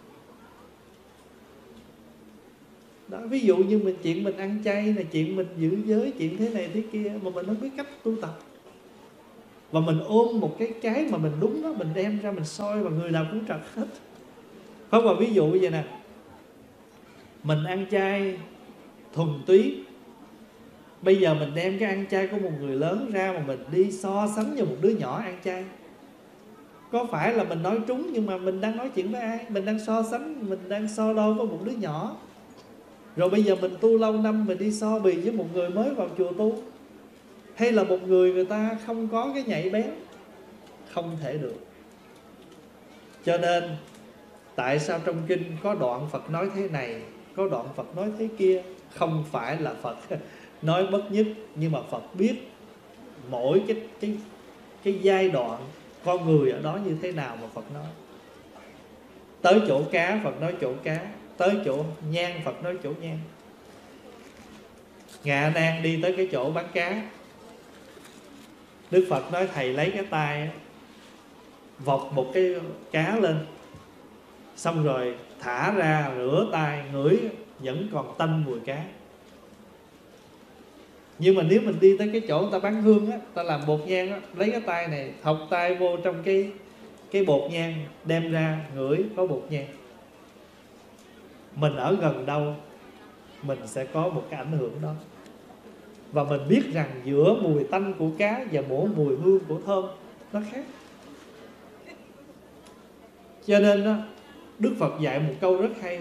Speaker 1: Đó, ví dụ như chuyện mình ăn chay này, chuyện mình giữ giới, chuyện thế này thế kia mà mình không biết cách tu tập, và mình ôm một cái mà mình đúng đó, mình đem ra mình soi và người nào cũng trật hết. Không, và ví dụ vậy nè, mình ăn chay thuần túy, bây giờ mình đem cái ăn chay của một người lớn ra mà mình đi so sánh với một đứa nhỏ ăn chay, có phải là mình nói trúng, nhưng mà mình đang nói chuyện với ai? Mình đang so sánh, mình đang so đo với một đứa nhỏ. Rồi bây giờ mình tu lâu năm, mình đi so bì với một người mới vào chùa tu, hay là một người ta không có cái nhạy bén, không thể được. Cho nên tại sao trong kinh có đoạn Phật nói thế này, có đoạn Phật nói thế kia? Không phải là Phật nói bất nhất, nhưng mà Phật biết mỗi cái giai đoạn con người ở đó như thế nào mà Phật nói. Tới chỗ cá Phật nói chỗ cá, tới chỗ nhang Phật nói chỗ nhang. Ngạ Nan đi tới cái chỗ bán cá, Đức Phật nói thầy lấy cái tay vọt một cái cá lên, xong rồi thả ra rửa tay, ngửi vẫn còn tanh mùi cá. Nhưng mà nếu mình đi tới cái chỗ người ta bán hương á, ta làm bột nhang á, lấy cái tay này thọc tay vô trong cái bột nhang, đem ra ngửi có bột nhang. Mình ở gần đâu mình sẽ có một cái ảnh hưởng đó. Và mình biết rằng giữa mùi tanh của cá và mỗi mùi hương của thơm nó khác. Cho nên đó, Đức Phật dạy một câu rất hay: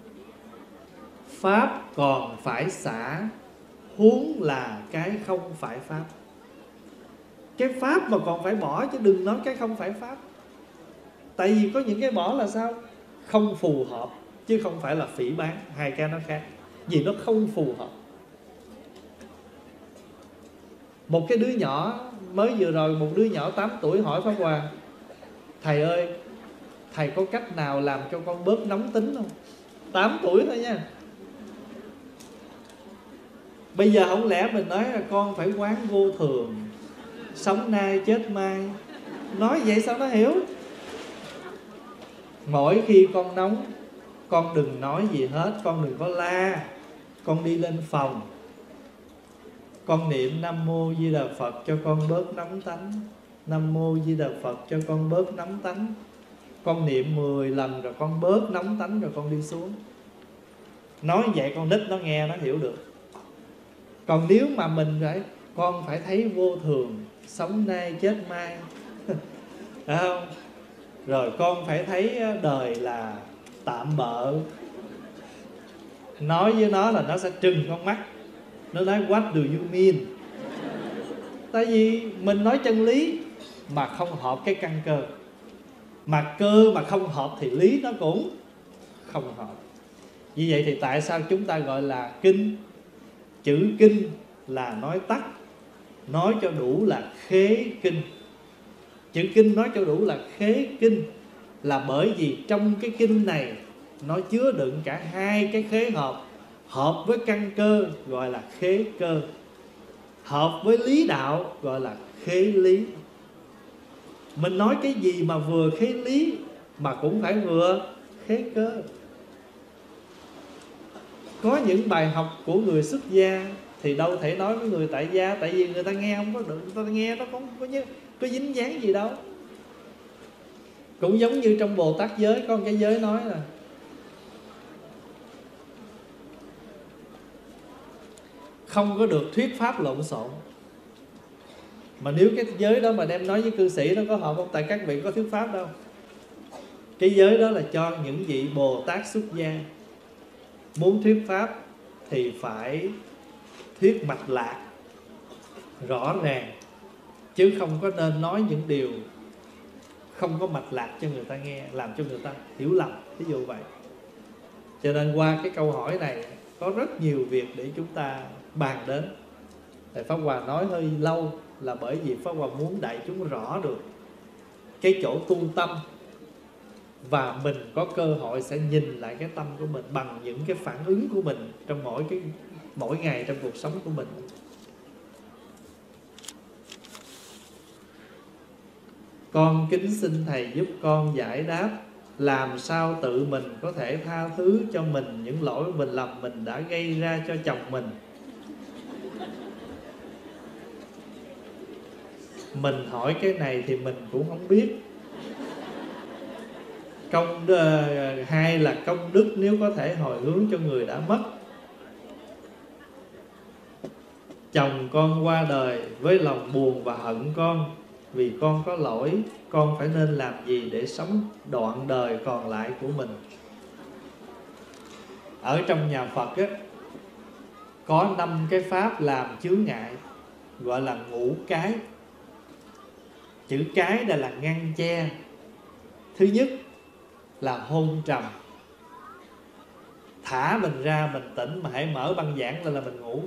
Speaker 1: pháp còn phải xả, huống là cái không phải pháp. Cái pháp mà còn phải bỏ, chứ đừng nói cái không phải pháp. Tại vì có những cái bỏ là sao? Không phù hợp, chứ không phải là phỉ báng. Hai cái nó khác, vì nó không phù hợp. Một cái đứa nhỏ mới vừa rồi, một đứa nhỏ 8 tuổi hỏi Pháp Hòa: thầy ơi, thầy có cách nào làm cho con bớt nóng tính không? 8 tuổi thôi nha. Bây giờ không lẽ mình nói là con phải quán vô thường, sống nay chết mai, nói vậy sao nó hiểu? Mỗi khi con nóng, con đừng nói gì hết, con đừng có la, con đi lên phòng, con niệm Nam Mô Di Đà Phật cho con bớt nóng tánh. Nam Mô Di Đà Phật cho con bớt nóng tánh. Con niệm 10 lần rồi con bớt nóng tánh rồi con đi xuống. Nói vậy con nít nó nghe, nó hiểu được. Còn nếu mà mình phải, con phải thấy vô thường, sống nay chết mai phải không? Rồi con phải thấy đời là tạm bợ, nói với nó là nó sẽ trừng con mắt, nó nói what do you mean? Tại vì mình nói chân lý mà không hợp cái căn cơ, mà cơ mà không hợp thì lý nó cũng không hợp. Vì vậy thì tại sao chúng ta gọi là kinh? Chữ kinh là nói tắt, nói cho đủ là khế kinh. Chữ kinh nói cho đủ là khế kinh là bởi vì trong cái kinh này nó chứa đựng cả hai cái khế hợp hợp với căn cơ gọi là khế cơ, hợp với lý đạo gọi là khế lý. Mình nói cái gì mà vừa khế lý mà cũng phải vừa khế cơ. Có những bài học của người xuất gia thì đâu thể nói với người tại gia, tại vì người ta nghe không có được, người ta nghe nó không có dính dáng gì đâu. Cũng giống như trong Bồ Tát giới, có một cái giới nói là không có được thuyết pháp lộn xộn. Mà nếu cái giới đó mà đem nói với cư sĩ nó có hợp không? Tại các vị có thuyết pháp đâu. Cái giới đó là cho những vị Bồ Tát xuất gia. Muốn thuyết pháp thì phải thuyết mạch lạc, rõ ràng, chứ không có nên nói những điều không có mạch lạc cho người ta nghe, làm cho người ta hiểu lầm, ví dụ vậy. Cho nên qua cái câu hỏi này có rất nhiều việc để chúng ta bàn đến. Thầy Pháp Hòa nói hơi lâu là bởi vì Pháp Hòa muốn đại chúng rõ được cái chỗ tu tâm, và mình có cơ hội sẽ nhìn lại cái tâm của mình bằng những cái phản ứng của mình trong mỗi ngày trong cuộc sống của mình. Con kính xin Thầy giúp con giải đáp làm sao tự mình có thể tha thứ cho mình những lỗi mình lầm mình đã gây ra cho chồng mình. Mình hỏi cái này thì mình cũng không biết. Hai là công đức nếu có thể hồi hướng cho người đã mất. Chồng con qua đời với lòng buồn và hận con, vì con có lỗi, con phải nên làm gì để sống đoạn đời còn lại của mình? Ở trong nhà Phật á, có 5 cái pháp làm chướng ngại, gọi là ngũ cái. Chữ cái đây là ngăn che. Thứ nhất là hôn trầm. Thả mình ra mình tỉnh, mà hãy mở băng giảng lên là mình ngủ.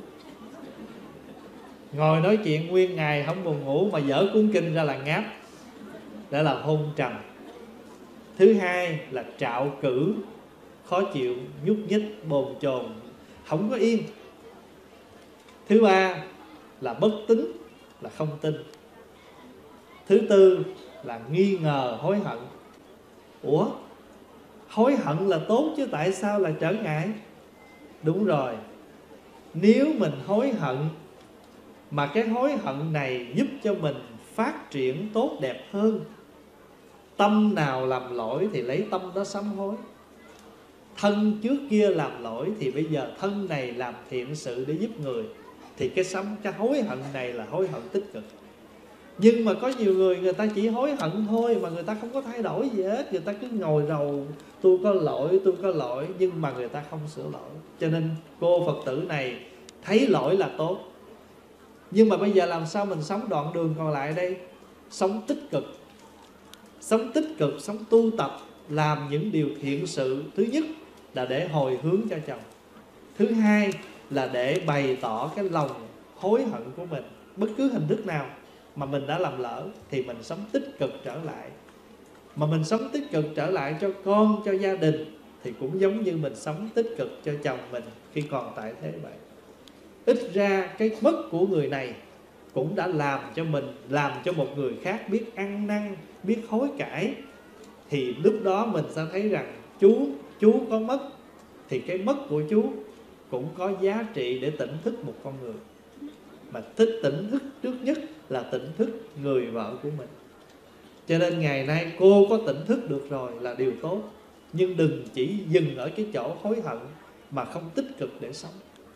Speaker 1: Ngồi nói chuyện nguyên ngày không buồn ngủ, mà dở cuốn kinh ra là ngáp. Đó là hôn trầm. Thứ hai là trạo cử, khó chịu, nhúc nhích, bồn chồn, không có yên. Thứ ba là bất tín, là không tin. Thứ tư là nghi ngờ, hối hận. Ủa, hối hận là tốt chứ tại sao là trở ngại? Đúng rồi, nếu mình hối hận mà cái hối hận này giúp cho mình phát triển tốt đẹp hơn, tâm nào làm lỗi thì lấy tâm đó sám hối. Thân trước kia làm lỗi thì bây giờ thân này làm thiện sự để giúp người, thì cái hối hận này là hối hận tích cực. Nhưng mà có nhiều người ta chỉ hối hận thôi, mà người ta không có thay đổi gì hết. Người ta cứ ngồi rầu tôi có lỗi, nhưng mà người ta không sửa lỗi. Cho nên cô Phật tử này thấy lỗi là tốt, nhưng mà bây giờ làm sao mình sống đoạn đường còn lại đây? Sống tích cực, sống tu tập, làm những điều thiện sự. Thứ nhất là để hồi hướng cho chồng. Thứ hai là để bày tỏ cái lòng hối hận của mình. Bất cứ hình thức nào mà mình đã làm lỡ thì mình sống tích cực trở lại. Mà mình sống tích cực trở lại cho con, cho gia đình, thì cũng giống như mình sống tích cực cho chồng mình khi còn tại thế vậy. Ít ra cái mất của người này cũng đã làm cho mình, làm cho một người khác biết ăn năn, biết hối cải. Thì lúc đó mình sẽ thấy rằng chú có mất, thì cái mất của chú cũng có giá trị để tỉnh thức một con người. Mà tỉnh thức trước nhất là tỉnh thức người vợ của mình. Cho nên ngày nay cô có tỉnh thức được rồi là điều tốt, nhưng đừng chỉ dừng ở cái chỗ hối hận mà không tích cực để sống.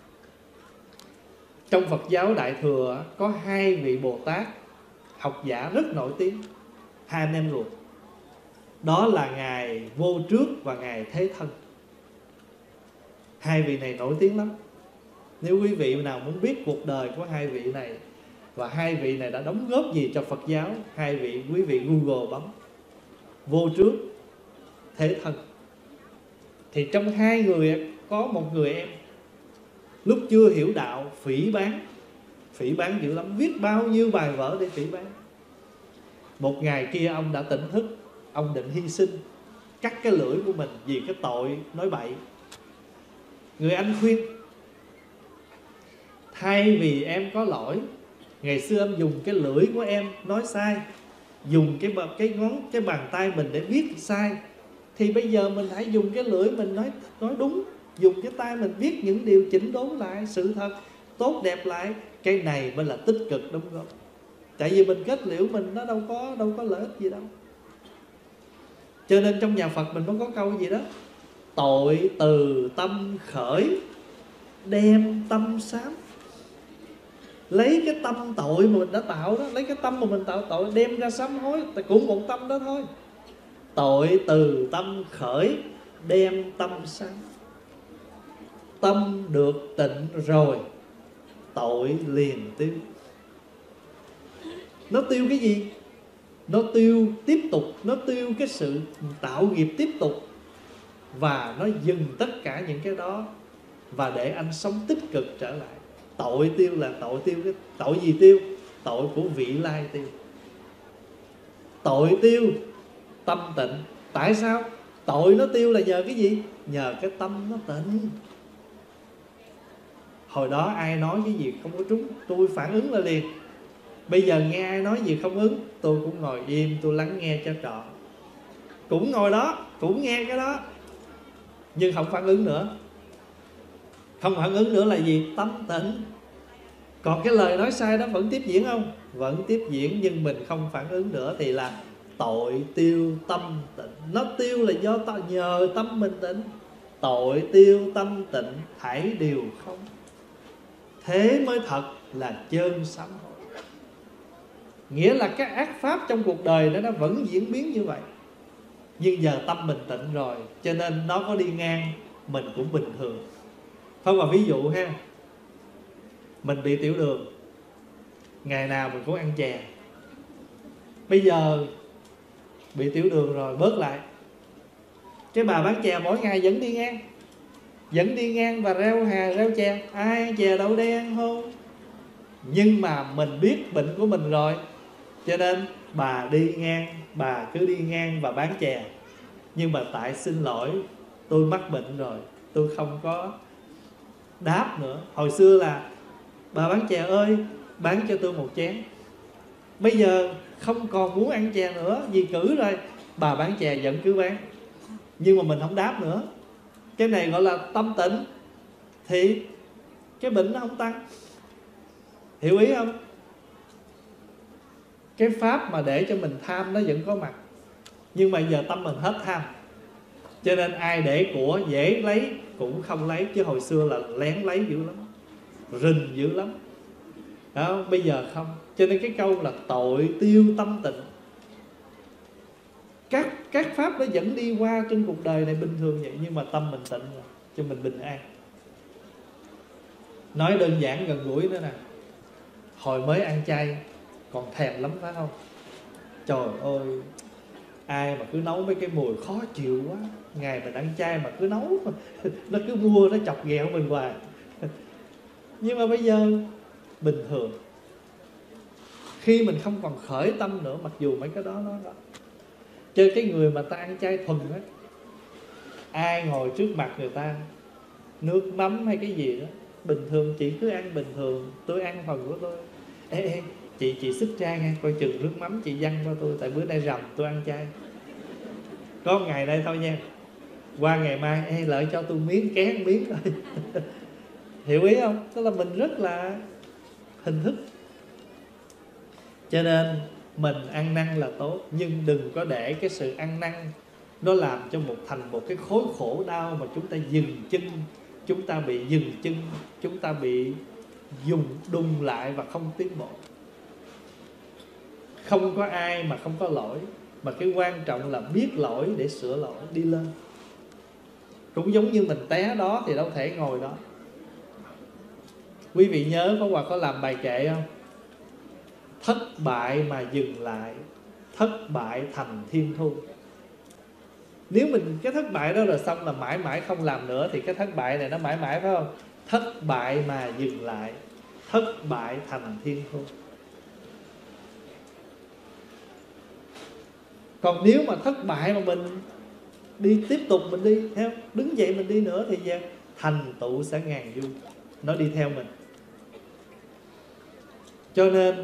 Speaker 1: Trong Phật giáo Đại Thừa có 2 vị Bồ Tát học giả rất nổi tiếng, 2 anh em ruột. Đó là Ngài Vô Trước và Ngài Thế Thân. 2 vị này nổi tiếng lắm. Nếu quý vị nào muốn biết cuộc đời của 2 vị này và 2 vị này đã đóng góp gì cho Phật giáo, quý vị Google bấm Vô Trước, Thế Thân. Thì trong 2 người có một người em lúc chưa hiểu đạo phỉ báng dữ lắm, viết bao nhiêu bài vở để phỉ báng. Một ngày kia ông đã tỉnh thức, ông định hy sinh, cắt cái lưỡi của mình vì cái tội nói bậy. Người anh khuyên, thay vì em có lỗi, ngày xưa em dùng cái lưỡi của em nói sai, dùng cái bàn tay mình để viết sai, thì bây giờ mình hãy dùng cái lưỡi mình nói đúng, dùng cái tay mình viết những điều chỉnh đốn lại sự thật tốt đẹp lại. Cái này mới là tích cực đóng góp. Tại vì mình kết liễu mình nó đâu có lợi ích gì đâu. Cho nên trong nhà Phật mình có câu gì đó: tội từ tâm khởi, đem tâm sám. Lấy cái tâm tội mà mình đã tạo đó, lấy cái tâm mà mình tạo tội đem ra sám hối, cũng một tâm đó thôi. Tội từ tâm khởi, đem tâm sám. Tâm được tịnh rồi, tội liền tiêu. Nó tiêu cái gì? Nó tiêu tiếp tục, nó tiêu cái sự tạo nghiệp tiếp tục, và nó dừng tất cả những cái đó, và để anh sống tích cực trở lại. Tội tiêu là tội tiêu, cái tội gì tiêu? Tội của vị lai tiêu. Tội tiêu, tâm tịnh. Tại sao? Tội nó tiêu là nhờ cái gì? Nhờ cái tâm nó tịnh. Hồi đó ai nói cái gì không có trúng, tôi phản ứng là liền. Bây giờ nghe ai nói gì không ứng, tôi cũng ngồi im, tôi lắng nghe cho trọn. Cũng ngồi đó, cũng nghe cái đó, nhưng không phản ứng nữa. Không phản ứng nữa là gì? Tâm tịnh. Còn cái lời nói sai đó vẫn tiếp diễn không? Vẫn tiếp diễn, nhưng mình không phản ứng nữa thì là tội tiêu tâm tịnh. Nó tiêu là do nhờ tâm mình tịnh. Tội tiêu tâm tịnh, thảy đều không. Thế mới thật là chơn sám hối. Nghĩa là các ác pháp trong cuộc đời nó vẫn diễn biến như vậy, nhưng giờ tâm mình tịnh rồi, cho nên nó có đi ngang mình cũng bình thường. Không, mà ví dụ ha, mình bị tiểu đường, ngày nào mình cũng ăn chè. Bây giờ bị tiểu đường rồi, bớt lại. Cái bà bán chè mỗi ngày vẫn đi ngang và reo hà reo chè. Ai ăn chè đậu đen không? Nhưng mà mình biết bệnh của mình rồi, cho nên bà đi ngang, bà cứ đi ngang và bán chè. Nhưng mà tại xin lỗi, tôi mắc bệnh rồi, tôi không có đáp nữa. Hồi xưa là bà bán chè ơi, bán cho tôi một chén. Bây giờ không còn muốn ăn chè nữa, vì cử rồi, bà bán chè vẫn cứ bán, nhưng mà mình không đáp nữa. Cái này gọi là tâm tịnh, thì cái bệnh nó không tăng. Hiểu ý không? Cái pháp mà để cho mình tham nó vẫn có mặt, nhưng mà giờ tâm mình hết tham, cho nên ai để của dễ lấy cũng không lấy. Chứ hồi xưa là lén lấy dữ lắm, rình dữ lắm đó. Bây giờ không. Cho nên cái câu là tội tiêu tâm tịnh, các pháp nó vẫn đi qua trên cuộc đời này bình thường vậy, nhưng mà tâm mình tịnh rồi, cho mình bình an. Nói đơn giản gần gũi nữa nè, hồi mới ăn chay còn thèm lắm phải không? Trời ơi, ai mà cứ nấu mấy cái mùi khó chịu quá, ngày mình ăn chay mà cứ nấu nó cứ mua, nó chọc ghẹo mình hoài. Nhưng mà bây giờ bình thường, khi mình không còn khởi tâm nữa, mặc dù mấy cái đó nó chơi cái người mà ta ăn chay thuần á, ai ngồi trước mặt người ta nước mắm hay cái gì đó, bình thường chị cứ ăn bình thường, tôi ăn phần của tôi. Ê, chị xích ra nghe, coi chừng nước mắm chị văng qua tôi, tại bữa nay rằm tôi ăn chay. Có một ngày đây thôi nha, qua ngày mai lợi cho tôi miếng, kén miếng thôi. Hiểu ý không? Tức là mình rất là hình thức. Cho nên mình ăn năn là tốt, nhưng đừng có để cái sự ăn năn nó làm cho thành một cái khối khổ đau mà chúng ta dừng chân, chúng ta bị dừng chân, chúng ta bị dùng đùng lại và không tiến bộ. Không có ai mà không có lỗi, mà cái quan trọng là biết lỗi để sửa lỗi, đi lên. Cũng giống như mình té đó thì đâu thể ngồi đó. Quý vị nhớ Pháp Hòa có làm bài kệ không? Thất bại mà dừng lại, thất bại thành thiên thu. Nếu mình cái thất bại đó rồi xong là mãi mãi không làm nữa, thì cái thất bại này nó mãi mãi, phải không? Thất bại mà dừng lại, thất bại thành thiên thu. Còn nếu mà thất bại mà mình đi tiếp tục, mình đi theo đứng dậy mình đi nữa, thì thành tựu sẽ ngàn du, nó đi theo mình. Cho nên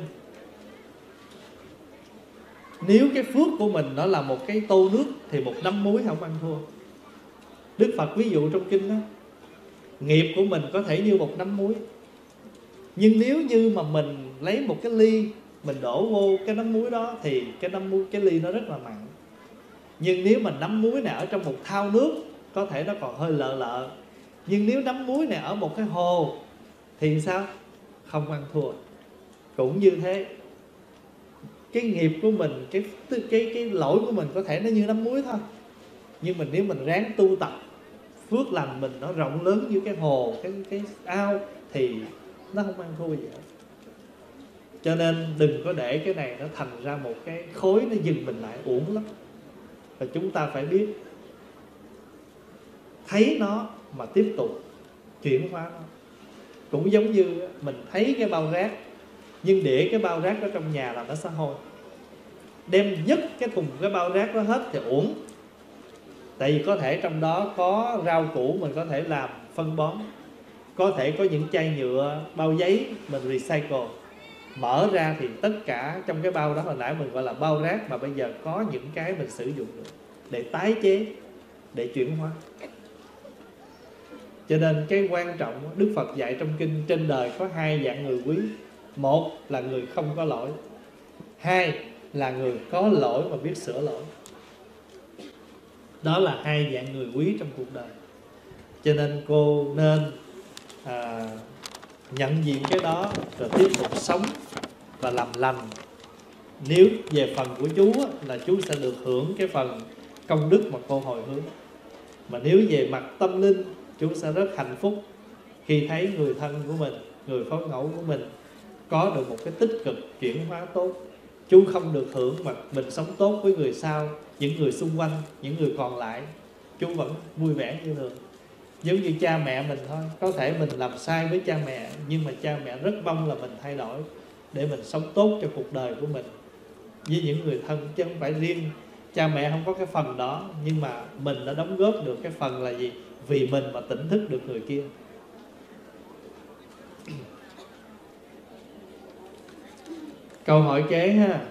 Speaker 1: nếu cái phước của mình nó là một cái tô nước thì một nắm muối không ăn thua. Đức Phật ví dụ trong kinh đó, nghiệp của mình có thể như một nắm muối, nhưng nếu như mà mình lấy một cái ly, mình đổ vô cái nắm muối đó thì cái ly nó rất là mặn. Nhưng nếu mà nắm muối này ở trong một thau nước, có thể nó còn hơi lợ lợ. Nhưng nếu nắm muối này ở một cái hồ thì sao? Không ăn thua. Cũng như thế, cái nghiệp của mình, cái lỗi của mình có thể nó như nắm muối thôi, nhưng mà nếu mình ráng tu tập, phước lành mình nó rộng lớn như cái hồ, cái ao, thì nó không ăn thua gì hết. Cho nên đừng có để cái này nó thành ra một cái khối nó dừng mình lại, uổng lắm. Và chúng ta phải biết thấy nó mà tiếp tục chuyển hóa nó. Cũng giống như mình thấy cái bao rác, nhưng để cái bao rác đó trong nhà là nó sẽ hôi. Đem dứt cái thùng cái bao rác đó hết thì uổng. Tại vì có thể trong đó có rau củ mình có thể làm phân bón, có thể có những chai nhựa, bao giấy mình recycle. Mở ra thì tất cả trong cái bao đó hồi nãy mình gọi là bao rác, mà bây giờ có những cái mình sử dụng được để tái chế, để chuyển hóa. Cho nên cái quan trọng, Đức Phật dạy trong kinh, trên đời có hai dạng người quý. Một là người không có lỗi, hai là người có lỗi mà biết sửa lỗi. Đó là hai dạng người quý trong cuộc đời. Cho nên cô nên nhận diện cái đó rồi tiếp tục sống và làm lành. Nếu về phần của chú là chú sẽ được hưởng cái phần công đức mà cô hồi hướng. Mà nếu về mặt tâm linh, chú sẽ rất hạnh phúc khi thấy người thân của mình, người phối ngẫu của mình có được một cái tích cực chuyển hóa tốt. Chú không được hưởng mà mình sống tốt với người sau, những người xung quanh, những người còn lại, chú vẫn vui vẻ như thường. Giống như cha mẹ mình thôi, có thể mình làm sai với cha mẹ, nhưng mà cha mẹ rất mong là mình thay đổi để mình sống tốt cho cuộc đời của mình với những người thân, chứ không phải riêng cha mẹ không có cái phần đó, nhưng mà mình đã đóng góp được cái phần là gì? Vì mình mà tỉnh thức được người kia. Câu hỏi kế ha.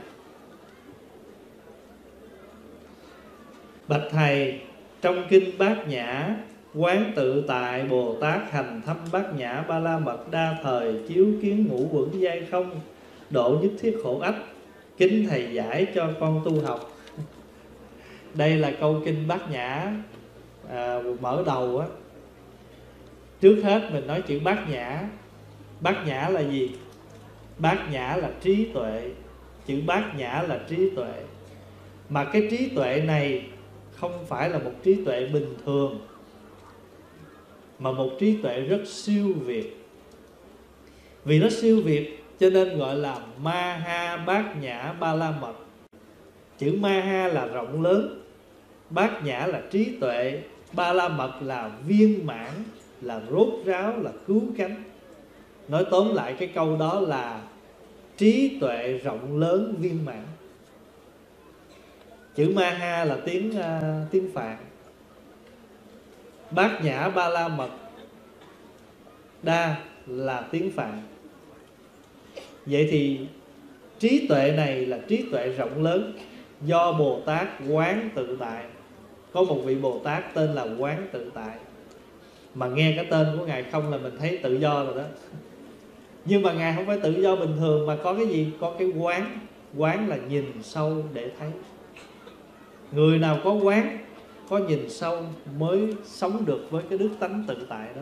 Speaker 1: Bạch thầy, trong kinh Bát Nhã, Quán Tự Tại Bồ Tát hành thâm Bát Nhã Ba La Mật đa thời, chiếu kiến ngũ uẩn giai không, độ nhất thiết khổ ách, kính thầy giải cho con tu học. Đây là câu kinh Bát Nhã mở đầu á. Trước hết mình nói chữ Bát Nhã. Bát Nhã là gì? Bát Nhã là trí tuệ. Chữ Bát Nhã là trí tuệ. Mà cái trí tuệ này không phải là một trí tuệ bình thường, mà một trí tuệ rất siêu việt. Vì nó siêu việt cho nên gọi là Maha Bát Nhã Ba La Mật. Chữ Maha là rộng lớn, Bát Nhã là trí tuệ, Ba La Mật là viên mãn, là rốt ráo, là cứu cánh. Nói tóm lại cái câu đó là trí tuệ rộng lớn viên mãn. Chữ Maha là tiếng Phạn, Bát Nhã Ba La Mật Đa là tiếng Phạn. Vậy thì trí tuệ này là trí tuệ rộng lớn do Bồ Tát Quán Tự Tại. Có một vị Bồ Tát tên là Quán Tự Tại, mà nghe cái tên của Ngài không là mình thấy tự do rồi đó. Nhưng mà Ngài không phải tự do bình thường, mà có cái gì? Có cái quán. Quán là nhìn sâu để thấy. Người nào có quán, có nhìn sâu mới sống được với cái đức tánh tự tại đó.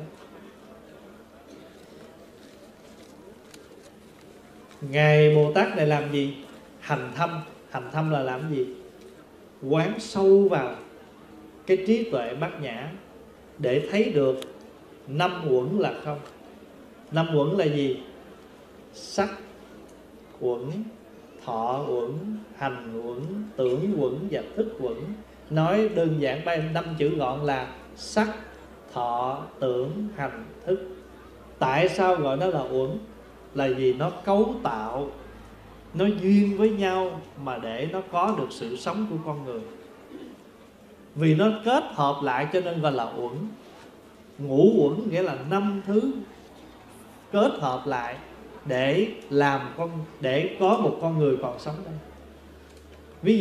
Speaker 1: Ngài Bồ Tát này làm gì? Hành thâm. Hành thâm là làm gì? Quán sâu vào cái trí tuệ bát nhã để thấy được năm uẩn là không. Năm uẩn là gì? Sắc uẩn, thọ uẩn, hành uẩn, tưởng uẩn và thức uẩn. Nói đơn giản năm chữ gọn là sắc, thọ, tưởng, hành, thức. Tại sao gọi nó là uẩn? Là vì nó cấu tạo, nó duyên với nhau mà để nó có được sự sống của con người. Vì nó kết hợp lại cho nên gọi là uẩn. Ngũ uẩn nghĩa là 5 thứ kết hợp lại để có một con người còn sống đây. Ví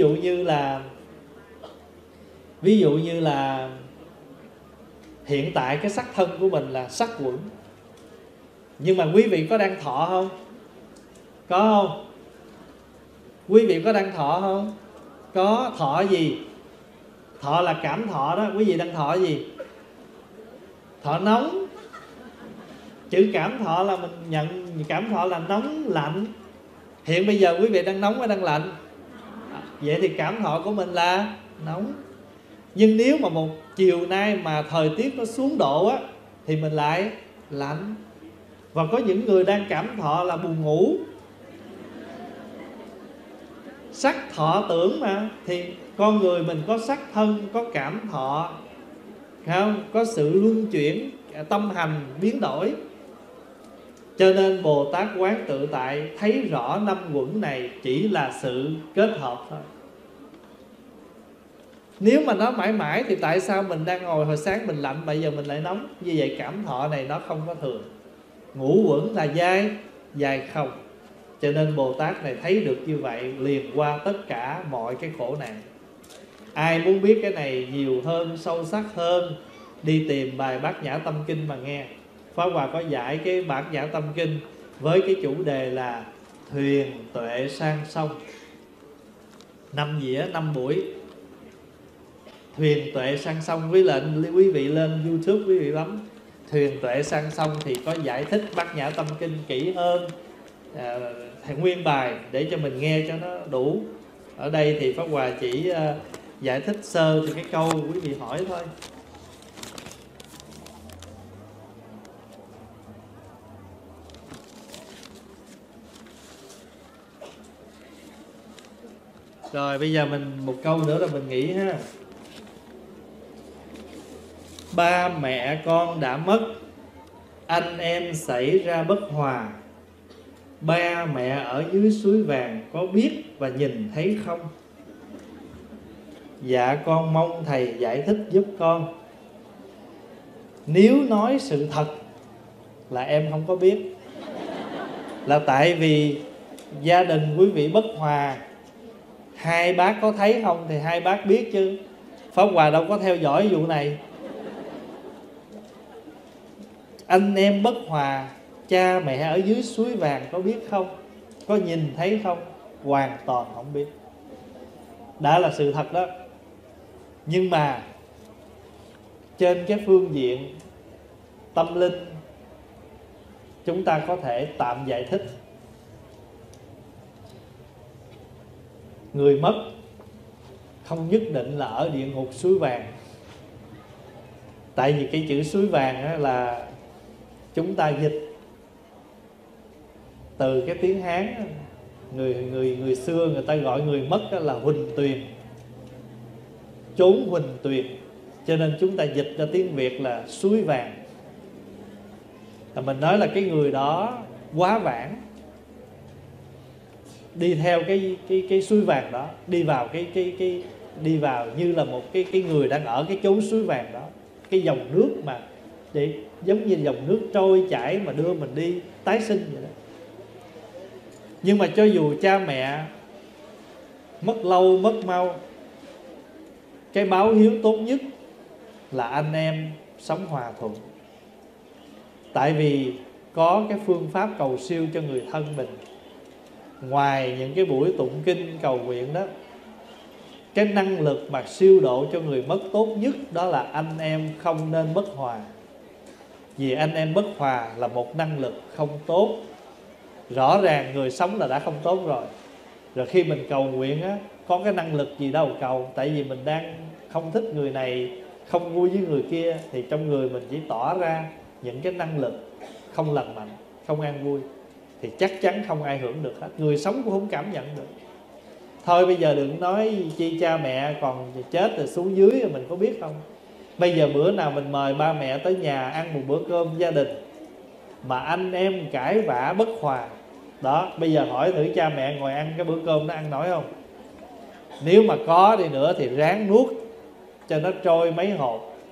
Speaker 1: dụ như là hiện tại cái sắc thân của mình là sắc uẩn, nhưng mà quý vị có đang thọ không? Có không? Quý vị có đang thọ không? Có. Thọ gì? Thọ là cảm thọ đó. Quý vị đang thọ gì? Thọ nóng. Chữ cảm thọ là mình nhận cảm thọ là nóng lạnh. Hiện bây giờ quý vị đang nóng hay đang lạnh? Vậy thì cảm thọ của mình là nóng. Nhưng nếu mà một chiều nay mà thời tiết nó xuống độ á, thì mình lại lạnh. Và có những người đang cảm thọ là buồn ngủ. Sắc thọ tưởng mà, thì con người mình có sắc thân, có cảm thọ, không? Có sự luân chuyển, tâm hành biến đổi. Cho nên Bồ Tát quán tự tại thấy rõ 5 uẩn này chỉ là sự kết hợp thôi. Nếu mà nó mãi mãi thì tại sao mình đang ngồi hồi sáng mình lạnh, bây giờ mình lại nóng? Như vậy cảm thọ này nó không có thường. Ngũ uẩn là dài không. Cho nên Bồ Tát này thấy được như vậy, liền qua tất cả mọi cái khổ nạn. Ai muốn biết cái này nhiều hơn, sâu sắc hơn, đi tìm bài Bát Nhã Tâm Kinh mà nghe. Pháp Hòa có giải cái Bát Nhã Tâm Kinh với cái chủ đề là thuyền tuệ sang sông. 5 dĩa 5 buổi. Thuyền tuệ sang sông. Quý vị lên YouTube quý vị bấm thuyền tuệ sang sông thì có giải thích Bát Nhã Tâm Kinh kỹ hơn, nguyên bài để cho mình nghe cho nó đủ. Ở đây thì Pháp Hòa chỉ giải thích sơ từ cái câu quý vị hỏi thôi. Rồi bây giờ mình một câu nữa là mình nghĩ ha. Ba mẹ con đã mất, anh em xảy ra bất hòa. Ba mẹ ở dưới suối vàng có biết và nhìn thấy không? Dạ con mong thầy giải thích giúp con. Nếu nói sự thật là em không có biết. Là tại vì gia đình quý vị bất hòa. Hai bác có thấy không thì hai bác biết chứ. Pháp Hòa đâu có theo dõi vụ này. Anh em bất hòa, cha mẹ ở dưới suối vàng có biết không? Có nhìn thấy không? Hoàn toàn không biết. Đã là sự thật đó. Nhưng mà trên cái phương diện tâm linh, chúng ta có thể tạm giải thích. Người mất không nhất định là ở địa ngục suối vàng. Tại vì cái chữ suối vàng là chúng ta dịch từ cái tiếng Hán. Người xưa người ta gọi người mất là huỳnh tuyền, chốn huỳnh tuyền. Cho nên chúng ta dịch ra tiếng Việt là suối vàng. Mình nói là cái người đó quá vãng, đi theo cái suối vàng đó, đi vào như là một cái người đang ở cái chốn suối vàng đó. Cái dòng nước mà để giống như dòng nước trôi chảy mà đưa mình đi tái sinh vậy đó. Nhưng mà cho dù cha mẹ mất lâu mất mau, cái báo hiếu tốt nhất là anh em sống hòa thuận. Tại vì có cái phương pháp cầu siêu cho người thân mình. Ngoài những cái buổi tụng kinh cầu nguyện đó, cái năng lực mà siêu độ cho người mất tốt nhất đó là anh em không nên bất hòa. Vì anh em bất hòa là một năng lực không tốt. Rõ ràng người sống là đã không tốt rồi. Rồi khi mình cầu nguyện á, có cái năng lực gì đâu cầu. Tại vì mình đang không thích người này, không vui với người kia, thì trong người mình chỉ tỏ ra những cái năng lực không lành mạnh, không an vui, thì chắc chắn không ai hưởng được hết. Người sống cũng không cảm nhận được. Thôi bây giờ đừng nói chi cha mẹ còn chết rồi xuống dưới rồi mình có biết không. Bây giờ bữa nào mình mời ba mẹ tới nhà ăn một bữa cơm gia đình mà anh em cãi vã bất hòa đó, bây giờ hỏi thử cha mẹ ngồi ăn cái bữa cơm nó ăn nổi không? Nếu mà có đi nữa thì ráng nuốt cho nó trôi mấy hột,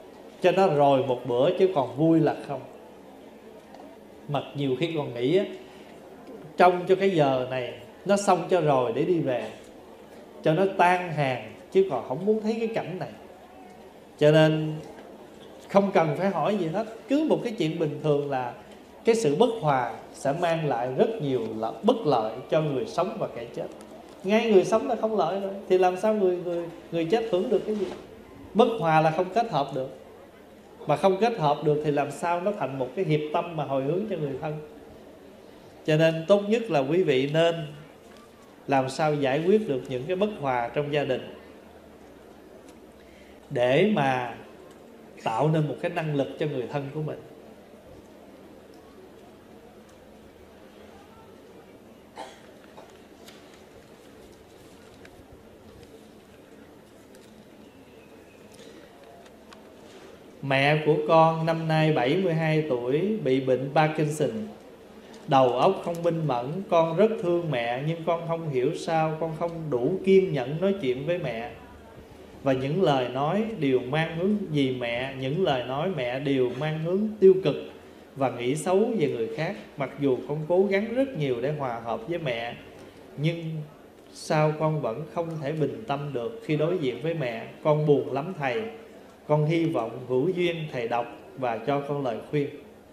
Speaker 1: cho nó rồi một bữa chứ còn vui là không. Mà nhiều khi còn nghĩ á, trong cho cái giờ này nó xong cho rồi để đi về, cho nó tan hàng, chứ còn không muốn thấy cái cảnh này. Cho nên không cần phải hỏi gì hết, cứ một cái chuyện bình thường là cái sự bất hòa sẽ mang lại rất nhiều bất lợi cho người sống và kẻ chết. Ngay người sống là không lợi rồi thì làm sao người chết hưởng được cái gì? Bất hòa là không kết hợp được, mà không kết hợp được thì làm sao nó thành một cái hiệp tâm mà hồi hướng cho người thân. Cho nên tốt nhất là quý vị nên làm sao giải quyết được những cái bất hòa trong gia đình, để mà tạo nên một cái năng lực cho người thân của mình. Mẹ của con năm nay 72 tuổi, bị bệnh Parkinson, đầu óc không minh mẫn. Con rất thương mẹ, nhưng con không hiểu sao con không đủ kiên nhẫn nói chuyện với mẹ. Và những lời nói đều mang hướng vì mẹ, những lời nói mẹ đều mang hướng tiêu cực và nghĩ xấu về người khác. Mặc dù con cố gắng rất nhiều để hòa hợp với mẹ, nhưng sao con vẫn không thể bình tâm được khi đối diện với mẹ. Con buồn lắm thầy. Con hy vọng hữu duyên thầy đọc và cho con lời khuyên.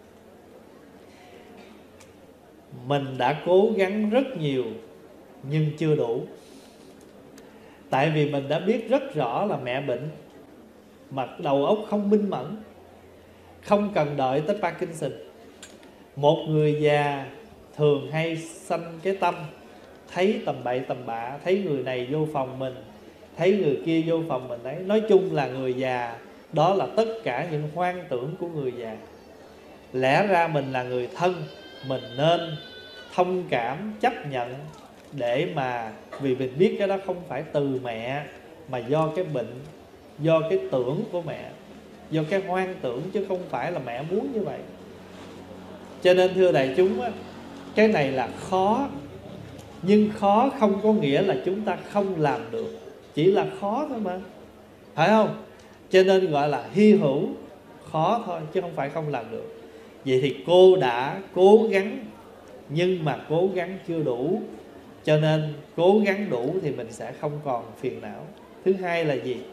Speaker 1: Mình đã cố gắng rất nhiều nhưng chưa đủ. Tại vì mình đã biết rất rõ là mẹ bệnh, mà đầu óc không minh mẫn. Không cần đợi tới Parkinson. Một người già thường hay sanh cái tâm thấy tầm bậy tầm bạ, thấy người này vô phòng mình, thấy người kia vô phòng mình đấy. Nói chung là người già, đó là tất cả những hoang tưởng của người già. Lẽ ra mình là người thân, mình nên thông cảm, chấp nhận, để mà vì mình biết cái đó không phải từ mẹ, mà do cái bệnh, do cái tưởng của mẹ, do cái hoang tưởng, chứ không phải là mẹ muốn như vậy. Cho nên thưa đại chúng á, cái này là khó, nhưng khó không có nghĩa là chúng ta không làm được, chỉ là khó thôi mà, phải không? Cho nên gọi là hy hữu, khó thôi chứ không phải không làm được. Vậy thì cô đã cố gắng, nhưng mà cố gắng chưa đủ. Cho nên cố gắng đủ thì mình sẽ không còn phiền não. Thứ hai là gì?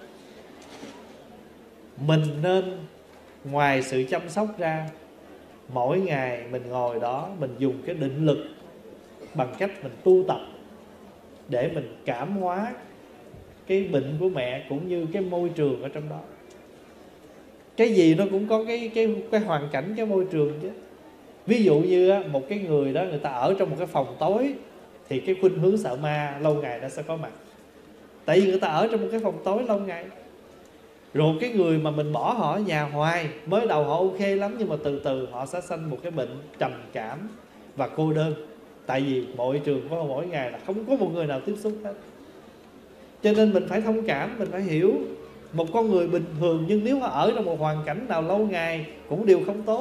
Speaker 1: Mình nên ngoài sự chăm sóc ra, mỗi ngày mình ngồi đó, mình dùng cái định lực bằng cách mình tu tập để mình cảm hóa cái bệnh của mẹ cũng như cái môi trường ở trong đó. Cái gì nó cũng có cái hoàn cảnh, cái môi trường chứ. Ví dụ như một cái người đó, người ta ở trong một cái phòng tối thì cái khuynh hướng sợ ma lâu ngày nó sẽ có mặt. Tại vì người ta ở trong một cái phòng tối lâu ngày. Rồi cái người mà mình bỏ họ ở nhà hoài, mới đầu họ ok lắm, nhưng mà từ từ họ sẽ sanh một cái bệnh trầm cảm và cô đơn. Tại vì môi trường của họ mỗi ngày là không có một người nào tiếp xúc hết. Cho nên mình phải thông cảm, mình phải hiểu. Một con người bình thường, nhưng nếu họ ở trong một hoàn cảnh nào lâu ngày cũng đều không tốt.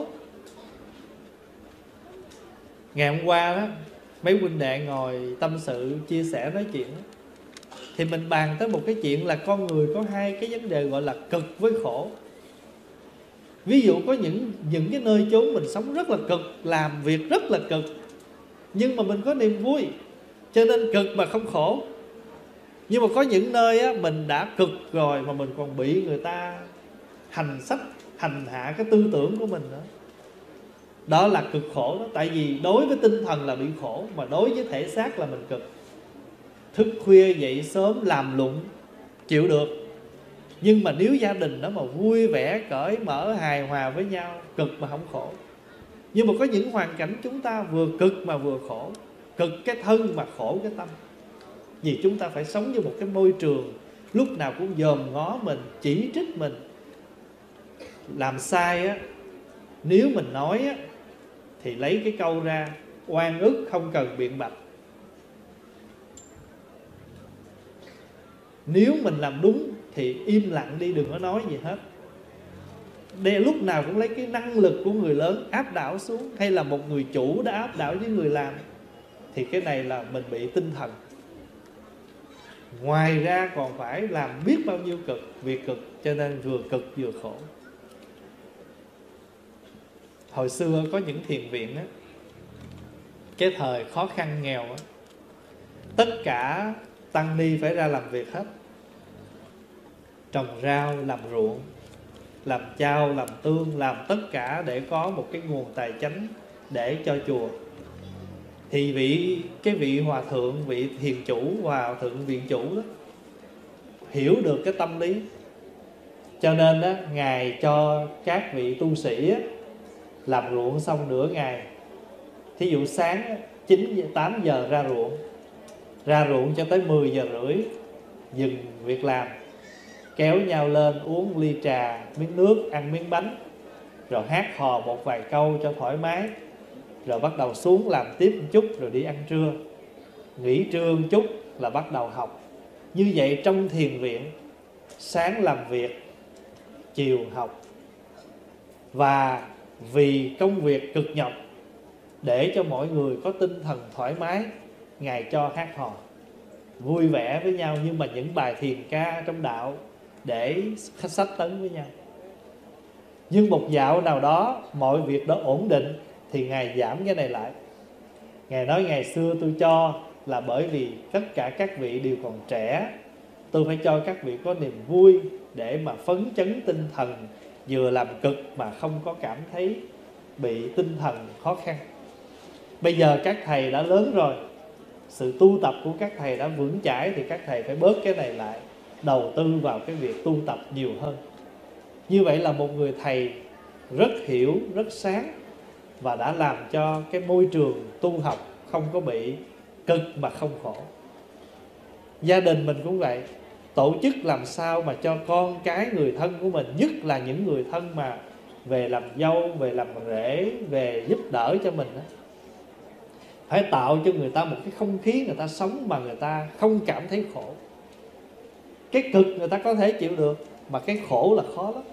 Speaker 1: Ngày hôm qua đó, mấy huynh đệ ngồi tâm sự, chia sẻ, nói chuyện, thì mình bàn tới một cái chuyện là con người có hai cái vấn đề gọi là cực với khổ. Ví dụ có những cái nơi chốn mình sống rất là cực, làm việc rất là cực, nhưng mà mình có niềm vui, cho nên cực mà không khổ. Nhưng mà có những nơi á, mình đã cực rồi mà mình còn bị người ta hành hạ cái tư tưởng của mình nữa. Đó là cực khổ đó. Tại vì đối với tinh thần là bị khổ, mà đối với thể xác là mình cực. Thức khuya dậy sớm làm lụng chịu được, nhưng mà nếu gia đình đó mà vui vẻ, cởi mở, hài hòa với nhau, cực mà không khổ. Nhưng mà có những hoàn cảnh chúng ta vừa cực mà vừa khổ. Cực cái thân mà khổ cái tâm. Vì chúng ta phải sống như một cái môi trường lúc nào cũng dòm ngó mình, chỉ trích mình. Làm sai á, nếu mình nói á, thì lấy cái câu ra, oan ức không cần biện bạch. Nếu mình làm đúng thì im lặng đi, đừng có nói gì hết. Để lúc nào cũng lấy cái năng lực của người lớn áp đảo xuống, hay là một người chủ đã áp đảo với người làm, thì cái này là mình bị tinh thần. Ngoài ra còn phải làm biết bao nhiêu việc cực, cho nên vừa cực vừa khổ. Hồi xưa có những thiền viện á, cái thời khó khăn nghèo á, tất cả tăng ni phải ra làm việc hết, trồng rau, làm ruộng, làm chao, làm tương, làm tất cả để có một cái nguồn tài chánh để cho chùa. Thì cái vị hòa thượng, vị thiền chủ, hòa thượng viện chủ đó hiểu được cái tâm lý, cho nên đó ngài cho các vị tu sĩ á, làm ruộng xong nửa ngày. Thí dụ sáng 8 giờ ra ruộng cho tới 10 giờ rưỡi dừng việc làm, kéo nhau lên uống ly trà, miếng nước, ăn miếng bánh, rồi hát hò một vài câu cho thoải mái, rồi bắt đầu xuống làm tiếp một chút, rồi đi ăn trưa, nghỉ trưa một chút là bắt đầu học. Như vậy trong thiền viện, sáng làm việc, chiều học. Và vì công việc cực nhọc, để cho mọi người có tinh thần thoải mái, ngài cho hát hò vui vẻ với nhau, nhưng mà những bài thiền ca trong đạo để sách tấn với nhau. Nhưng một dạo nào đó mọi việc đó ổn định thì ngài giảm cái này lại. Ngài nói ngày xưa tôi cho là bởi vì tất cả các vị đều còn trẻ, tôi phải cho các vị có niềm vui để mà phấn chấn tinh thần, vừa làm cực mà không có cảm thấy bị tinh thần khó khăn. Bây giờ các thầy đã lớn rồi, sự tu tập của các thầy đã vững chãi, thì các thầy phải bớt cái này lại, đầu tư vào cái việc tu tập nhiều hơn. Như vậy là một người thầy rất hiểu, rất sáng, và đã làm cho cái môi trường tu học không có bị cực mà không khổ. Gia đình mình cũng vậy, tổ chức làm sao mà cho con cái, người thân của mình, nhất là những người thân mà về làm dâu, về làm rể, về giúp đỡ cho mình đó, phải tạo cho người ta một cái không khí người ta sống mà người ta không cảm thấy khổ. Cái cực người ta có thể chịu được, mà cái khổ là khó lắm.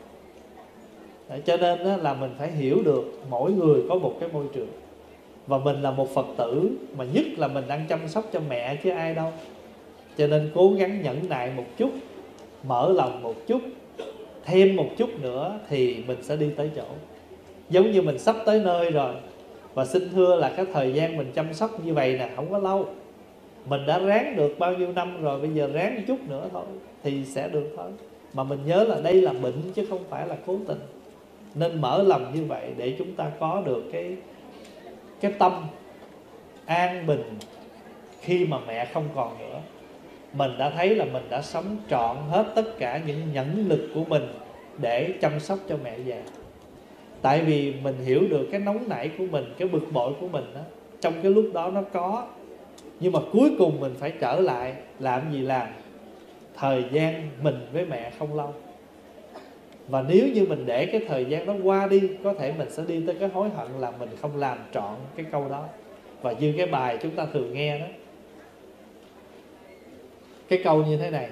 Speaker 1: Cho nên là mình phải hiểu được mỗi người có một cái môi trường. Và mình là một Phật tử, mà nhất là mình đang chăm sóc cho mẹ chứ ai đâu. Cho nên cố gắng nhẫn nại một chút, mở lòng một chút, thêm một chút nữa thì mình sẽ đi tới chỗ. Giống như mình sắp tới nơi rồi, và xin thưa là cái thời gian mình chăm sóc như vậy nè, không có lâu. Mình đã ráng được bao nhiêu năm rồi, bây giờ ráng một chút nữa thôi thì sẽ được thôi. Mà mình nhớ là đây là bệnh chứ không phải là cố tình. Nên mở lòng như vậy để chúng ta có được cái tâm an bình khi mà mẹ không còn nữa. Mình đã thấy là mình đã sống trọn hết tất cả những nhẫn lực của mình để chăm sóc cho mẹ già. Tại vì mình hiểu được cái nóng nảy của mình, cái bực bội của mình đó, trong cái lúc đó nó có. Nhưng mà cuối cùng mình phải trở lại. Làm gì làm? Thời gian mình với mẹ không lâu. Và nếu như mình để cái thời gian đó qua đi, có thể mình sẽ đi tới cái hối hận là mình không làm trọn cái câu đó. Và như cái bài chúng ta thường nghe đó, cái câu như thế này: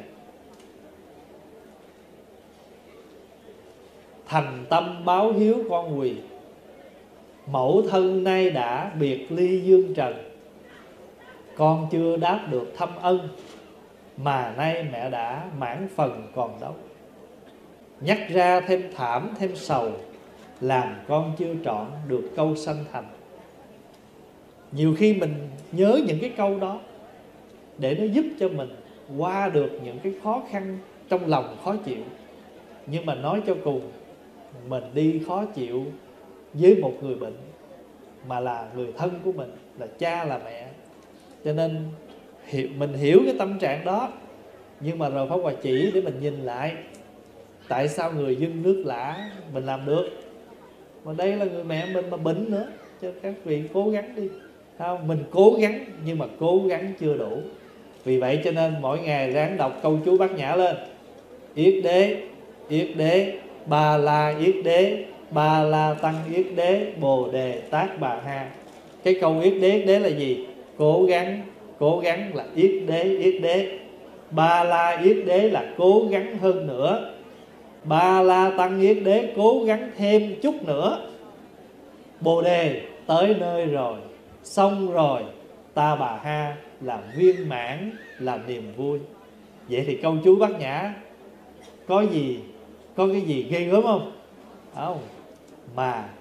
Speaker 1: thành tâm báo hiếu con quỳ, mẫu thân nay đã biệt ly dương trần. Con chưa đáp được thâm ân, mà nay mẹ đã mãn phần còn đâu. Nhắc ra thêm thảm thêm sầu, làm con chưa trọn được câu sanh thành. Nhiều khi mình nhớ những cái câu đó để nó giúp cho mình qua được những cái khó khăn trong lòng khó chịu. Nhưng mà nói cho cùng, mình đi khó chịu với một người bệnh, mà là người thân của mình, là cha là mẹ. Cho nên mình hiểu cái tâm trạng đó, nhưng mà rồi Pháp Hòa chỉ để mình nhìn lại, tại sao người dưng nước lã mình làm được, mà đây là người mẹ mình mà bệnh nữa. Cho các vị cố gắng đi. Không, mình cố gắng nhưng mà cố gắng chưa đủ. Vì vậy cho nên mỗi ngày ráng đọc câu chú Bát Nhã lên: yết đế, ba la yết đế, ba la tăng yết đế, bồ đề tát bà ha. Cái câu yết đế là gì? Cố gắng là yết đế. Ba la yết đế là cố gắng hơn nữa. Ba la tăng yết đế cố gắng thêm chút nữa. Bồ đề tới nơi rồi, xong rồi, ta bà ha là viên mãn, là niềm vui. Vậy thì câu chú Bát Nhã có cái gì ghê gớm không? Không. Mà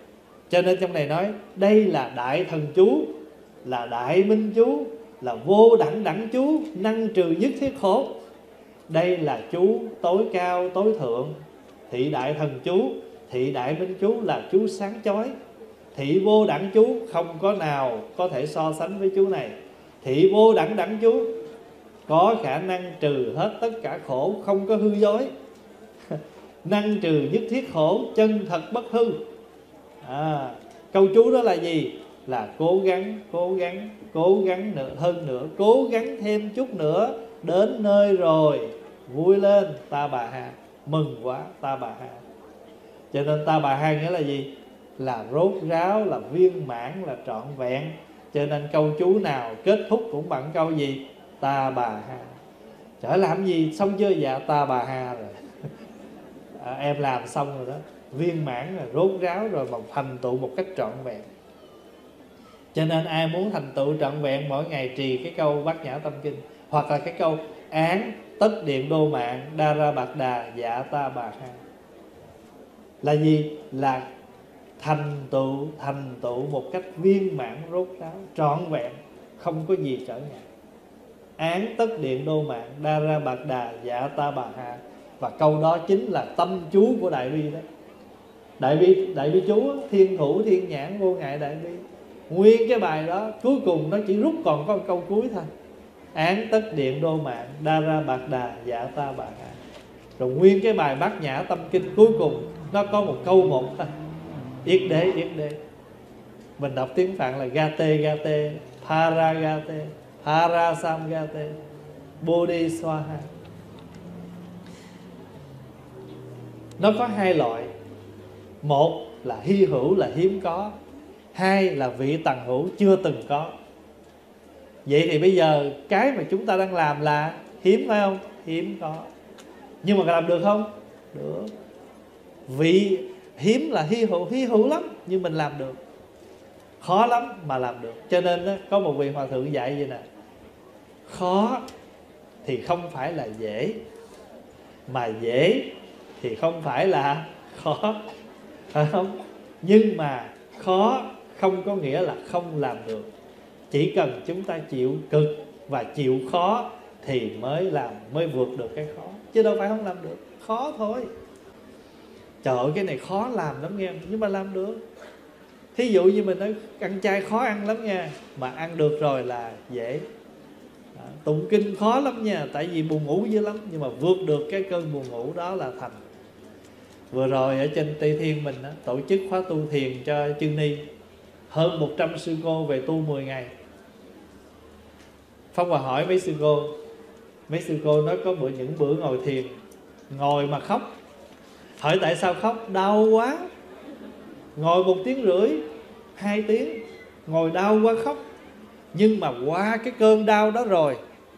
Speaker 1: Cho nên trong này nói đây là đại thần chú, là đại minh chú, là vô đẳng đẳng chú, năng trừ nhất thiết khổ. Đây là chú tối cao tối thượng. Thị đại thần chú, thị đại minh chú là chú sáng chói. Thị vô đẳng chú không có nào có thể so sánh với chú này. Thị vô đẳng đẳng chú có khả năng trừ hết tất cả khổ, không có hư dối. Năng trừ nhất thiết khổ, chân thật bất hư. Câu chú đó là gì? Là cố gắng, cố gắng, cố gắng hơn nữa, cố gắng thêm chút nữa, đến nơi rồi, vui lên Ta Bà Ha, mừng quá Ta Bà Ha. Cho nên Ta Bà Ha nghĩa là gì? Là rốt ráo, là viên mãn, là trọn vẹn. Cho nên câu chú nào kết thúc cũng bằng câu gì? Ta Bà Ha. Trời, làm gì xong chưa? Dạ Ta Bà Ha rồi. Em làm xong rồi đó, viên mãn rồi, rốt ráo rồi, mà thành tựu một cách trọn vẹn. Cho nên ai muốn thành tựu trọn vẹn, mỗi ngày trì cái câu Bát Nhã Tâm Kinh, hoặc là cái câu án tất điện đô mạng đa ra bạc đà dạ Ta Bà Ha. Là gì? Là thành tựu một cách viên mãn, rốt ráo, trọn vẹn, không có gì trở ngại. Án tất điện đô mạng đa ra bạc đà dạ Ta Bà Ha. Và câu đó chính là tâm chú của Đại Bi đó. Đại bi chú thiên thủ thiên nhãn vô ngại đại bi. Nguyên cái bài đó cuối cùng nó chỉ rút còn có câu cuối thôi. Án tất điện đô mạng đa ra bạc đà dạ Ta Bà Ha. Rồi nguyên cái bài Bát Nhã Tâm Kinh cuối cùng nó có một câu một thôi: yết đế, yết đế. Mình đọc tiếng Phạn là gate gate, paragate, parasamgate, bodhiswaha. Nó có hai loại. Một là hy hữu, là hiếm có. Hai là vị tần hữu, chưa từng có. Vậy thì bây giờ cái mà chúng ta đang làm là hiếm, phải không? Hiếm có. Nhưng mà làm được không? Được. Vị hiếm là hy hữu lắm, nhưng mình làm được. Khó lắm mà làm được. Cho nên đó, có một vị hòa thượng dạy vậy nè: khó thì không phải là dễ, mà dễ thì không phải là khó, phải không? Nhưng mà khó không có nghĩa là không làm được. Chỉ cần chúng ta chịu cực và chịu khó thì mới vượt được cái khó, chứ đâu phải không làm được. Khó thôi. Trời ơi, cái này khó làm lắm nghe, nhưng mà làm được. Thí dụ như mình nói ăn chay khó ăn lắm nha, mà ăn được rồi là dễ. Tụng kinh khó lắm nha, tại vì buồn ngủ dữ lắm, nhưng mà vượt được cái cơn buồn ngủ đó là thành. Vừa rồi ở trên Tây Thiên mình tổ chức khóa tu thiền cho chư ni, hơn 100 sư cô về tu 10 ngày. Pháp Hòa hỏi mấy sư cô nói có những bữa ngồi thiền, ngồi mà khóc. Hỏi tại sao khóc? Đau quá. Ngồi 1 tiếng rưỡi, 2 tiếng, ngồi đau quá khóc. Nhưng mà qua cái cơn đau đó rồi,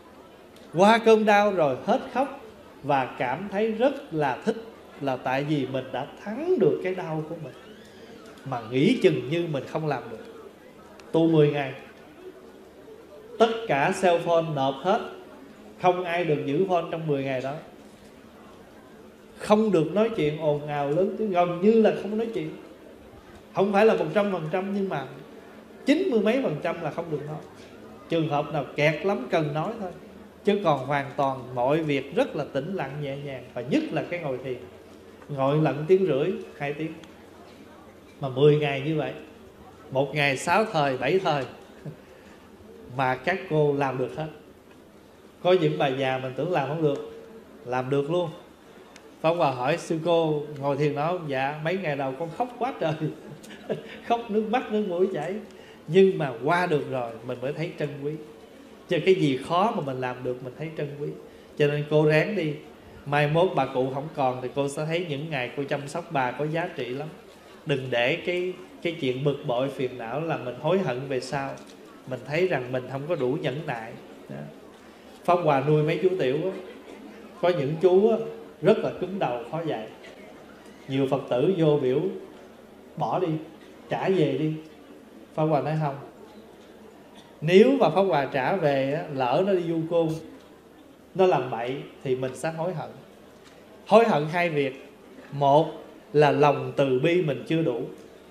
Speaker 1: hết khóc và cảm thấy rất là thích, là tại vì mình đã thắng được cái đau của mình. Mà nghĩ chừng như mình không làm được. Tu 10 ngày, tất cả cell phone nộp hết, không ai được giữ phone trong 10 ngày đó. Không được nói chuyện ồn ào lớn tiếng, gần như là không nói chuyện. Không phải là 100%, nhưng mà 90 mấy % là không được nói. Trường hợp nào kẹt lắm cần nói thôi, chứ còn hoàn toàn mọi việc rất là tĩnh lặng nhẹ nhàng. Và nhất là cái ngồi thiền, ngồi lận 1 tiếng rưỡi, 2 tiếng. Mà 10 ngày như vậy, 1 ngày 6 thời, 7 thời, mà các cô làm được hết. Có những bà già mình tưởng làm không được, làm được luôn. Pháp Hòa hỏi sư cô ngồi thiền đó không? Dạ mấy ngày đầu con khóc quá trời khóc nước mắt nước mũi chảy. Nhưng mà qua được rồi mình mới thấy trân quý. Chứ cái gì khó mà mình làm được mình thấy trân quý. Cho nên cô ráng đi, mai mốt bà cụ không còn thì cô sẽ thấy những ngày cô chăm sóc bà có giá trị lắm. Đừng để cái chuyện bực bội phiền não là mình hối hận về sau. Mình thấy rằng mình không có đủ nhẫn nại đó. Pháp Hòa nuôi mấy chú tiểu đó. Có những chú đó, rất là cứng đầu, khó dạy. Nhiều Phật tử vô biểu bỏ đi, trả về đi. Pháp Hòa nói không. Nếu mà Pháp Hòa trả về, lỡ nó đi du côn, nó làm bậy thì mình sẽ hối hận. Hối hận hai việc. Một là lòng từ bi mình chưa đủ.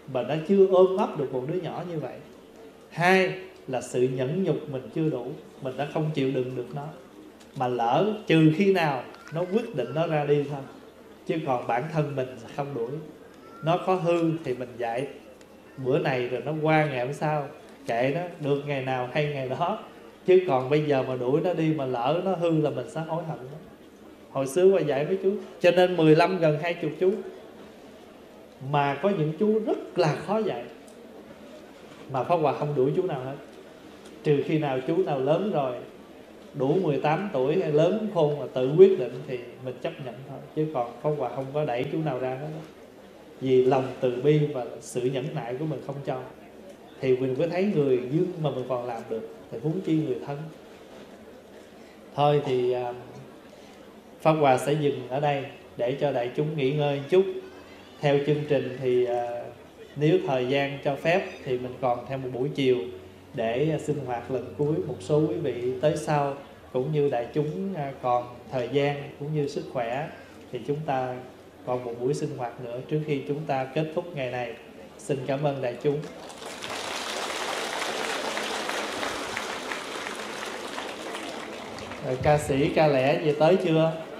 Speaker 1: mà nó chưa ôm ấp được một đứa nhỏ như vậy. Hai là sự nhẫn nhục mình chưa đủ, mình đã không chịu đựng được nó. Mà lỡ trừ khi nào nó quyết định nó ra đi thôi, chứ còn bản thân mình không đuổi. Nó có hư thì mình dạy bữa này rồi nó qua ngày hôm sau, kệ nó, được ngày nào hay ngày đó. Chứ còn bây giờ mà đuổi nó đi mà lỡ nó hư là mình sẽ hối hận đó. Hồi xưa qua dạy mấy chú, cho nên 15 gần 20 chú, mà có những chú rất là khó dạy, mà Pháp Hòa không đuổi chú nào hết. Trừ khi nào chú nào lớn rồi, đủ 18 tuổi hay lớn khôn mà tự quyết định thì mình chấp nhận thôi. Chứ còn Pháp Hòa không có đẩy chú nào ra hết. Vì lòng từ bi và sự nhẫn nại của mình không cho, thì mình có thấy người dương mà mình còn làm được thì huống chi người thân. Thôi thì Pháp Hòa sẽ dừng ở đây để cho đại chúng nghỉ ngơi một chút. Theo chương trình thì nếu thời gian cho phép thì mình còn thêm một buổi chiều để sinh hoạt lần cuối. Một số quý vị tới sau cũng như đại chúng còn thời gian cũng như sức khỏe thì chúng ta còn một buổi sinh hoạt nữa trước khi chúng ta kết thúc ngày này. Xin cảm ơn đại chúng. Ca sĩ ca lẻ về tới chưa?